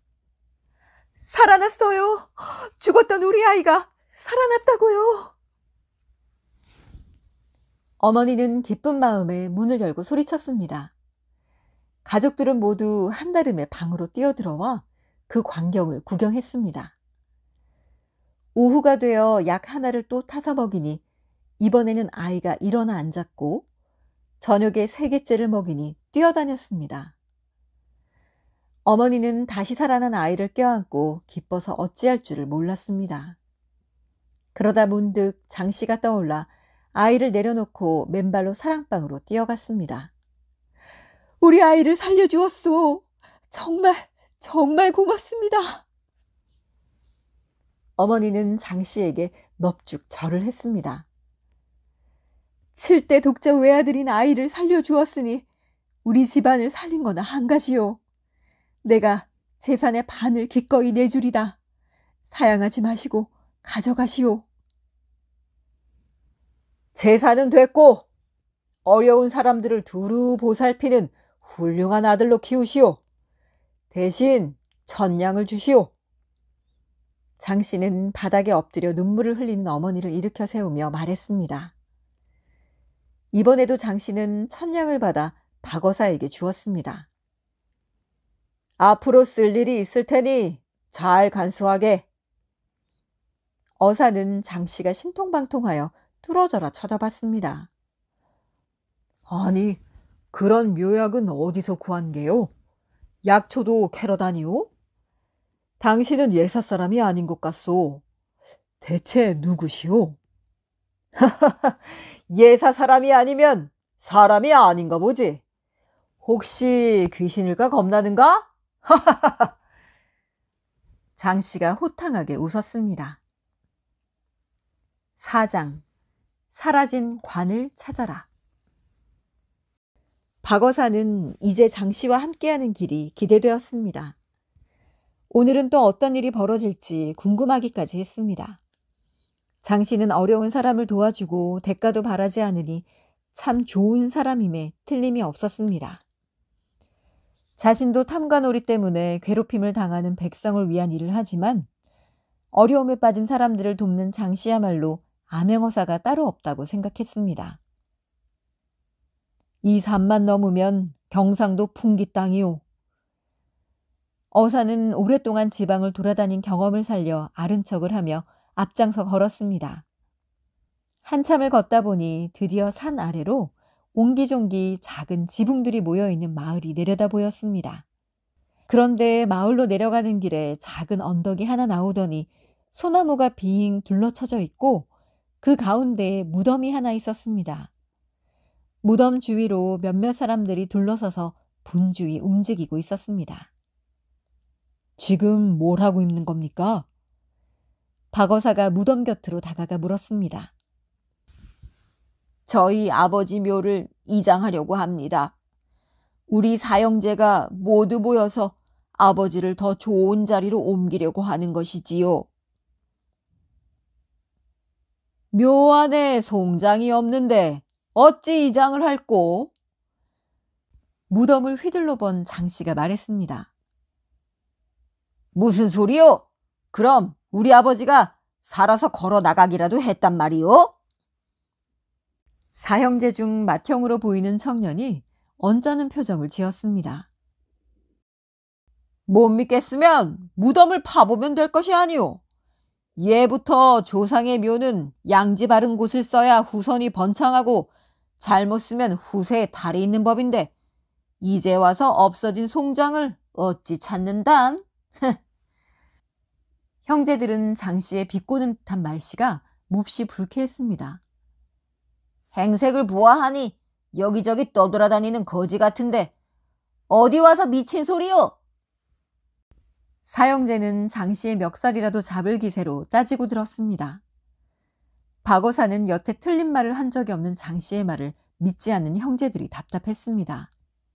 살아났어요. 죽었던 우리 아이가 살아났다고요. 어머니는 기쁜 마음에 문을 열고 소리쳤습니다. 가족들은 모두 한달음에 방으로 뛰어들어와 그 광경을 구경했습니다. 오후가 되어 약 하나를 또 타서 먹이니 이번에는 아이가 일어나 앉았고 저녁에 세 개째를 먹이니 뛰어다녔습니다. 어머니는 다시 살아난 아이를 껴안고 기뻐서 어찌할 줄을 몰랐습니다. 그러다 문득 장 씨가 떠올라 아이를 내려놓고 맨발로 사랑방으로 뛰어갔습니다. 우리 아이를 살려주었소. 정말 정말 고맙습니다. 어머니는 장 씨에게 넙죽 절을 했습니다. 칠 대 독자 외아들인 아이를 살려주었으니 우리 집안을 살린 거나 한 가지요. 내가 재산의 반을 기꺼이 내주리다. 사양하지 마시고 가져가시오. 재산은 됐고 어려운 사람들을 두루 보살피는 훌륭한 아들로 키우시오. 대신 천냥을 주시오. 장 씨는 바닥에 엎드려 눈물을 흘리는 어머니를 일으켜 세우며 말했습니다. 이번에도 장 씨는 천냥을 받아 박어사에게 주었습니다. 앞으로 쓸 일이 있을 테니 잘 간수하게. 어사는 장 씨가 신통방통하여 뚫어져라 쳐다봤습니다. 아니, 그런 묘약은 어디서 구한 게요? 약초도 캐러 다니오? 당신은 예사 사람이 아닌 것 같소. 대체 누구시오? 예사 사람이 아니면 사람이 아닌가 보지. 혹시 귀신일까 겁나는가? 장 씨가 호탕하게 웃었습니다. 사 장 사라진 관을 찾아라. 박어사는 이제 장 씨와 함께하는 길이 기대되었습니다. 오늘은 또 어떤 일이 벌어질지 궁금하기까지 했습니다. 장 씨는 어려운 사람을 도와주고 대가도 바라지 않으니 참 좋은 사람임에 틀림이 없었습니다. 자신도 탐관오리 때문에 괴롭힘을 당하는 백성을 위한 일을 하지만 어려움에 빠진 사람들을 돕는 장 씨야말로 암행어사가 따로 없다고 생각했습니다. 이 산만 넘으면 경상도 풍기 땅이요. 어사는 오랫동안 지방을 돌아다닌 경험을 살려 아른 척을 하며 앞장서 걸었습니다. 한참을 걷다 보니 드디어 산 아래로 옹기종기 작은 지붕들이 모여있는 마을이 내려다 보였습니다. 그런데 마을로 내려가는 길에 작은 언덕이 하나 나오더니 소나무가 빙 둘러쳐져 있고 그 가운데에 무덤이 하나 있었습니다. 무덤 주위로 몇몇 사람들이 둘러서서 분주히 움직이고 있었습니다. 지금 뭘 하고 있는 겁니까? 박어사가 무덤 곁으로 다가가 물었습니다. 저희 아버지 묘를 이장하려고 합니다. 우리 사형제가 모두 모여서 아버지를 더 좋은 자리로 옮기려고 하는 것이지요. 묘 안에 송장이 없는데 어찌 이장을 할꼬? 무덤을 휘둘러 본 장씨가 말했습니다. 무슨 소리요? 그럼 우리 아버지가 살아서 걸어 나가기라도 했단 말이요? 사형제 중 맏형으로 보이는 청년이 언짢은 표정을 지었습니다. 못 믿겠으면 무덤을 파보면 될 것이 아니오. 예부터 조상의 묘는 양지 바른 곳을 써야 후손이 번창하고 잘못 쓰면 후세에 탈이 있는 법인데 이제 와서 없어진 송장을 어찌 찾는담? 형제들은 장씨의 비꼬는 듯한 말씨가 몹시 불쾌했습니다. 행색을 보아하니 여기저기 떠돌아다니는 거지 같은데 어디 와서 미친 소리요? 사형제는 장씨의 멱살이라도 잡을 기세로 따지고 들었습니다. 박어사는 여태 틀린 말을 한 적이 없는 장씨의 말을 믿지 않는 형제들이 답답했습니다.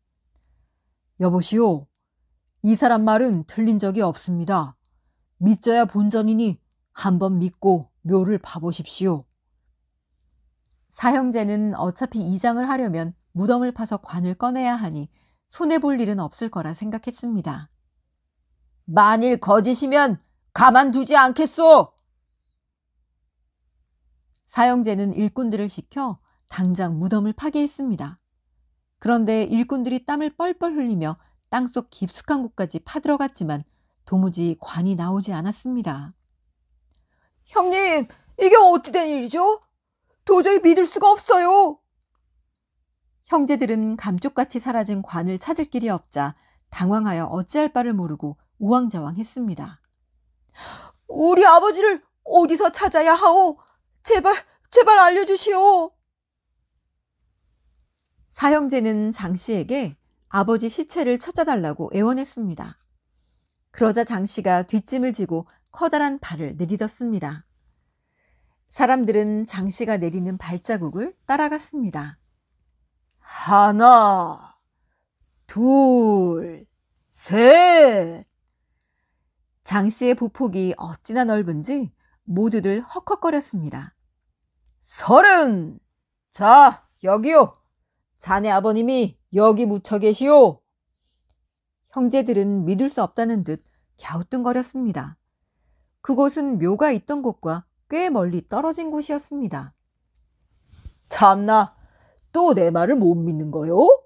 여보시오, 이 사람 말은 틀린 적이 없습니다. 믿져야 본전이니 한번 믿고 묘를 파보십시오. 사형제는 어차피 이장을 하려면 무덤을 파서 관을 꺼내야 하니 손해볼 일은 없을 거라 생각했습니다. 만일 거짓이면 가만두지 않겠소. 사형제는 일꾼들을 시켜 당장 무덤을 파괴했습니다. 그런데 일꾼들이 땀을 뻘뻘 흘리며 땅속 깊숙한 곳까지 파들어갔지만 도무지 관이 나오지 않았습니다. 형님, 이게 어찌 된 일이죠? 도저히 믿을 수가 없어요. 형제들은 감쪽같이 사라진 관을 찾을 길이 없자 당황하여 어찌할 바를 모르고 우왕좌왕했습니다. 우리 아버지를 어디서 찾아야 하오? 제발, 제발 알려주시오. 사형제는 장씨에게 아버지 시체를 찾아달라고 애원했습니다. 그러자 장씨가 뒷짐을 지고 커다란 발을 내딛었습니다. 사람들은 장씨가 내리는 발자국을 따라갔습니다. 하나, 둘, 셋. 장씨의 보폭이 어찌나 넓은지 모두들 헉헉거렸습니다. 서른. 자, 여기요. 자네 아버님이 여기 묻혀 계시오. 형제들은 믿을 수 없다는 듯 갸우뚱거렸습니다. 그곳은 묘가 있던 곳과 꽤 멀리 떨어진 곳이었습니다. 참나, 또 내 말을 못 믿는 거요?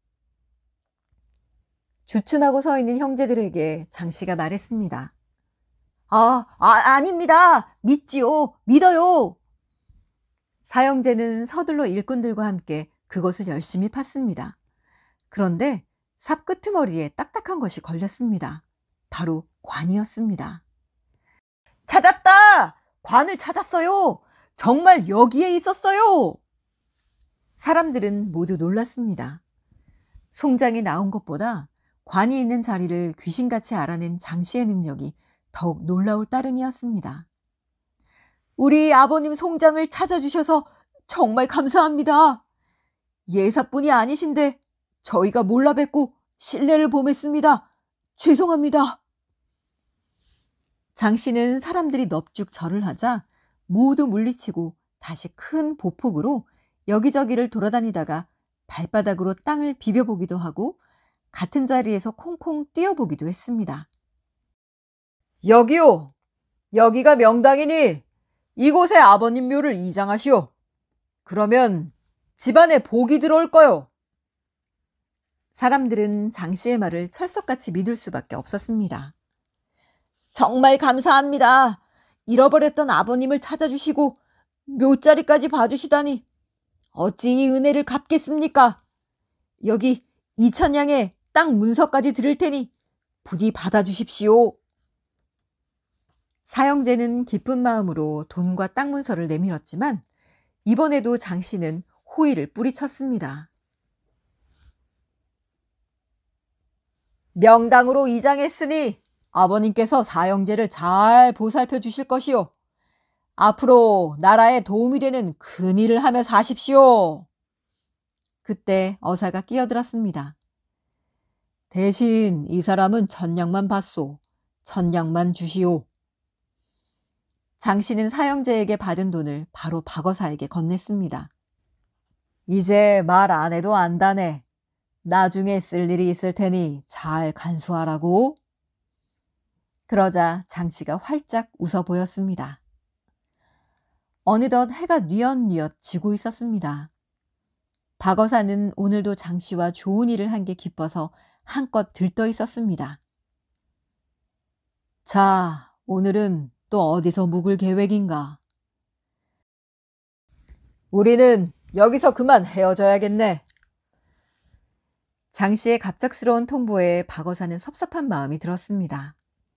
주춤하고 서 있는 형제들에게 장씨가 말했습니다. 아, 아, 아닙니다. 믿지요. 믿어요. 사형제는 서둘러 일꾼들과 함께 그것을 열심히 팠습니다. 그런데 삽 끄트머리에 딱딱한 것이 걸렸습니다. 바로 관이었습니다. 찾았다! 관을 찾았어요. 정말 여기에 있었어요. 사람들은 모두 놀랐습니다. 송장이 나온 것보다 관이 있는 자리를 귀신같이 알아낸 장씨의 능력이 더욱 놀라울 따름이었습니다. 우리 아버님 송장을 찾아주셔서 정말 감사합니다. 예사뿐이 아니신데 저희가 몰라 뵙고 실례를 범했습니다. 죄송합니다. 장씨는 사람들이 넙죽 절을 하자 모두 물리치고 다시 큰 보폭으로 여기저기를 돌아다니다가 발바닥으로 땅을 비벼보기도 하고 같은 자리에서 콩콩 뛰어보기도 했습니다. 여기요. 여기가 명당이니 이곳에 아버님 묘를 이장하시오. 그러면 집안에 복이 들어올 거요. 사람들은 장씨의 말을 철석같이 믿을 수밖에 없었습니다. 정말 감사합니다. 잃어버렸던 아버님을 찾아주시고 묘자리까지 봐주시다니 어찌 이 은혜를 갚겠습니까? 여기 이천냥에 땅 문서까지 드릴 테니 부디 받아주십시오. 사형제는 기쁜 마음으로 돈과 땅 문서를 내밀었지만 이번에도 장씨는 호의를 뿌리쳤습니다. 명당으로 이장했으니 아버님께서 사형제를 잘 보살펴 주실 것이요. 앞으로 나라에 도움이 되는 큰 일을 하며 사십시오. 그때 어사가 끼어들었습니다. 대신 이 사람은 천냥만 받소. 천냥만 주시오. 장씨는 사형제에게 받은 돈을 바로 박어사에게 건넸습니다. 이제 말 안 해도 안다네. 나중에 쓸 일이 있을 테니 잘 간수하라고. 그러자 장씨가 활짝 웃어 보였습니다. 어느덧 해가 뉘엿뉘엿 지고 있었습니다. 박어사는 오늘도 장씨와 좋은 일을 한 게 기뻐서 한껏 들떠 있었습니다. 자, 오늘은 또 어디서 묵을 계획인가? 우리는 여기서 그만 헤어져야겠네. 장씨의 갑작스러운 통보에 박어사는 섭섭한 마음이 들었습니다.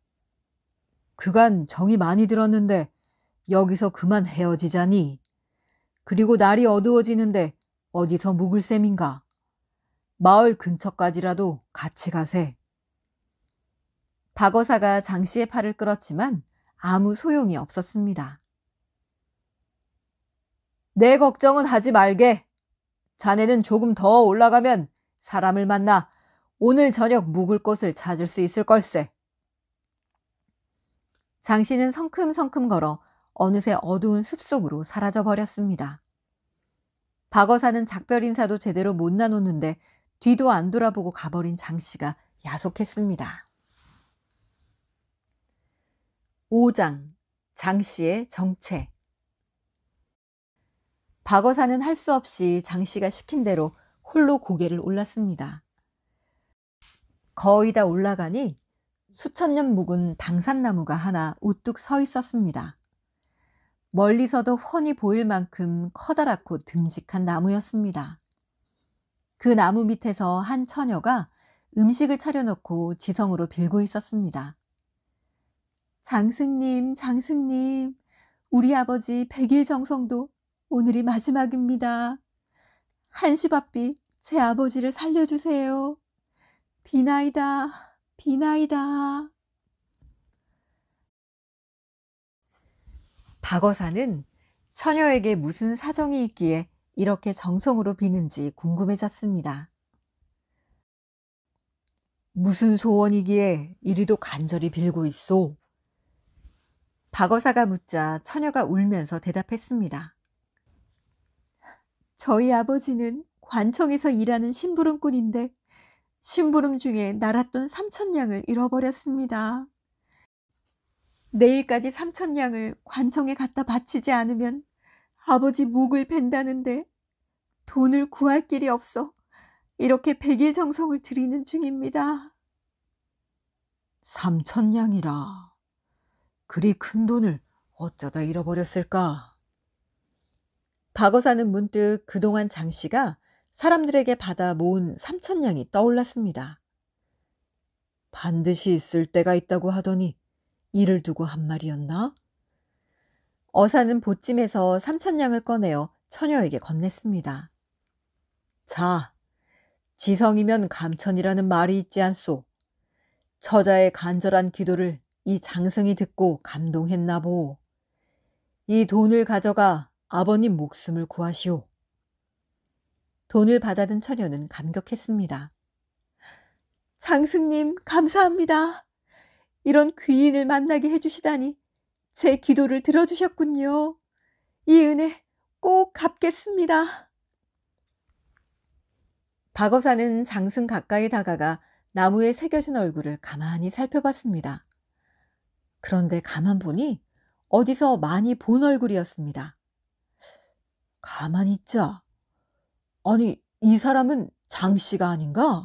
그간 정이 많이 들었는데 여기서 그만 헤어지자니. 그리고 날이 어두워지는데 어디서 묵을 셈인가? 마을 근처까지라도 같이 가세. 박어사가 장씨의 팔을 끌었지만 아무 소용이 없었습니다. 내 걱정은 하지 말게. 자네는 조금 더 올라가면 사람을 만나 오늘 저녁 묵을 곳을 찾을 수 있을 걸세. 장씨는 성큼성큼 걸어 어느새 어두운 숲속으로 사라져 버렸습니다. 박어사는 작별 인사도 제대로 못 나눴는데 뒤도 안 돌아보고 가버린 장씨가 야속했습니다. 오 장 장씨의 정체. 박어사는 할 수 없이 장씨가 시킨 대로 홀로 고개를 올랐습니다. 거의 다 올라가니 수천 년 묵은 당산나무가 하나 우뚝 서 있었습니다. 멀리서도 훤히 보일 만큼 커다랗고 듬직한 나무였습니다. 그 나무 밑에서 한 처녀가 음식을 차려놓고 지성으로 빌고 있었습니다. 장승님, 장승님, 우리 아버지 백일 정성도 오늘이 마지막입니다. 한시바삐 제 아버지를 살려주세요. 비나이다, 비나이다. 박어사는 처녀에게 무슨 사정이 있기에 이렇게 정성으로 비는지 궁금해졌습니다. 무슨 소원이기에 이리도 간절히 빌고 있소? 박어사가 묻자 처녀가 울면서 대답했습니다. 저희 아버지는 관청에서 일하는 심부름꾼인데 심부름 중에 날았던 삼천냥을 잃어버렸습니다. 내일까지 삼천냥을 관청에 갖다 바치지 않으면 아버지 목을 벤다는데 돈을 구할 길이 없어 이렇게 백일 정성을 드리는 중입니다. 삼천냥이라. 그리 큰 돈을 어쩌다 잃어버렸을까? 박어사는 문득 그동안 장씨가 사람들에게 받아 모은 삼천냥이 떠올랐습니다. 반드시 있을 때가 있다고 하더니 이를 두고 한 말이었나? 어사는 보찜에서 삼천냥을 꺼내어 처녀에게 건넸습니다. 자, 지성이면 감천이라는 말이 있지 않소. 처자의 간절한 기도를 이 장승이 듣고 감동했나 보. 이 돈을 가져가 아버님 목숨을 구하시오. 돈을 받아든 처녀는 감격했습니다. 장승님, 감사합니다. 이런 귀인을 만나게 해주시다니 제 기도를 들어주셨군요. 이 은혜 꼭 갚겠습니다. 박어사는 장승 가까이 다가가 나무에 새겨진 얼굴을 가만히 살펴봤습니다. 그런데 가만 보니 어디서 많이 본 얼굴이었습니다. 가만히 있자. 아니, 이 사람은 장씨가 아닌가?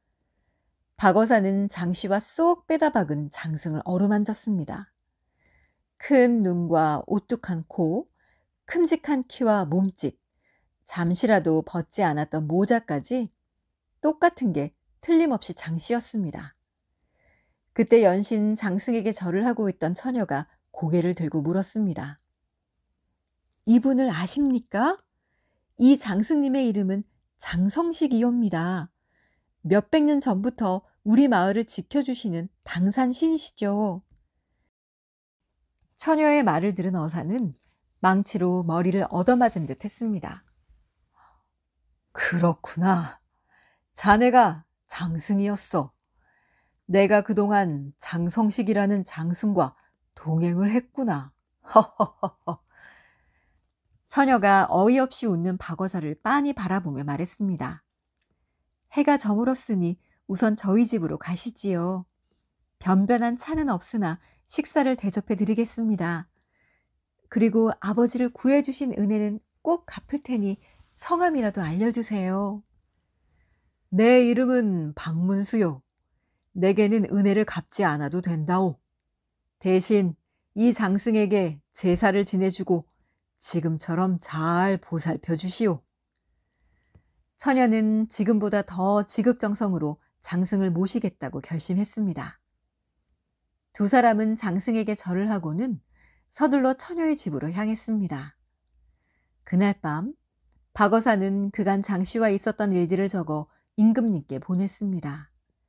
박어사는 장씨와 쏙 빼다 박은 장승을 어루만졌습니다. 큰 눈과 오뚝한 코, 큼직한 키와 몸짓, 잠시라도 벗지 않았던 모자까지 똑같은 게 틀림없이 장씨였습니다. 그때 연신 장승에게 절을 하고 있던 처녀가 고개를 들고 물었습니다. 이분을 아십니까? 이 장승님의 이름은 장성식이옵니다. 몇백 년 전부터 우리 마을을 지켜주시는 당산 신이시죠. 처녀의 말을 들은 어사는 망치로 머리를 얻어맞은 듯 했습니다. 그렇구나. 자네가 장승이었어. 내가 그동안 장성식이라는 장승과 동행을 했구나. 허허허허. 처녀가 어이없이 웃는 박어사를 빤히 바라보며 말했습니다. 해가 저물었으니 우선 저희 집으로 가시지요. 변변한 차는 없으나 식사를 대접해 드리겠습니다. 그리고 아버지를 구해주신 은혜는 꼭 갚을 테니 성함이라도 알려주세요. 내 이름은 박문수요. 내게는 은혜를 갚지 않아도 된다오. 대신 이 장승에게 제사를 지내주고 지금처럼 잘 보살펴 주시오. 처녀는 지금보다 더 지극정성으로 장승을 모시겠다고 결심했습니다. 두 사람은 장승에게 절을 하고는 서둘러 처녀의 집으로 향했습니다. 그날 밤 박어사는 그간 장씨와 있었던 일들을 적어 임금님께 보냈습니다.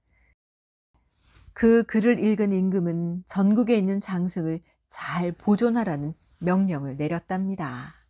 그 글을 읽은 임금은 전국에 있는 장승을 잘 보존하라는 명령을 내렸답니다.